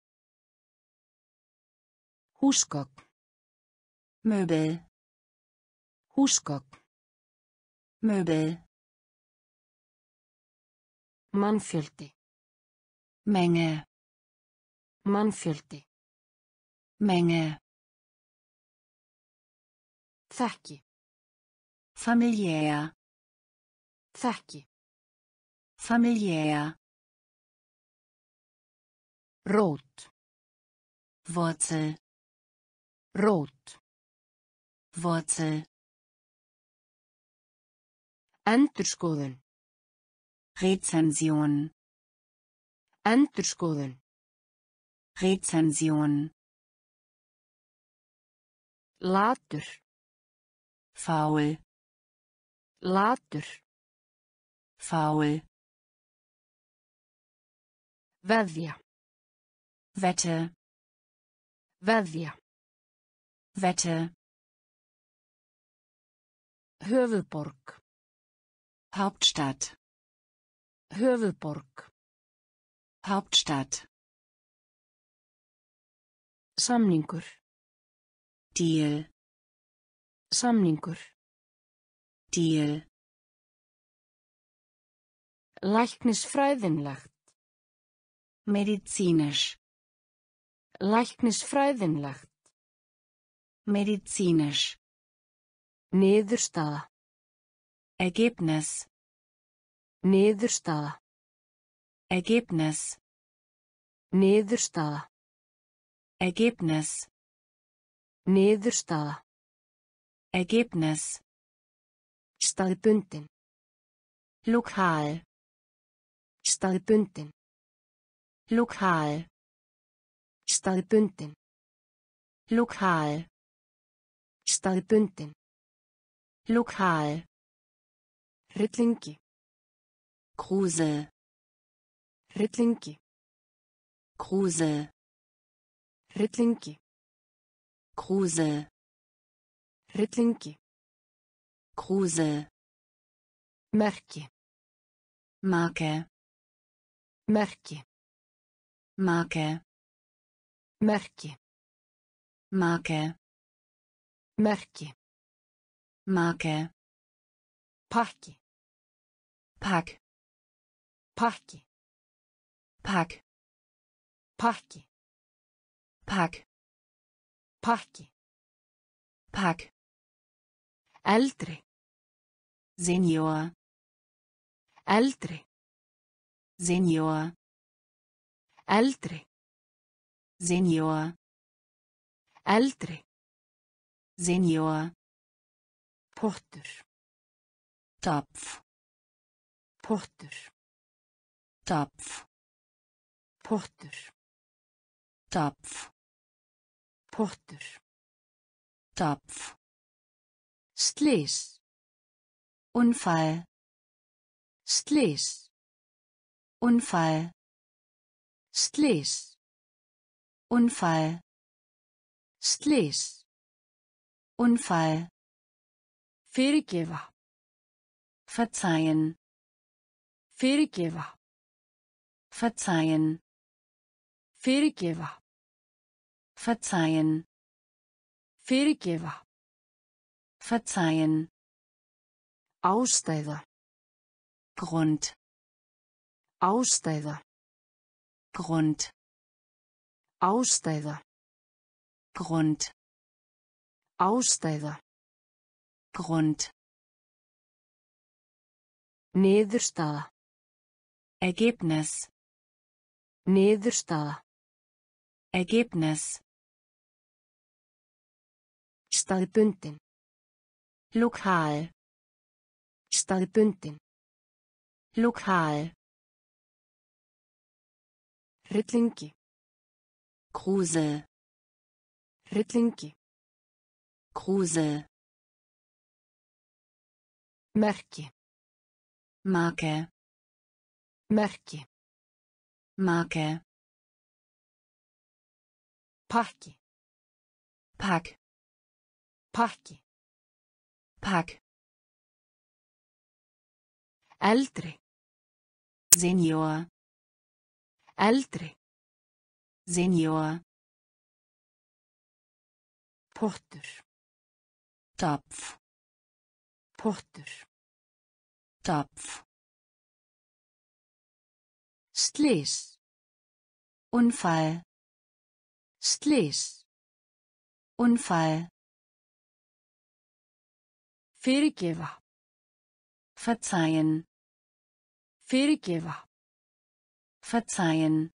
Húsgögn. Möbel. Húsgögn. Möbel. Mannfjöldi. Menge. Mannfjöldi. Menge. Þekki. Familiär. Þekki. Familiär. Rót. Wurzel. Rót. Wurzel. Endurskoðun. Rezension. Endurskoðun. Rezension. Latur. Faul. Latur. Faul. Veðja. Wette. Veðja. Wette. Höfuðborg. Hauptstadt. Höfuðborg. Hauptstadt. Samningur. Deal. Samningur. Deal. Læknisfræðinlegt. Medizinisch. Læknisfræðinlegt. Medizinisch. Niðurstaða. Ergebnis. Niðurstaða. Ergebnis. Niðurstaða. Ergebnis. Niðurstaða. Ergebnis. Staðbundin. Lokal. Staðbundin. Lokal. Staðbundin. Lokal. Staðbundin. Lokal. Hryllingi. Grusel. Hryllingi. Grusel. Hryllingi. Grusel. Hryllingi. Grusel. Merki. Marke. Merki. Marke. Merki. Marke. Merki. Marke. Pakki. Pack. Pakki. Pack. Pakki. Pack. Pakki. Pack. Eldri. Senior. Eldri. Senior. Eldri. Senior. Eldri. Senior. Pottur. Topf. Pottur. Topf. Pottur. Topf. Pottur. Topf. Slys. Unfall. Slys. Unfall. Slys. Unfall. Slys. Unfall. Fyrirgefa. Verzeihen. Fyrirgefa. Verzeihen. Fyrirgefa. Verzeihen. Fyrirgefa. Verzeihen. Ástæða. Grund. Ástæða. Grund. Ástæða. Grund. Ástæða. Grund. Niðurstaða. Ergebnis. Niðurstaða. Ergebnis. Staðbundin. Lokal. Staðbundin. Lokal. Hryllingi. Grusel. Hryllingi. Grusel. Merki. Marke. Merki. Marke. Pakki. Pack. Pakki. Pack. Eldri. Senior. Eldri. Senior. Pottur. Topf. Pottur. Topf. Slys. Unfall. Slys. Unfall. Fyrirgefa. Verzeihen. Fyrirgefa. Verzeihen.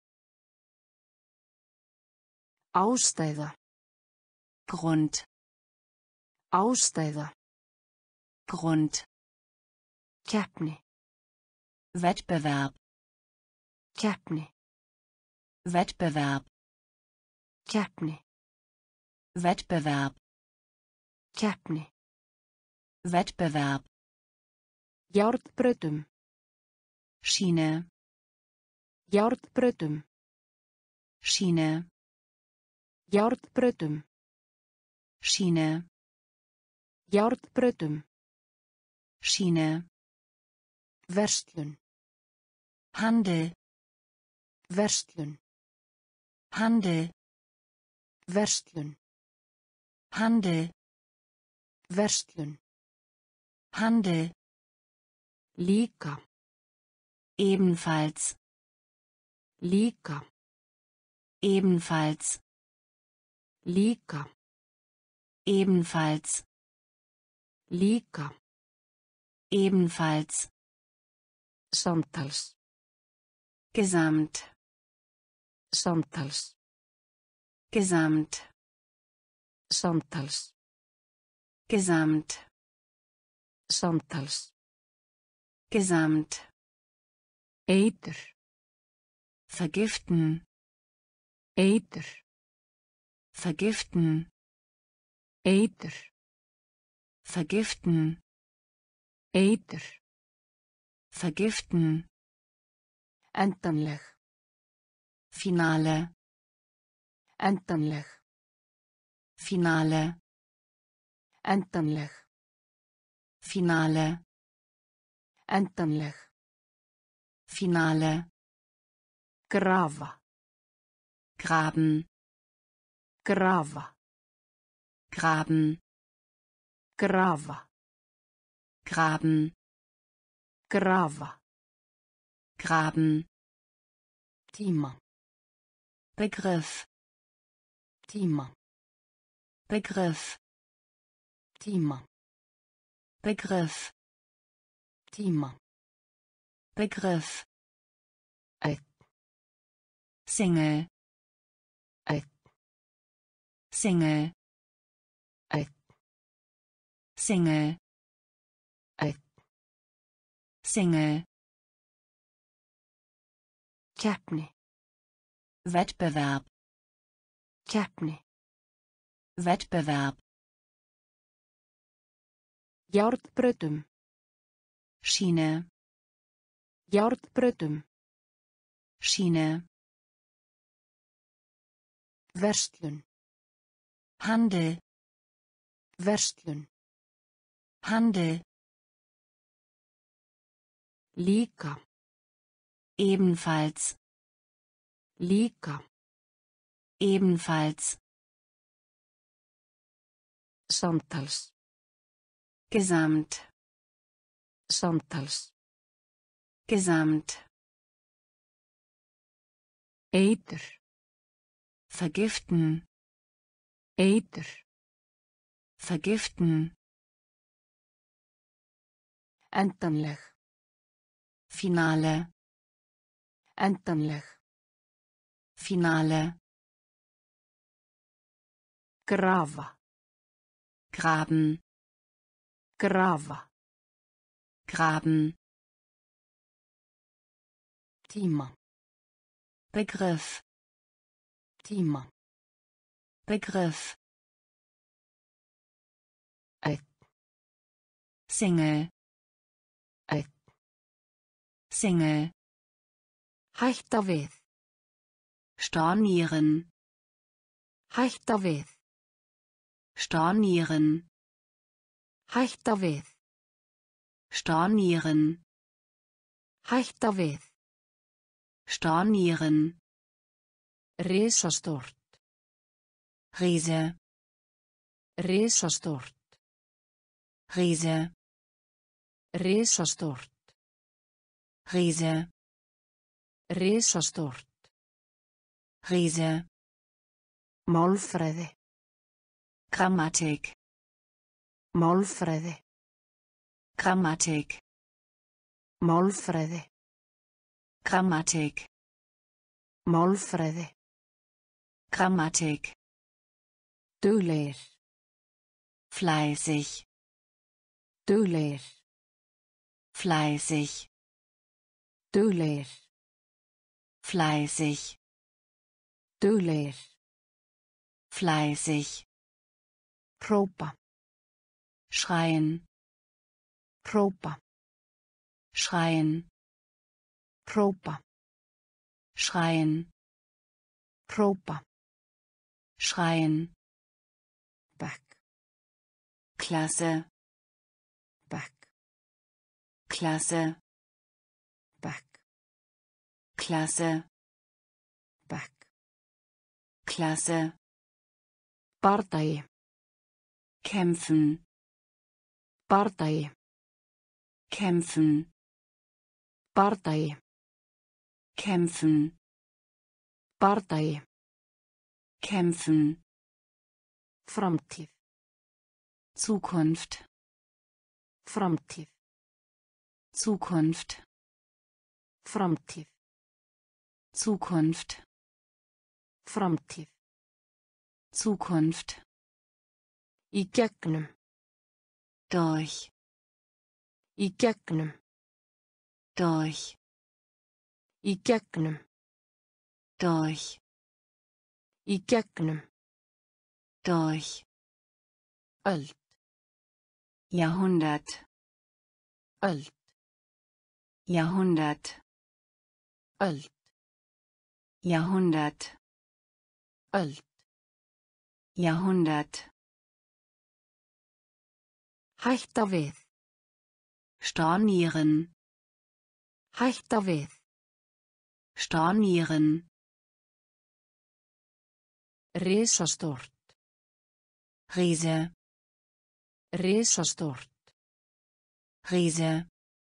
Ástæða. Grund. Ástæða. Grund. Keppni. Wettbewerb. Keppni. Wettbewerb. Keppni. Wettbewerb. Keppni. Wettbewerb. Járnbrautum. Schiene. Járnbrautum. Schiene. Járnbrautum. Schiene. Járnbrautum. Schiene. Verslun. Handel. Verslun. Handel. Verslun. Handel. Verslun. Handel. Líka. Ebenfalls. Líka. Ebenfalls. Líka. Ebenfalls. Líka. Ebenfalls. Samtals. Gesamt. Samtals. Gesamt. Samtals. Gesamt. Samtals. Gesamt. Eitur. Vergiften. Eitur. Vergiften. Eitur. Vergiften. Eitur. Vergiften. Endanleg. Finale. Endanleg. Finale. Endanleg. Finale. Endanleg. Finale. Grafa. Graben. Grafa. Graben. Grafa. Graben. Grafa. Graben. Tíma. Begriff. Tíma. Begriff. Tíma. Begriff. Tíma. Begriff. Einn. Single. Einn. Single. Einn. Single. Einn. Single. Keppni. Wettbewerb. Keppni. Wettbewerb. Járnbrautum. Schiene. Járnbrautum. Schiene. Verslun. Handel. Verslun. Handel. Líka. Ebenfalls. Líka. Ebenfalls. Samtals. Gesamt. Samtals. Gesamt. Eitur. Vergiften. Eitur. Vergiften. Endanleg. Finale. Endanleg. Finale. Grafa. Graben. Grafa. Graben. Tíma. Begriff. Tíma. Begriff. Einn. Single. Einn. Single. Hætta við. Stornieren. Hætta við. Stornieren. Hætta við. Stornieren. Hætta við. Stornieren. Risastórt. Riese. Risastórt. Riese. Risastórt. Riese. Risastórt. Riese. Málfræði. Grammatik. Málfræði. Grammatik. Málfræði. Grammatik. Málfræði. Grammatik. Duglegir. Fleißig. Duglegir. Fleißig. Duglegir. Fleißig. Duglegir. Fleißig. Hrópa. Schreien. Hrópa. Schreien. Hrópa. Schreien. Hrópa. Schreien. Bekk. Klasse. Bekk. Klasse. Bekk. Klasse. Klasse. Bardagi. Kämpfen. Bardagi. Kämpfen. Bardagi. Kämpfen. Bardagi. Kämpfen. Framtíð. Zukunft. Framtíð. Zukunft. Framtíð. Zukunft. Framtíð. Zukunft. Í gegnum. Durch. Í gegnum. Durch. Í gegnum. Durch. Í gegnum. Durch. Öld. Jahrhundert. Öld. Jahrhundert. Öld. Jahrhundert. Öld. Jahrhundert. Hætta við. Stornieren. Hætta við. Stornieren. Risastórt. Riese. Risastórt. Riese.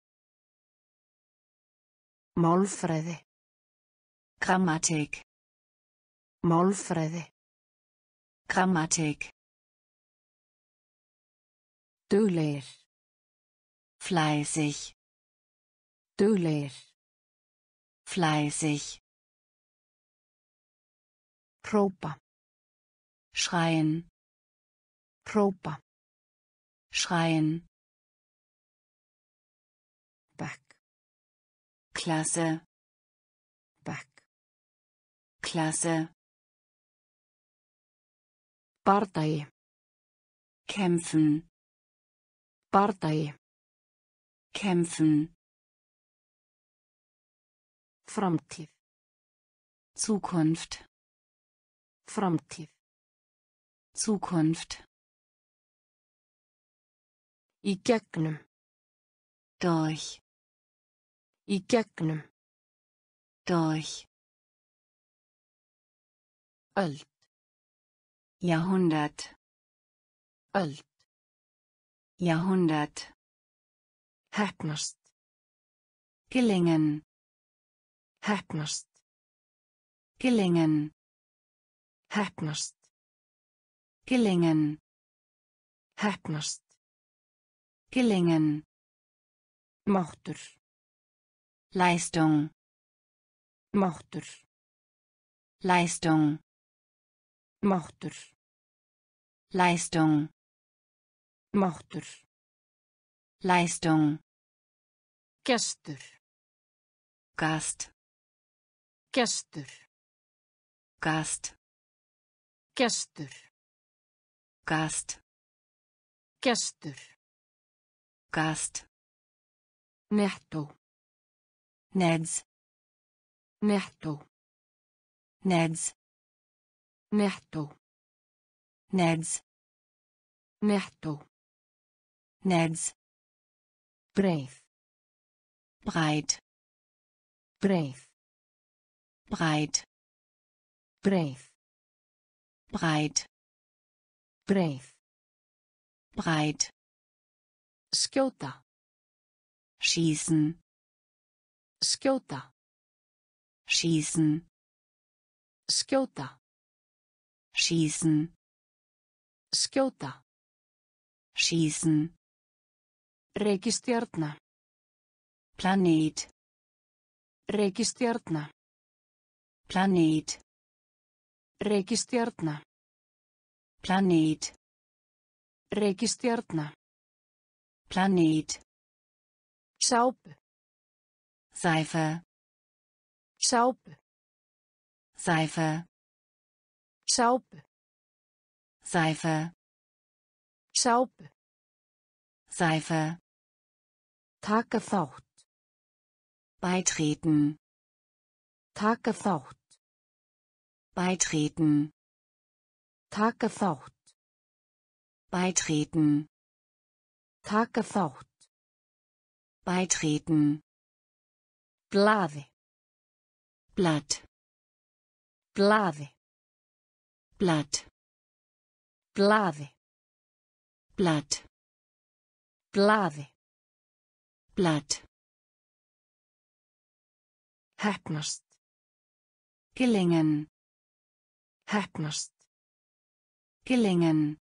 Málfræði. Grammatik. Málfræði. Grammatik. Duglegir. Fleißig. Duglegir. Fleißig. Hrópa. Schreien. Hrópa. Schreien. Bekk. Klasse. Bekk. Klasse. Bardagi. Kämpfen. Bardagi. Kämpfen. Framtíð. Zukunft. Framtíð. Zukunft. Í gegnum. Durch. Í gegnum. Durch. Öld. Jahrhundert. Öld. Jahrhundert. Heppnast. Gelingen. Heppnast. Gelingen. Heppnast. Gelingen. Heppnast. Gelingen. Máttur. Leistung. Máttur. Leistung. Máttur. Leistung. Máttur. Leistung. Gestur. Gast. Gestur. Gast. Gestur. Gast. Gestur. Gast. Nettó. Neds. Nettó. Neds. Nettó. Neds. Nettó. Neds. Breið. Breit. Breið. Breit. Breið. Breit. Breið. Breit. Skjóta. Schießen. Skjóta. Schießen. Skjóta. Schießen. Skjóta. Schießen. Reikistjarna. Planet. Reikistjarna. Planet. Reikistjarna. Planet. Reikistjarna. Planet. Sápu. Seife. Sápu. Seife. Sápu. Seife. Sápu. Seife. Taka þátt. Beitreten. Taka þátt. Beitreten. Taka þátt. Beitreten. Taka þátt. Beitreten. Blaði. Blatt. Blaði. Blatt. Blaði. Blatt. Blaði. Blatt. Heppnast. Gelingen. Heppnast. Gelingen.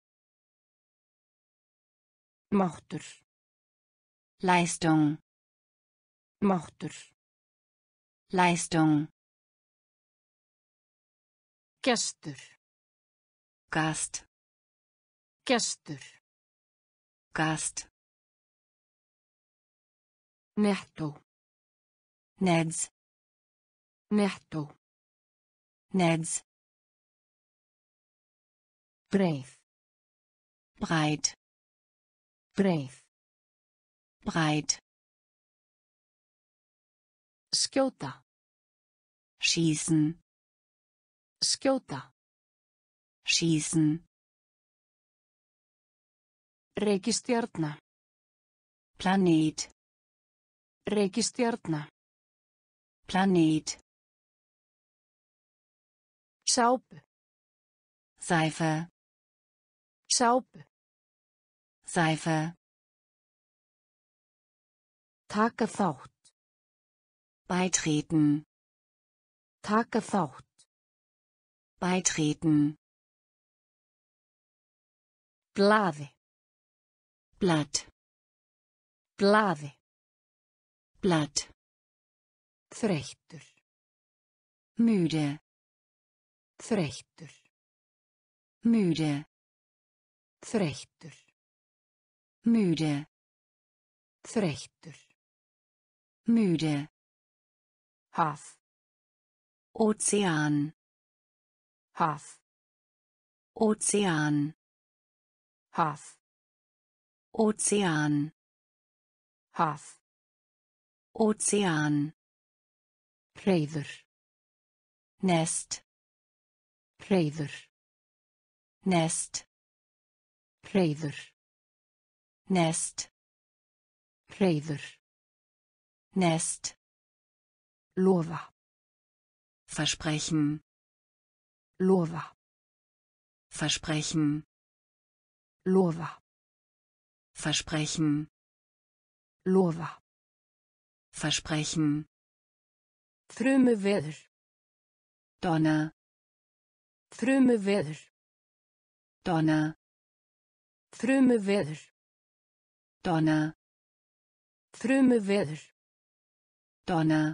Máttur. Leistung. Máttur. Leistung. Gestur. Gast. Gestur. Gast. Nettó. Neds. Nettó. Neds. Breið. Breit. Breið. Breit. Skjóta. Schießen. Skjóta. Schießen. Reikistjarna. Planet. Reikistjarna. Planet. Sápu. Seife. Sápu. Seife. Taka þátt. Beitreten. Taka þátt. Beitreten. Blaði. Blatt. Blaði. Blatt. Þreyttur. Müde. Þreyttur. Müde. Þreyttur. Müde. Þreyttur. Müde. Haf. Ozean. Haf. Ozean. Haf. Ozean. Haf. Ozean. Hreiður. Nest. Hreiður. Nest. Hreiður. Nest. Hreiður. Nest. Lofa. Versprechen. Lofa. Versprechen. Lofa. Versprechen. Lofa. Versprechen. Þrumuveður. Donner. Þrumuveður. Donner. Þrumuveður. Donner. Þrumuveður. Donner.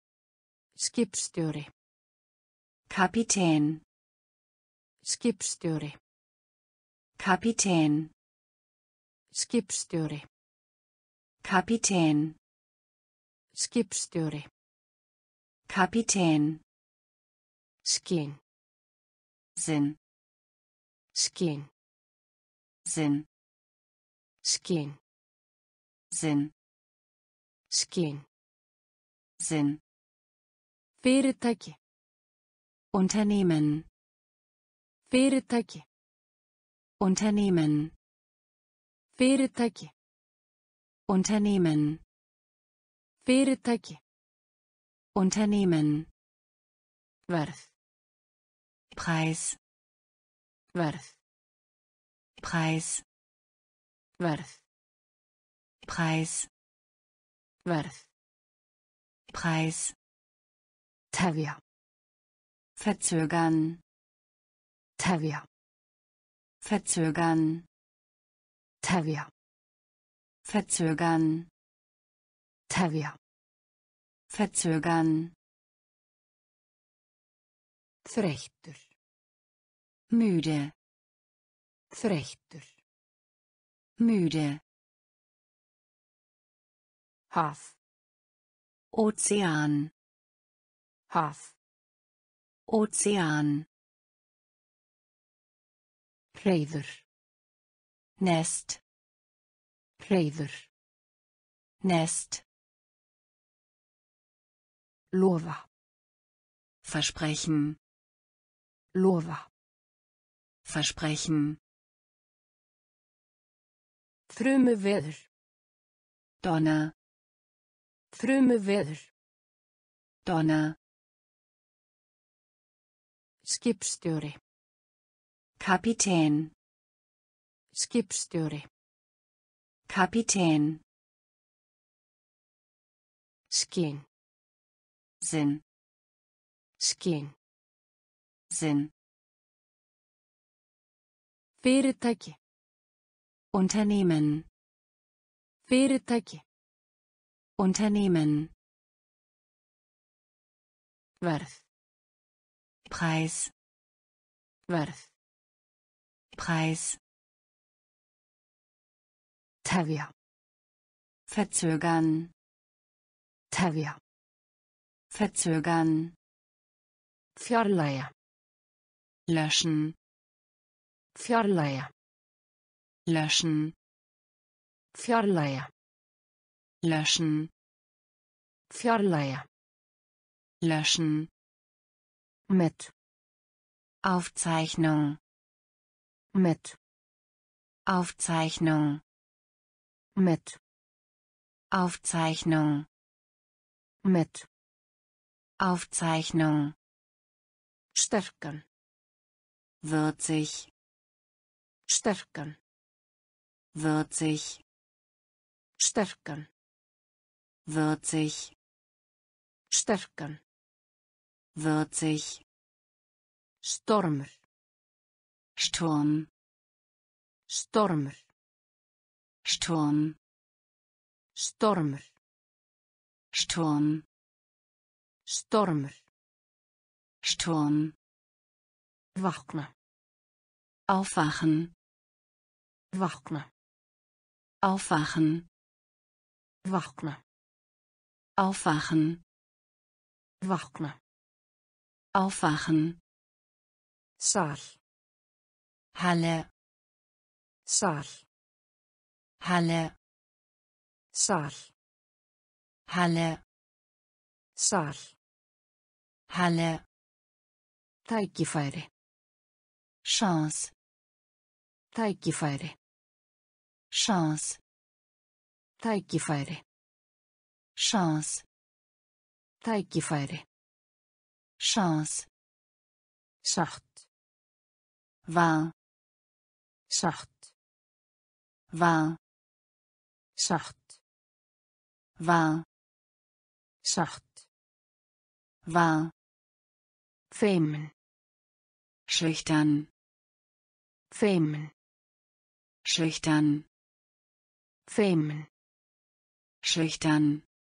Skipstjóri. Kapitän. Skipstjóri. Kapitän. Skipstjóri. Kapitän. Skipstjóri. Kapitän. Skinn. Sinn. Skinn. Sinn. Skinn. Sinn. Skinn. Sinn. Fyrirtæki. Unternehmen. Fyrirtæki. Unternehmen. Fyrirtæki. Unternehmen. Fyrirtæki. Unternehmen. Verð. Preis. Verð. Preis. Verð. Preis. Verð. Preis. Tefja. Verzögern. Tefja. Verzögern. Tefja. Verzögern. Tefja. Verzögern. Þreyttur. Müde. Þreyttur. Müde. Haf. Ozean. Haf. Ozean. Hreiður. Nest. Hreiður. Nest. Lofa. Versprechen. Lofa. Versprechen. Þrumuveður. Donner. Þrumuveður. Donner. Skipstjóri. Kapitän. Skipstjóri. Kapitän. Skinn. Sinn. Skinn. Sinn. Fyrirtæki. Unternehmen. Fyrirtæki. Unternehmen. Verð. Preis. Verð. Preis. Tefja. Verzögern. Tefja. Verzögern. Fjarlægja. Löschen. Fjarlægja. Löschen. Fjarlægja. Löschen. Fjarlægja. Löschen. Mit. Aufzeichnung. Mit. Aufzeichnung. Mit. Aufzeichnung. Mit. Aufzeichnung. Sterkan. Würzig. Sterkan. Würzig. Sterkan. Würzig. Sterkan. Würzig. Stormur. Sturm. Stormur. Sturm. Stormur. Sturm. Stormur. Sturm. Vakna. Aufwachen. Vakna. Aufwachen. Vakna. Aufwachen. Vakna. Aufwachen. Sal. Halle. Sal. Halle. Sal. Halle. Sal. Halle. Tækifæri. Chance. Tækifæri. Chance. Tækifæri. Chance. Tækifæri. Chance. Satt. War. Satt. War. Satt. War. Satt. War. Feimin. Schüchtern. Feimin. Schüchtern. Feimin. Schüchtern.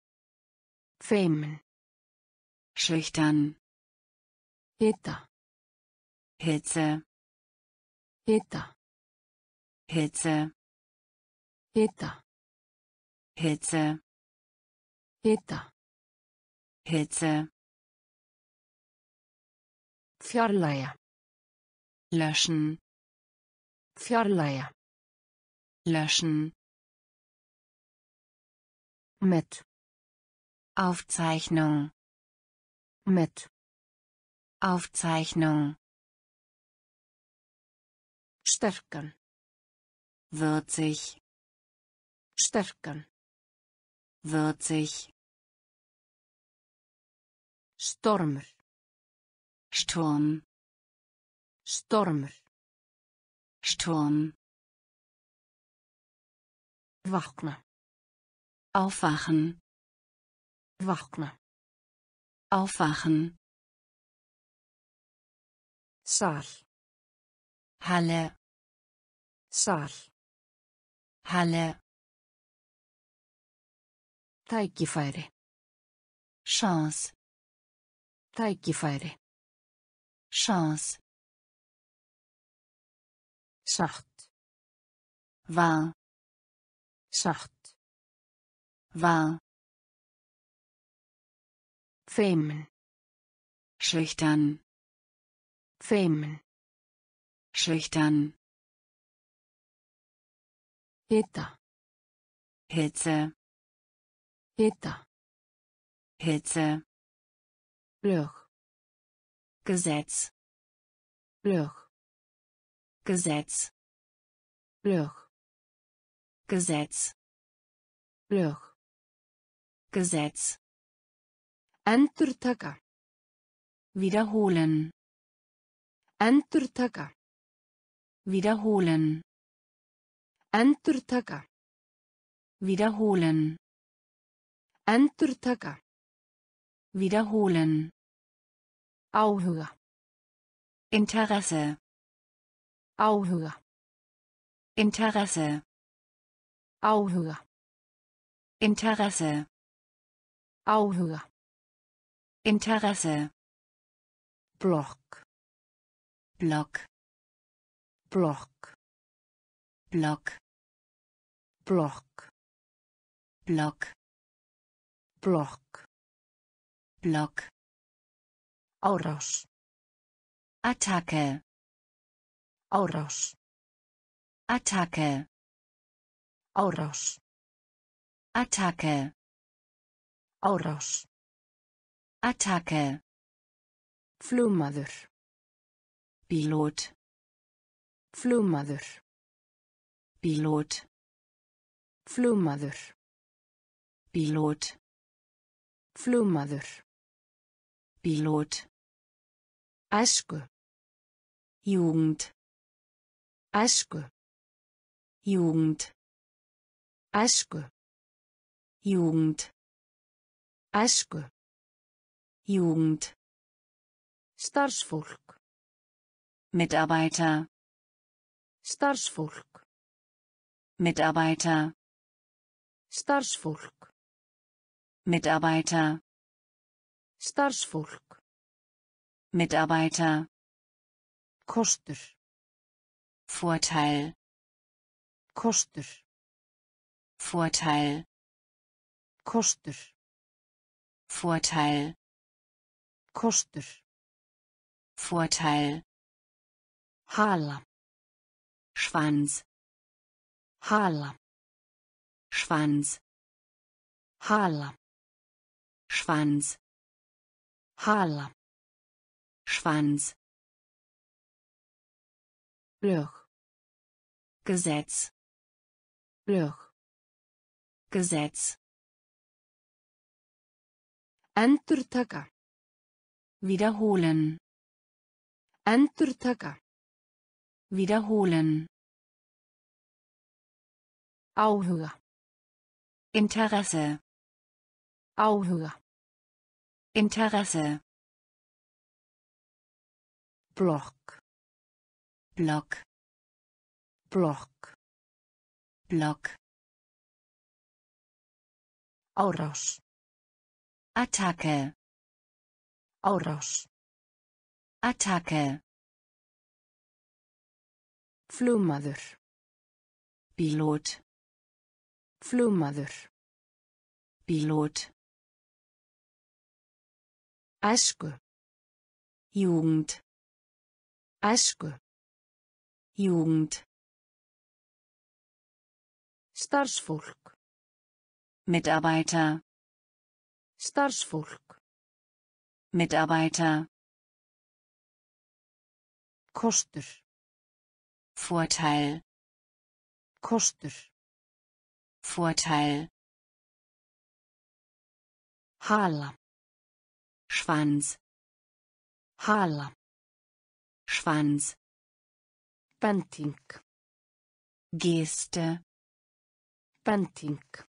Feimin. Schüchtern. Hita. Hitze. Hita. Hitze. Hita. Hitze. Hita. Hitze. Fjarlægja. Löschen. Fjarlægja. Löschen. Mit. Aufzeichnung. Mit. Aufzeichnung. Sterkan. Würzig. Sterkan. Würzig. Stormur. Sturm. Stormur. Sturm. Vakna. Aufwachen. Vakna. Aufwachen. Sal. Halle. Sal. Halle. Tækifæri. Chance. Tækifæri. Chance. Satt. War. Satt. War. Feimin. Schüchtern. Feimin. Schüchtern. Hita. Hitze. Hita. Hitze. Lög. Gesetz. Lög. Gesetz. Lög. Gesetz. Lög. Gesetz. Endurtaka. Wiederholen. Endurtaka. Wiederholen. Endurtaka. Wiederholen. Endurtaka. Wiederholen. Áhuga. Interesse. Áhuga. Interesse. Áhuga. Interesse. Áhuga. Interesse. Block. Block. Block. Block. Block. Block. Block. Block. Árás. Attacke. Árás. Attacke. Árás. Attacke. Árás. Attacke. Flugmaður. Pilot. Flugmaður. Pilot. Flugmaður. Pilot. Flugmaður. Pilot. Æsku. Jugend. Æsku. Jugend. Æsku. Jugend. Æsku. Jugend. Starfsfólk. Mitarbeiter. Starfsfólk. Mitarbeiter. Starfsfólk. Mitarbeiter. Starfsfólk. Mitarbeiter. Kostur. Vorteil. Kostur. Vorteil. Kostur. Vorteil. Kostur. Vorteil. Hala. Schwanz. Hala. Schwanz. Hala. Schwanz. Hala. Schwanz. Lög. Gesetz. Lög. Gesetz. Endurtaka. Wiederholen. Endurtaka. Wiederholen. Áhuga. Interesse. Áhuga. Interesse. Block. Block. Block. Block. Árás. Attacke. Árás. Attacke. Flugmaður. Pilot. Flugmaður. Pilot. Æsku. Jugend. Æsku. Jugend. Starfsfólk. Mitarbeiter. Starfsfólk. Mitarbeiter. Kostur. Vorteil. Kostur. Vorteil. Hala. Schwanz. Hala. Schwanz. Bending. Geste. Bending.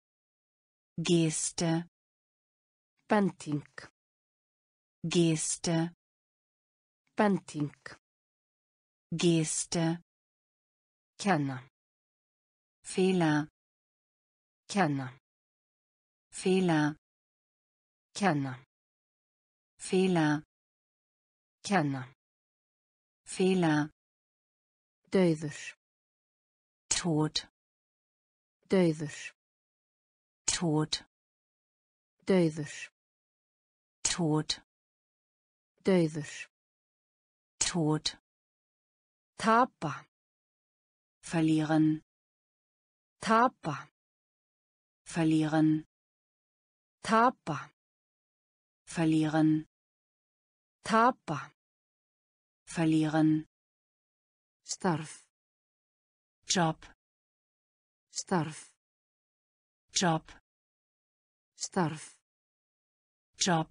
Geste. Bending. Geste. Bending. Geste. Kenna. Fehler. Kenna. Fehler. Kenna. Fehler. Kenna. Fehler. Dauður. Tod. Dauður. Tod. Dauður. Tod. Dauður. Tod. Tapa. Verlieren. Tapa. Verlieren. Tapa. Verlieren. Tapa. Verlieren. Starf. Job. Starf. Job. Starf. Job.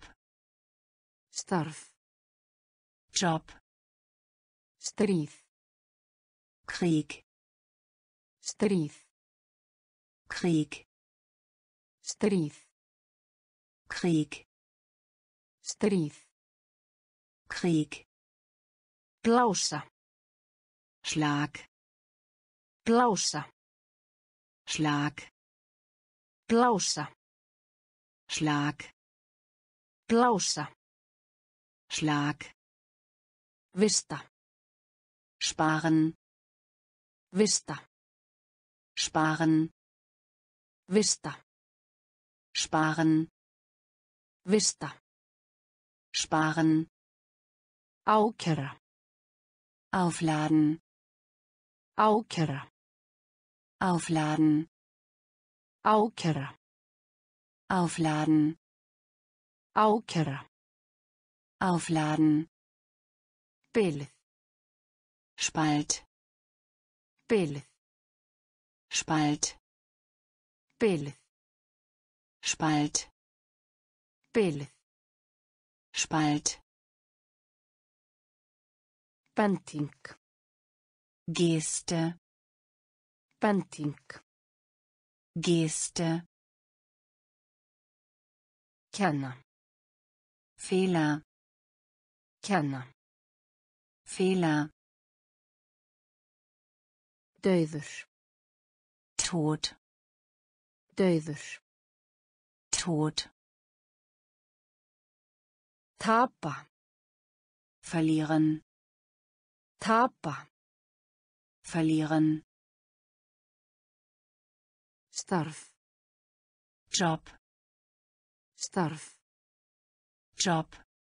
Starf. Job. Stríð. Krieg. Stríð. Krieg. Stríð. Krieg. Stríð. Krieg. Blása. Schlag. Blása. Schlag. Blása. Schlag. Blása. Schlag. Vista. Sparen. Vista. Sparen. Vista. Sparen. Vista. Sparen. Ákæra. Aufladen. Ákæra. Aufladen. Ákæra. Aufladen. Ákæra. Aufladen. Bilið. Spalt. Bilið. Spalt. Bilið. Spalt. Bilið. Spalt. Bending. Geste. Bending. Geste. Kenna. Fehler. Kenna. Fehler. Dauður. Tod. Dauður. Tod. Tapa. Verlieren. Tapa. Verlieren. Starf. Job. Starf. Job.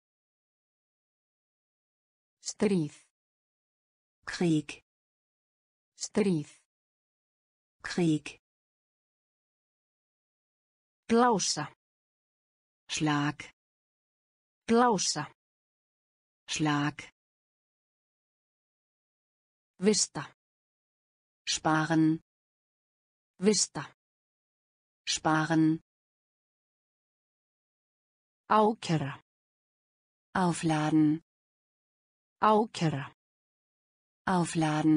Stríð. Krieg. Stríð. Krieg. Blása. Schlag. Blása. Schlag. Vista. Sparen. Vista. Sparen. Ákæra. Aufladen. Ákæra. Aufladen.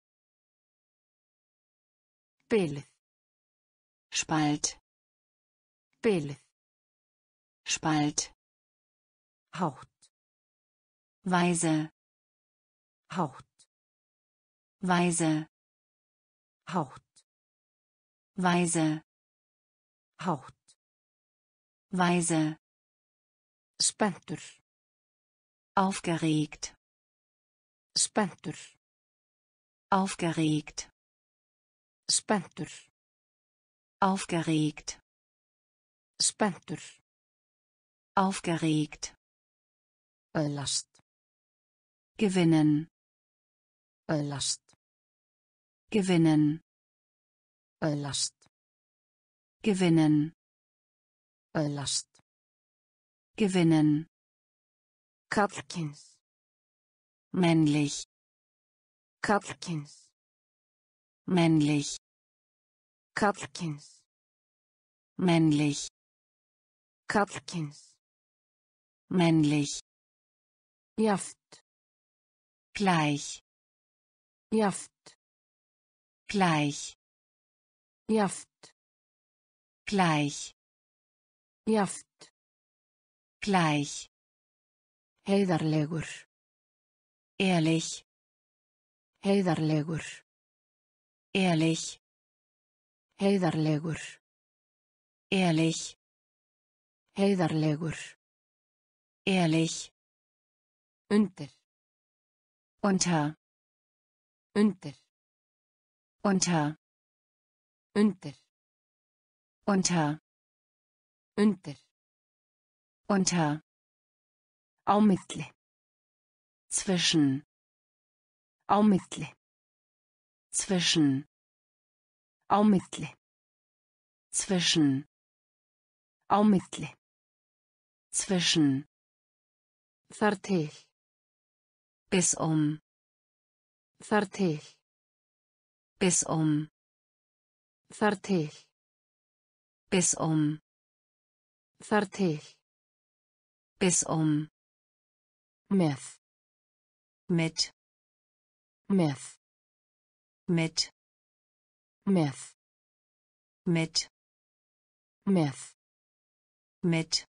Bilið. Spalt. Bilið. Spalt. Hátt. Weise. Hátt. Weise. Hátt. Weise. Hátt. Weise. Spenntur. Aufgeregt. Spenntur. Aufgeregt. Spenntur. Aufgeregt. Spenntur. Aufgeregt. Öðlast. Gewinnen. Öðlast. Gewinnen. Öðlast. Gewinnen. Öðlast. Gewinnen. Karlkyns. Männlich. Karlkyns. Männlich. Karlkyns. Männlich. Karlkyns. Männlich. Jaft. Gleich. Jaft. Gleich. Jaft. Gleich. Jaft. Gleich. Heiðarlegur. Ehrlich. Heiðarlegur. Ehrlich. Heiðarlegur. Ehrlich. Heiðarlegur. Ehrlich. Undir. Unter. Undir. Unter. Undir. Unter. Undir. Unter. Á milli. Zwischen. Á milli. Zwischen. Á milli. Zwischen. Á milli. Zwischen. Þar til. Bis um. Þar til. Bis um. Þar til. Bis um. Þar til. Bis um. Með. Mit. Með. Mit. Með. Mit. Með. Mit.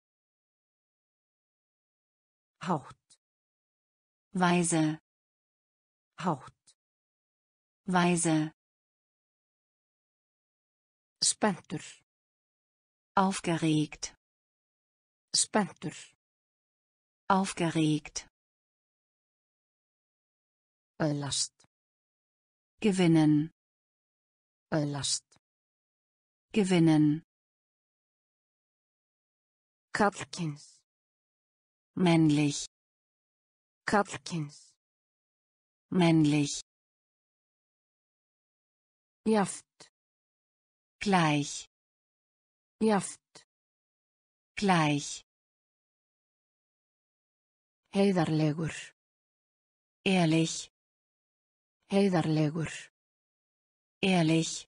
Hátt. Weise. Hátt. Weise. Spenntur. Aufgeregt. Spenntur. Aufgeregt. Öðlast. Gewinnen. Öðlast. Gewinnen. Karlkyns. Männlich. Karlkyns. Männlich. Jaft. Gleich. Jaft. Gleich. Heiðarlegur. Ehrlich. Heiðarlegur. Ehrlich.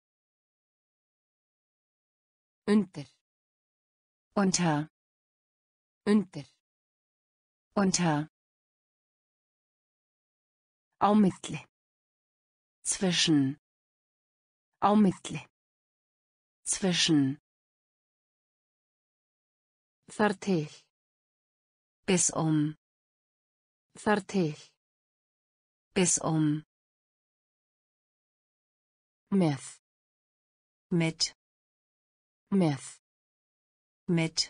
Undir. Unter. Undir. Unter. Á milli. Zwischen. Á milli. Zwischen. Þar til. Bis um. Þar til. Bis um. Með. Mit. Með. Mit.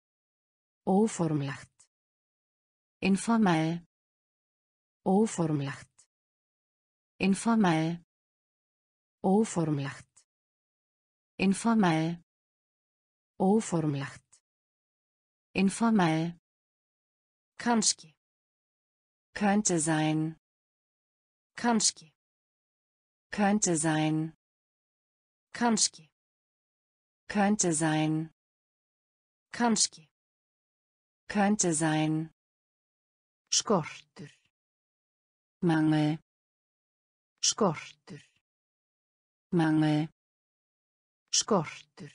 Óformlegt. Informell. Óformlegt. Informell. Óformlegt. Informell. Óformlegt. Informell. Kannski. Könnte sein. Kannski. Könnte sein. Kannski. Könnte sein. Kannski. Könnte sein. Skortur. Mangel. Skortur. Mangel. Skortur.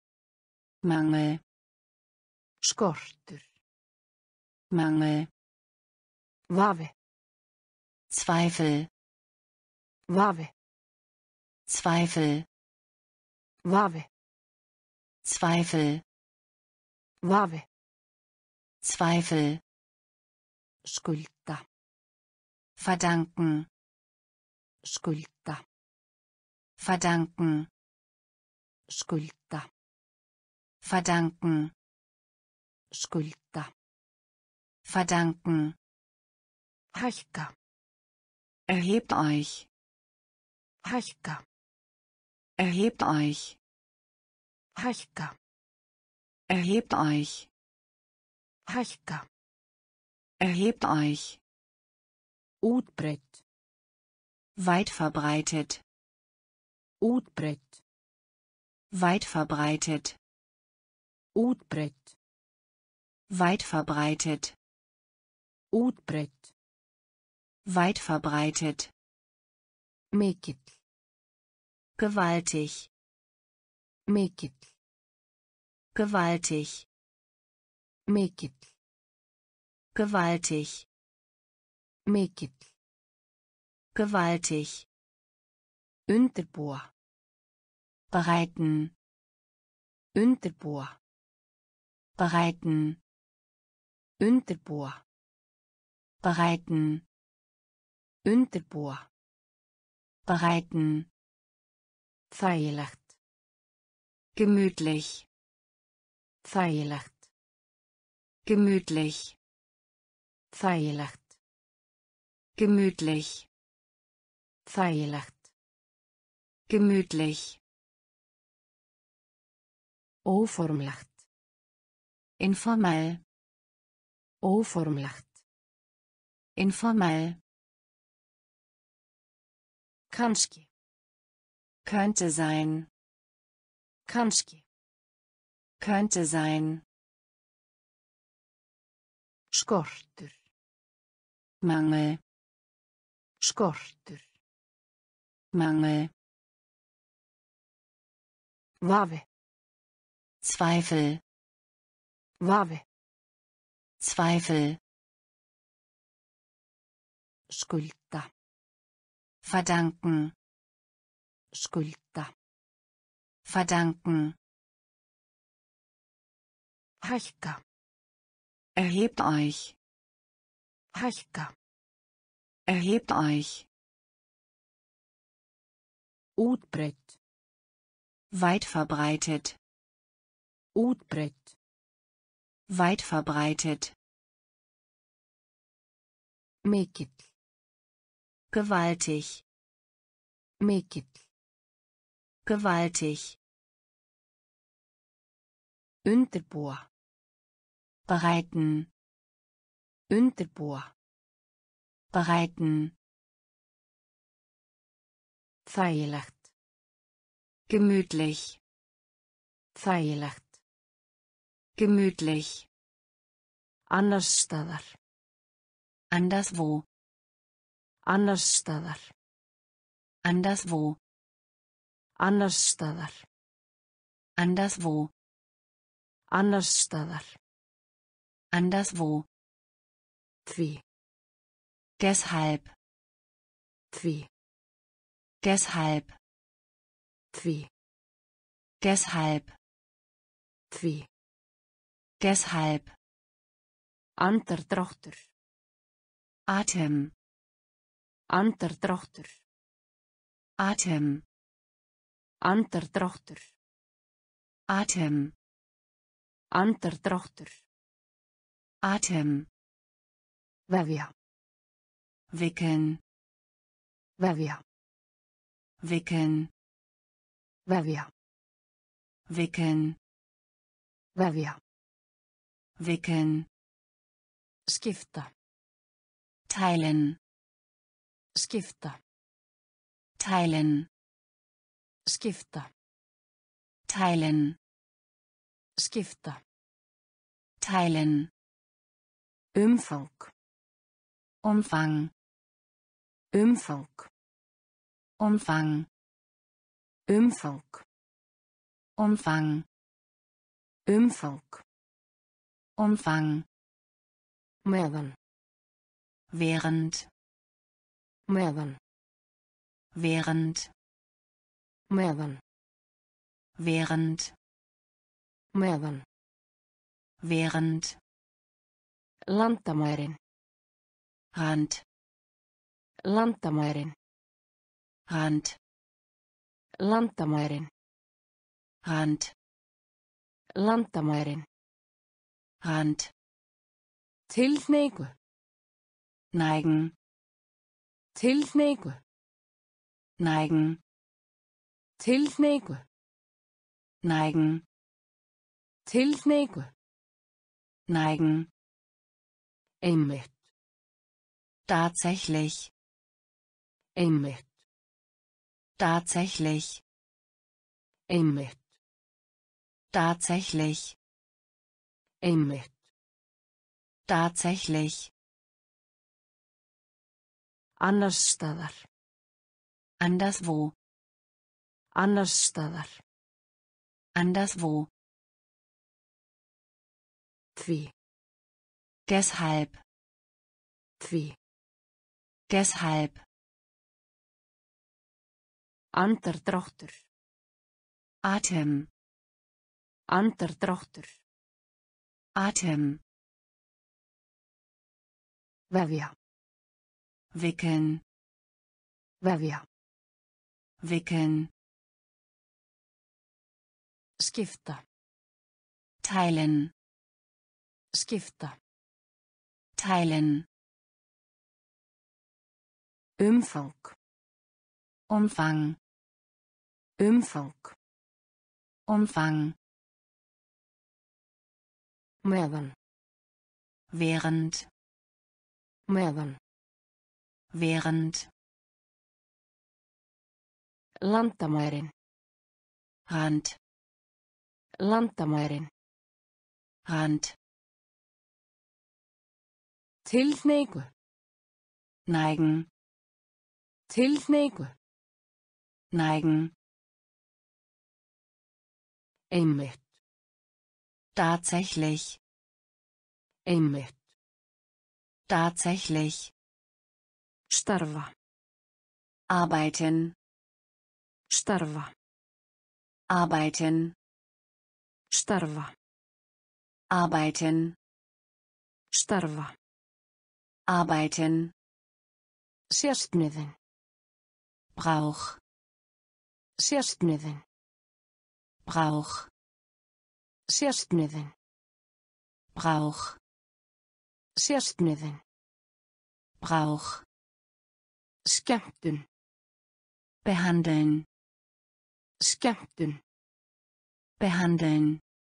Mangel. Skortur. Mangel. Vafi. Zweifel. Vafi. Zweifel. Vafi. Zweifel. Vafi. Zweifel. Skulda. Verdanken. Skulda. Verdanken. Skulda. Verdanken. Skulda. Verdanken. Hækka. Erhebt euch. Hækka. Erhebt euch. Hækka. Erhebt euch. Hækka. Erhebt euch. Útbreitt. Weit verbreitet. Útbreitt. Weit verbreitet. Útbreitt. Weit verbreitet. Útbreitt. Weit verbreitet. Mikill. Gewaltig. Mikill. Gewaltig. Mikill. Gewaltig. Mikill. Gewaltig. Undirbúa. Bereiten. Undirbúa. Bereiten. Undirbúa. Bereiten. Undirbúa. Bereiten. Þægilegt. Gemütlich. Þægilegt. Gemütlich. Þægilegt. Gemütlich. Þægilegt. Gemütlich. Óformlegt. Informell. Óformlegt. Informell. Kannski. Könnte sein. Kannski. Könnte sein. Skortur. Mangel. Skortur. Mangel. Vafi. Zweifel. Vafi. Zweifel. Skulda. Verdanken. Skulda. Verdanken. Hækka. Erhebt euch. Hækka. Erhebt euch. Útbreitt. Weit verbreitet. Útbreitt. Weit verbreitet. Mikill. Gewaltig. Mikill. Gewaltig. Undirbúa. Bereiten. Undirbúa. Bereiten. Þægilegt. Gemütlich. Þægilegt. Gemütlich. Annars staðar. Anderswo. Annars staðar. Anderswo. Annars staðar. Anderswo. Annars staðar. Anderswo. Því. Deshalb. Því. Deshalb. Því. Deshalb. Því. Deshalb. Andardráttur. Atem. Andardráttur. Atem. Andardráttur. Atem. Andardráttur. Atem. Vefja. Wickeln. Vefja. Wickeln. Vefja. Wickeln. Vefja. Wickeln. Skipta. Teilen. Skipta. Teilen. Skipta. Teilen. Skipta. Teilen. Umfang. Umfang. Umfang. Umfang. Umfang. Umfang. Umfang. Umfang. Meðan. Während. Meðan. Während. Meðan. Während. Meðan. Während. Landamærin. Rand. Landamærin. Rand. Landamærin. Rand. Landamærin. Rand. Tilhneigu. Neigen. Tilhneigu. Neigen. Tilhneigu. Neigen. Tilhneigu. Neigen. Einmitt. Tatsächlich. Einmitt. Tatsächlich. Einmitt. Tatsächlich. Einmitt. Tatsächlich. Annars staðar. Anderswo. Annars staðar. Anderswo. Því. Deshalb. Því. Deshalb. Andardráttur. Atem. Andardráttur. Atem. Vefja. Wickeln. Vefja. Wickeln. Skipta. Teilen. Skipta. Teilen. Umfang. Umfang. Umfang. Umfang. Meðan. Während. Meðan. Während. Landamærin. Rand. Landamærin. Rand. Tilhneigu. Neigen. Tilhneigu. Neigen. Einmitt. Tatsächlich. Einmitt. Tatsächlich. Starfa. Arbeiten. Starfa. Arbeiten. Starfa. Arbeiten. Starfa. Arbeiten. Sérstniðin. Brauch. Sérstniðin. Brauch. Sérstniðin. Brauch. Sérstniðin. Brauch. Skemmtun. Behandeln. Skemmtun. Behandeln.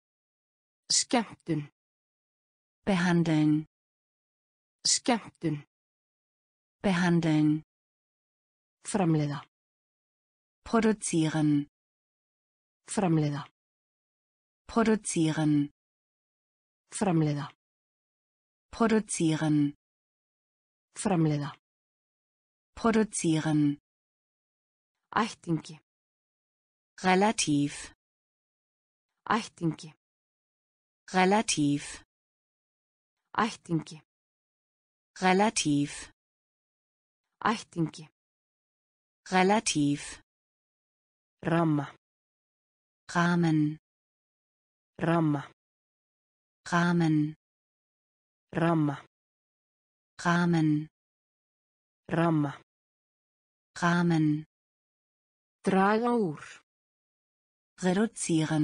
Skemmtun. Behandeln. Skemmtun. Behandeln. Framleiða. Produzieren. Framleiða. Produzieren. Framleiða. Produzieren. Framleiða. Produzieren. Ættingi. Relativ. Ættingi. Relativ. Ættingi. Relativ. Ættingi. Relativ. Ramma. Rahmen. Ramma. Rahmen. Ramma. Rahmen. Ramma. Rahmen. Draga úr. Reduzieren.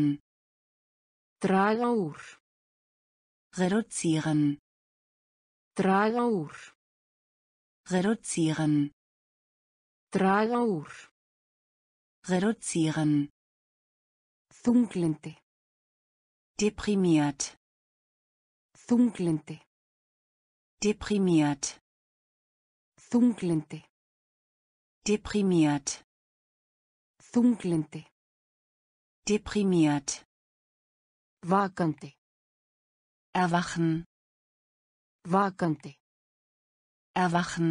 Draga úr. Reduzieren. Draga úr. Reduzieren. Draga úr. Reduzieren. Þunglindi. Deprimiert. Þunglindi. Deprimiert. Þunglindi. Deprimiert. Þunglindi. Deprimiert. Vakandi. Erwachen. Vakandi. Erwachen.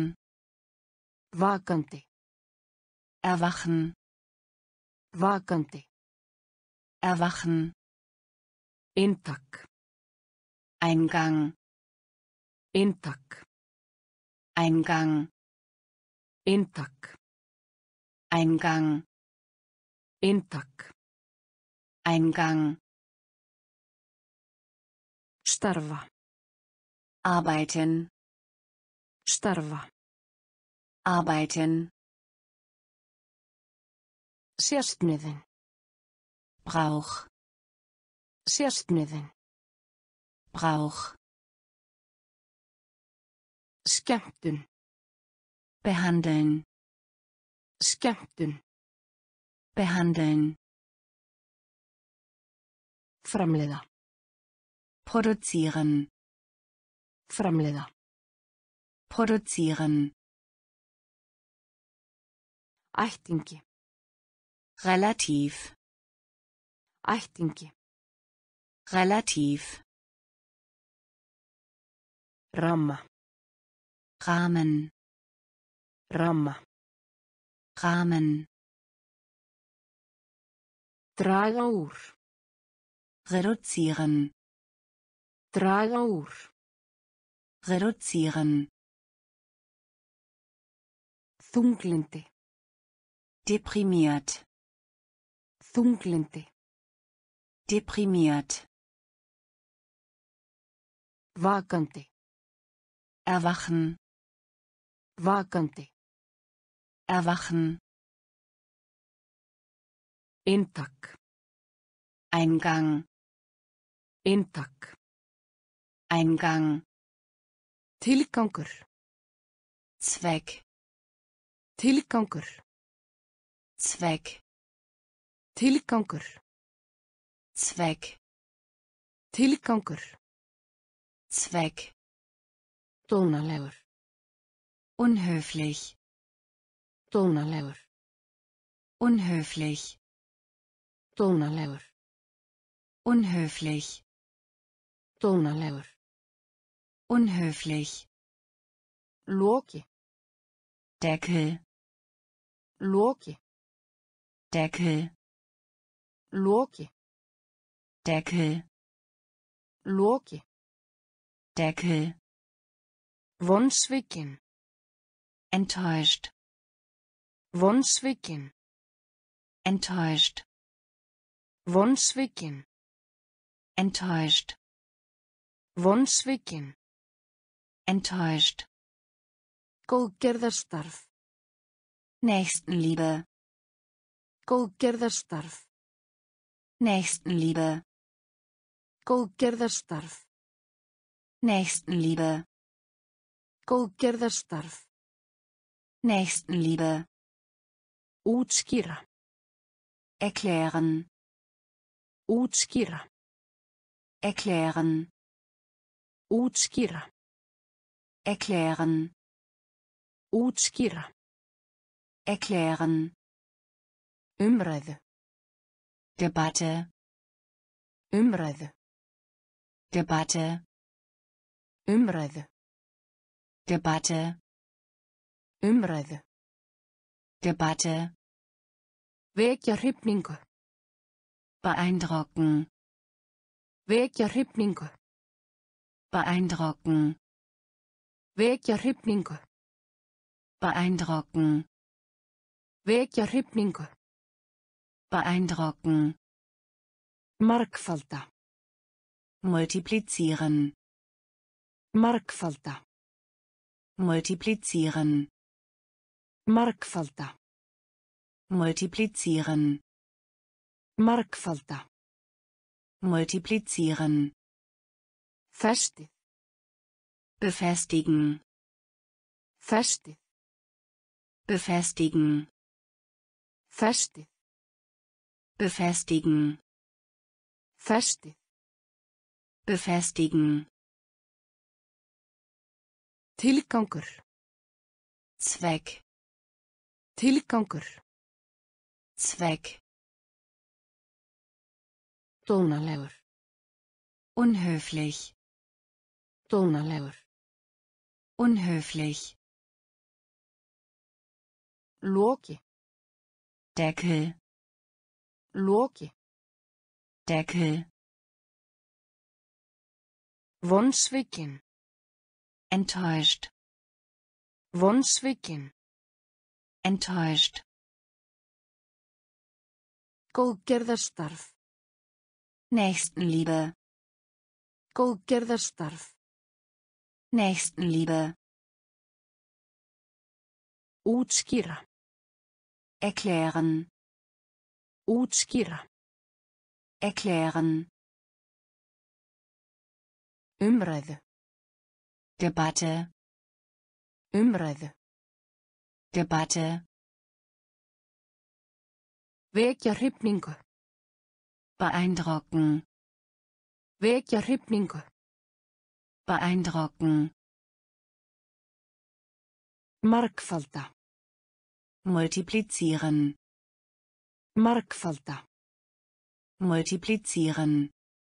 Vakandi. Erwachen. Vakandi. Erwachen. Inntak. Eingang. Inntak. Eingang. Inntak. Eingang. Inntak. Eingang. Starfa. Arbeiten. Starfa. Arbeiten. Sérstniðin. Brauch. Sérstniðin. Brauch. Skemmtun. Behandeln. Skemmtun. Behandeln. Framleiða. Produzieren. Framleiða. Produzieren. Ættingi. Relativ. Ættingi. Relativ. Ramma. Rahmen. Ramma. Rahmen. Draga úr. Reduzieren. Draga úr. Reduzieren. Þunglindi. Deprimiert. Þunglindi. Deprimiert. Vakandi. Erwachen. Vakandi. Erwachen. Inntak. Eingang. Inntak. Eingang. Tilgangur. Zweck. Tilgangur. Zweck. Tilgangur. Zweck. Tilgangur. Zweck. Dónalegur. Unhöflich. Dónalegur. Unhöflich. Dónalegur. Unhöflich. Dónalegur. Unhöflich. Loki. Deckel. Loki. Deckel. Loki. Deckel. Loki. Deckel. Vonsvikin. Enttäuscht. Vonsvikin. enttäuscht, Vonsvikin. enttäuscht, Vonsvikin. enttäuscht, Góðgerðarstarf. Nächstenliebe, Góðgerðarstarf. Nächstenliebe, Góðgerðarstarf. Nächstenliebe, Góðgerðarstarf. Nächstenliebe, Útskýra. erklären, Útskýra. erklären, Útskýra. erklären, Útskýra. erklären, Umræðu. Debatte, Umræðu. Debatte, Umræðu. Debatte, Umræðu. Debatte, Vekja hrifningu. beeindrucken, Vekja hrifningu. beeindrucken, Vekja hrifningu. beeindrucken, Vekja hrifningu. beeindrucken, Margfalda. multiplizieren, Margfalda. multiplizieren, Margfalda. multiplizieren, Margfalda. multiplizieren, Festið. befestigen, Festið. befestigen, Festið. befestigen, Festið. befestigen, Tilgangur. Zweck, Tilgangur. Zweck, Dónalegur. unhöflich, Dónalegur. unhöflich, Loki. Deckel, Loki. Deckel, Vonsvikin. enttäuscht, Vonsvikin. enttäuscht, Góðgerðarstarf. Nächstenliebe, Góðgerðarstarf. Nächstenliebe, Útskýra. erklären, Útskýra. erklären, Umræðu. Debatte, Umræðu. Debatte, Vekja hrifningu. beeindrucken, Vekja hrifningu. beeindrucken, Margfalda. multiplizieren, Margfalda. multiplizieren,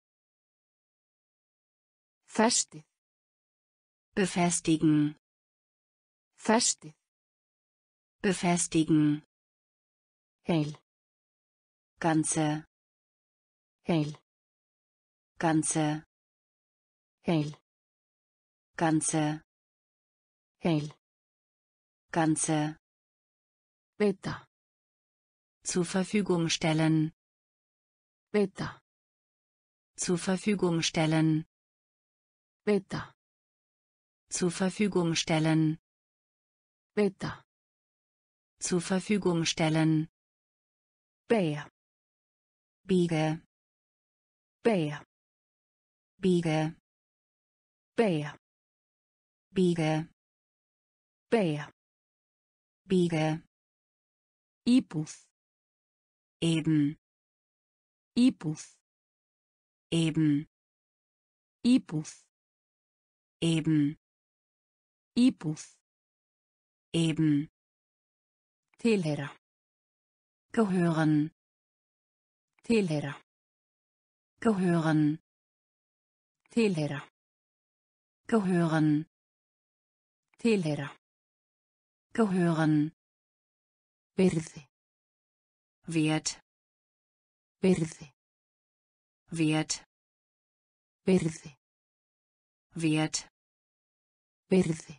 Festið. befestigen, Festið. befestigen, Heil. ganze, Heil. ganze, Heil. ganze, Heil. ganze, Veita. zur Verfügung stellen, Veita. zur Verfügung stellen, Veita. zur Verfügung stellen, Veita. zur Verfügung stellen, Beja. biege, Beja. biege, Beja. biege, Beja. biege, Íbúð. eben, Íbúð. eben, Íbúð. eben, Íbúð. eben, Tilheyra. gehören, Tilheyra. gehören, Tilheyra. gehören, Tilheyra. gehören, Virði. Wert, Virði. Wert, Virði. Wert, Virði.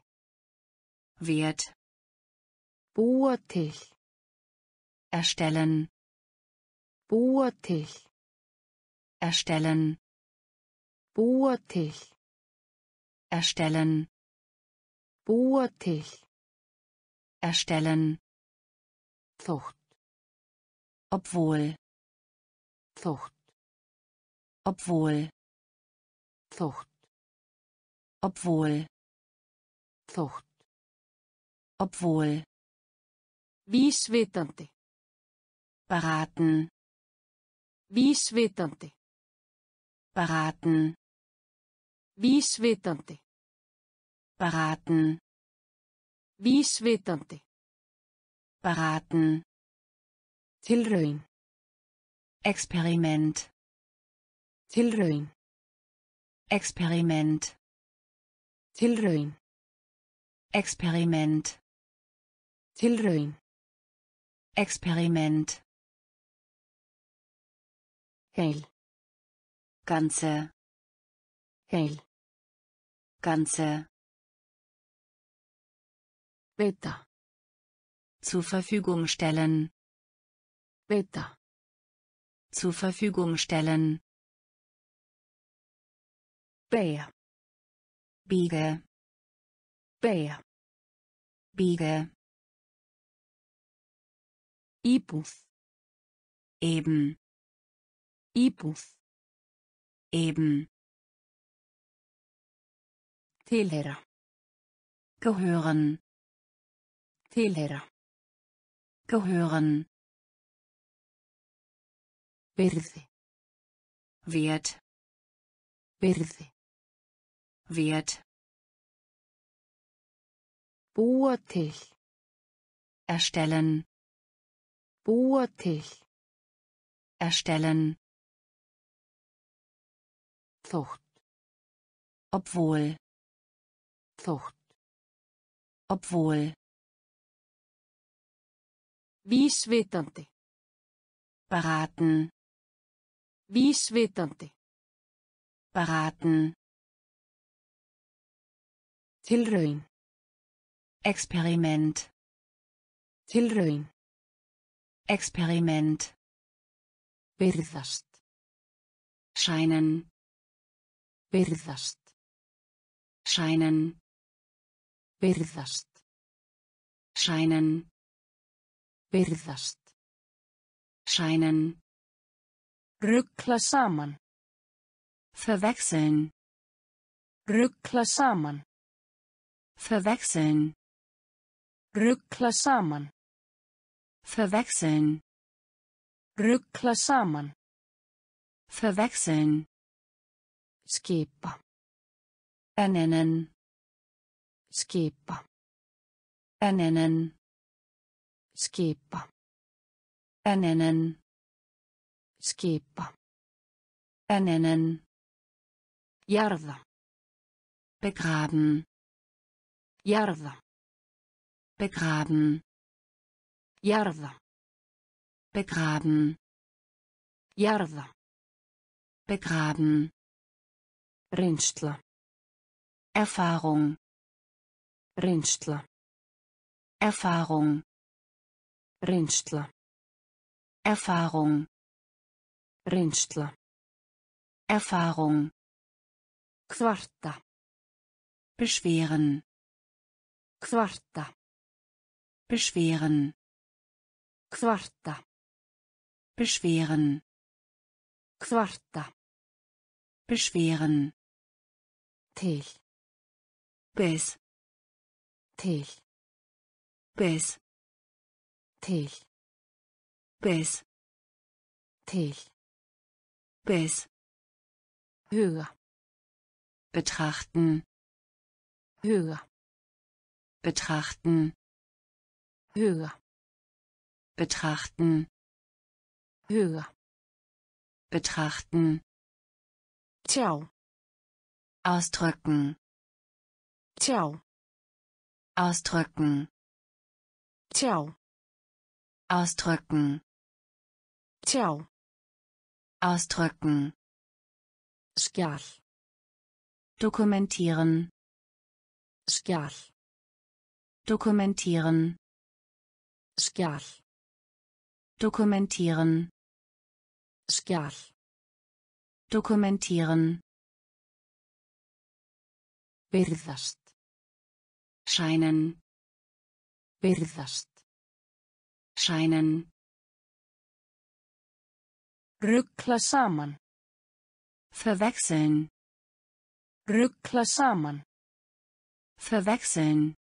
Wert, Búa til. erstellen, Búa til. Erstellen. Búa til. Erstellen. Búa til. Erstellen. Þótt. Obwohl. Þótt. Obwohl. Þótt. Obwohl. Þótt. Obwohl. Vísvitandi. Beraten. Vísvitandi. Beraten. Vísvitandi. Beraten. Vísvitandi. Beraten. Tilraun. Experiment. Tilraun. Experiment. Tilraun. Experiment. Tilraun. Experiment. Heil. Ganze. Heil. Ganze. Veita. Zur Verfügung stellen. Veita. Zur Verfügung stellen. Beja. Biege. Beja. Biege. Íbúð. Eben. Íbúð. Eben. Tilheyra. Gehören. Tilheyra. Gehören. Virði. Wert. Virði. Wert. Búa til. Erstellen. Búa til. Erstellen. Þótt. Obwohl. Þótt. Obwohl. Vísvitandi. Beraten. Vísvitandi. Beraten. Tilraun. Experiment. Tilraun. Experiment. Virðast. Scheinen. Virðast. Scheinen. Virðast. Scheinen. Virðast. Scheinen. Rugla saman. Verwechseln. Rugla saman. Verwechseln. Rugla saman. Verwechseln. Rugla saman. Verwechseln. Skipa. Ernennen. Skipa. Ernennen. Skipa. Ernennen. Skipa. Ernennen. Jarða. Begraben. Jarða. Begraben. Jarða. Begraben. Jarða. Begraben. Reynsla. Erfahrung. Reynsla. Erfahrung. Reynsla. Erfahrung. Reynsla. Erfahrung. Kvarta. Beschweren. Kvarta. Beschweren. Kvarta. Beschweren. Kvarta. Beschweren. Til. Bis. Til. Bis. Til. Bis. Til. Bis. Huga. Betrachten. Huga. Betrachten. Huga. Betrachten. Huga. Betrachten. Tjá. Ausdrücken. Tjá. Ausdrücken. Tjá. Ausdrücken. Tjá. Ausdrücken. Skjal. Dokumentieren. Skjal. Dokumentieren. Skjal. Dokumentieren. Skjal. Dokumentieren. Virðast. Scheinen. Virðast. Scheinen. Rugla saman. Verwechseln. Rugla saman. Verwechseln.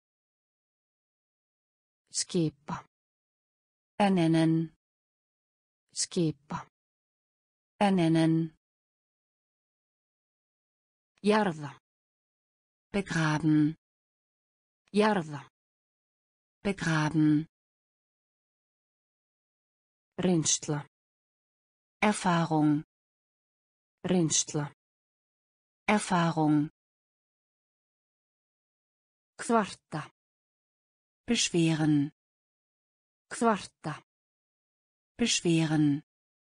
Skipa. Ernennen. Skipa. Ernennen. Jarða. Begraben. Jarða. Begraben. Reynsla. Erfahrung. Reynsla. Erfahrung. Kvarta. Beschweren. Kvarta. Beschweren.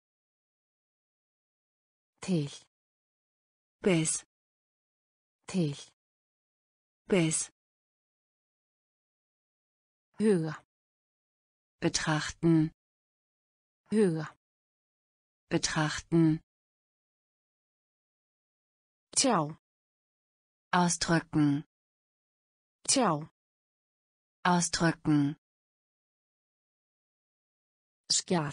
Til. Bis. Til. Bis. Huga. Betrachten. Huga. Betrachten. Tjá. Ausdrücken. Tjá. Ausdrücken. Skjal.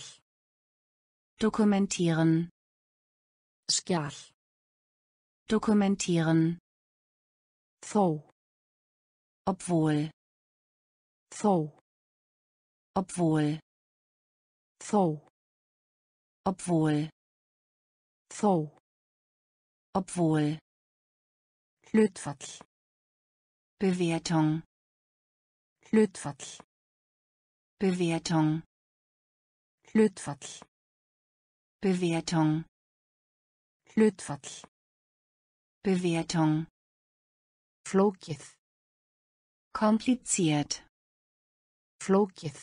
Dokumentieren. Skjal. Dokumentieren. Þó. Obwohl. Þó. Obwohl. Þó. Obwohl. Þó. Obwohl. Hlutfall. Bewertung. Hlutfall. Bewertung. Hlutfall. Bewertung. Hlutfall. Bewertung. Flókið. Kompliziert. Flókið.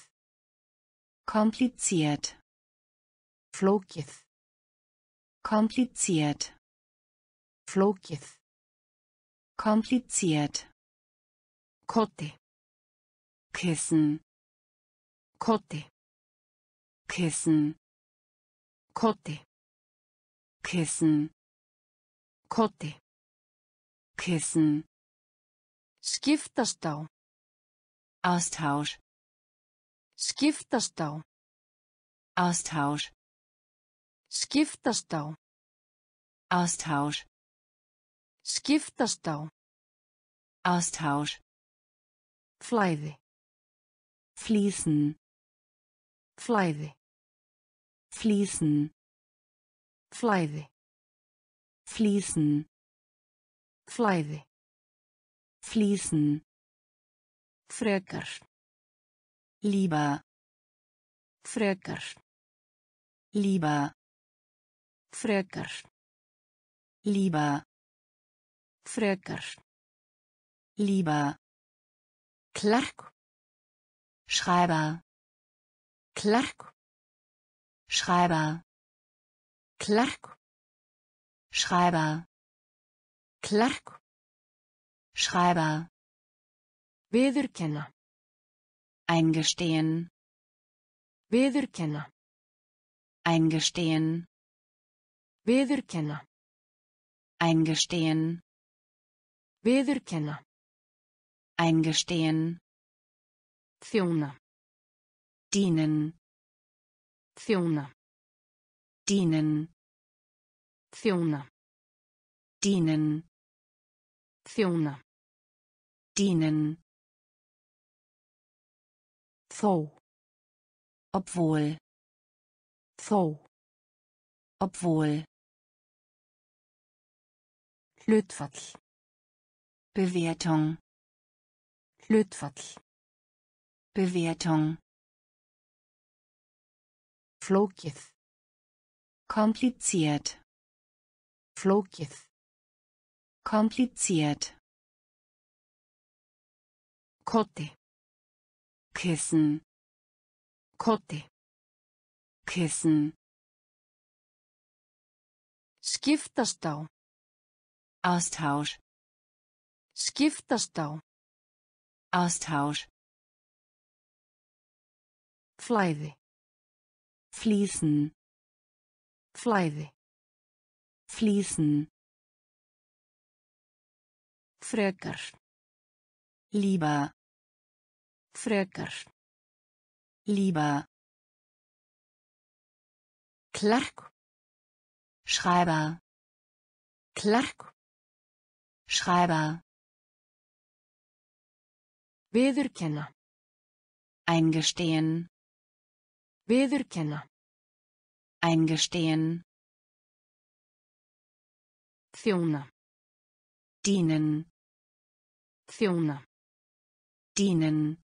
Kompliziert. Flókið. Kompliziert. Flókið. Kompliziert. Koddi. Kissen. Koddi. Kissen. Koddi. Kissen. Koddi. Kissen. Skiptast á. Austausch. Skiptast á. Austausch. Skiptast á. Austausch. Skiptast á. Austausch. Flæði. Fließen. Flæði. Fließen. Flæði. Fließen. Flæði. Fließen. Frekar. Lieber. Frekar. Lieber. Frekar. Lieber. Frekar. Lieber. Klerk. Schreiber. Klerk. Schreiber. Klerk. Schreiber. Klerk. Schreiber. Viðurkenna. Eingestehen. Viðurkenna. Eingestehen. Viðurkenna. Eingestehen. Viðurkenna. Eingestehen. Þjóna. Dienen. Þjóna. Dienen. Þjóna. Dienen. Þjóna. Dienen. Þó. Obwohl. Þó. Obwohl. Hlutfall. Bewertung. Hlutfall. Bewertung. Flókið. Kompliziert. Flókið. Kompliziert. Koddi. Kissen. Koddi. Kissen. Skiptast á. Austausch. Skiptast á. Austausch. Flæði. Fließen. Flæði. Fließen. Frekar. Lieber. Frekar. Lieber. Klerk. Schreiber. Klerk. Schreiber. Viðurkenna. Eingestehen. Viðurkenna. Eingestehen. Þjóna. Dienen. Þjóna. Dienen.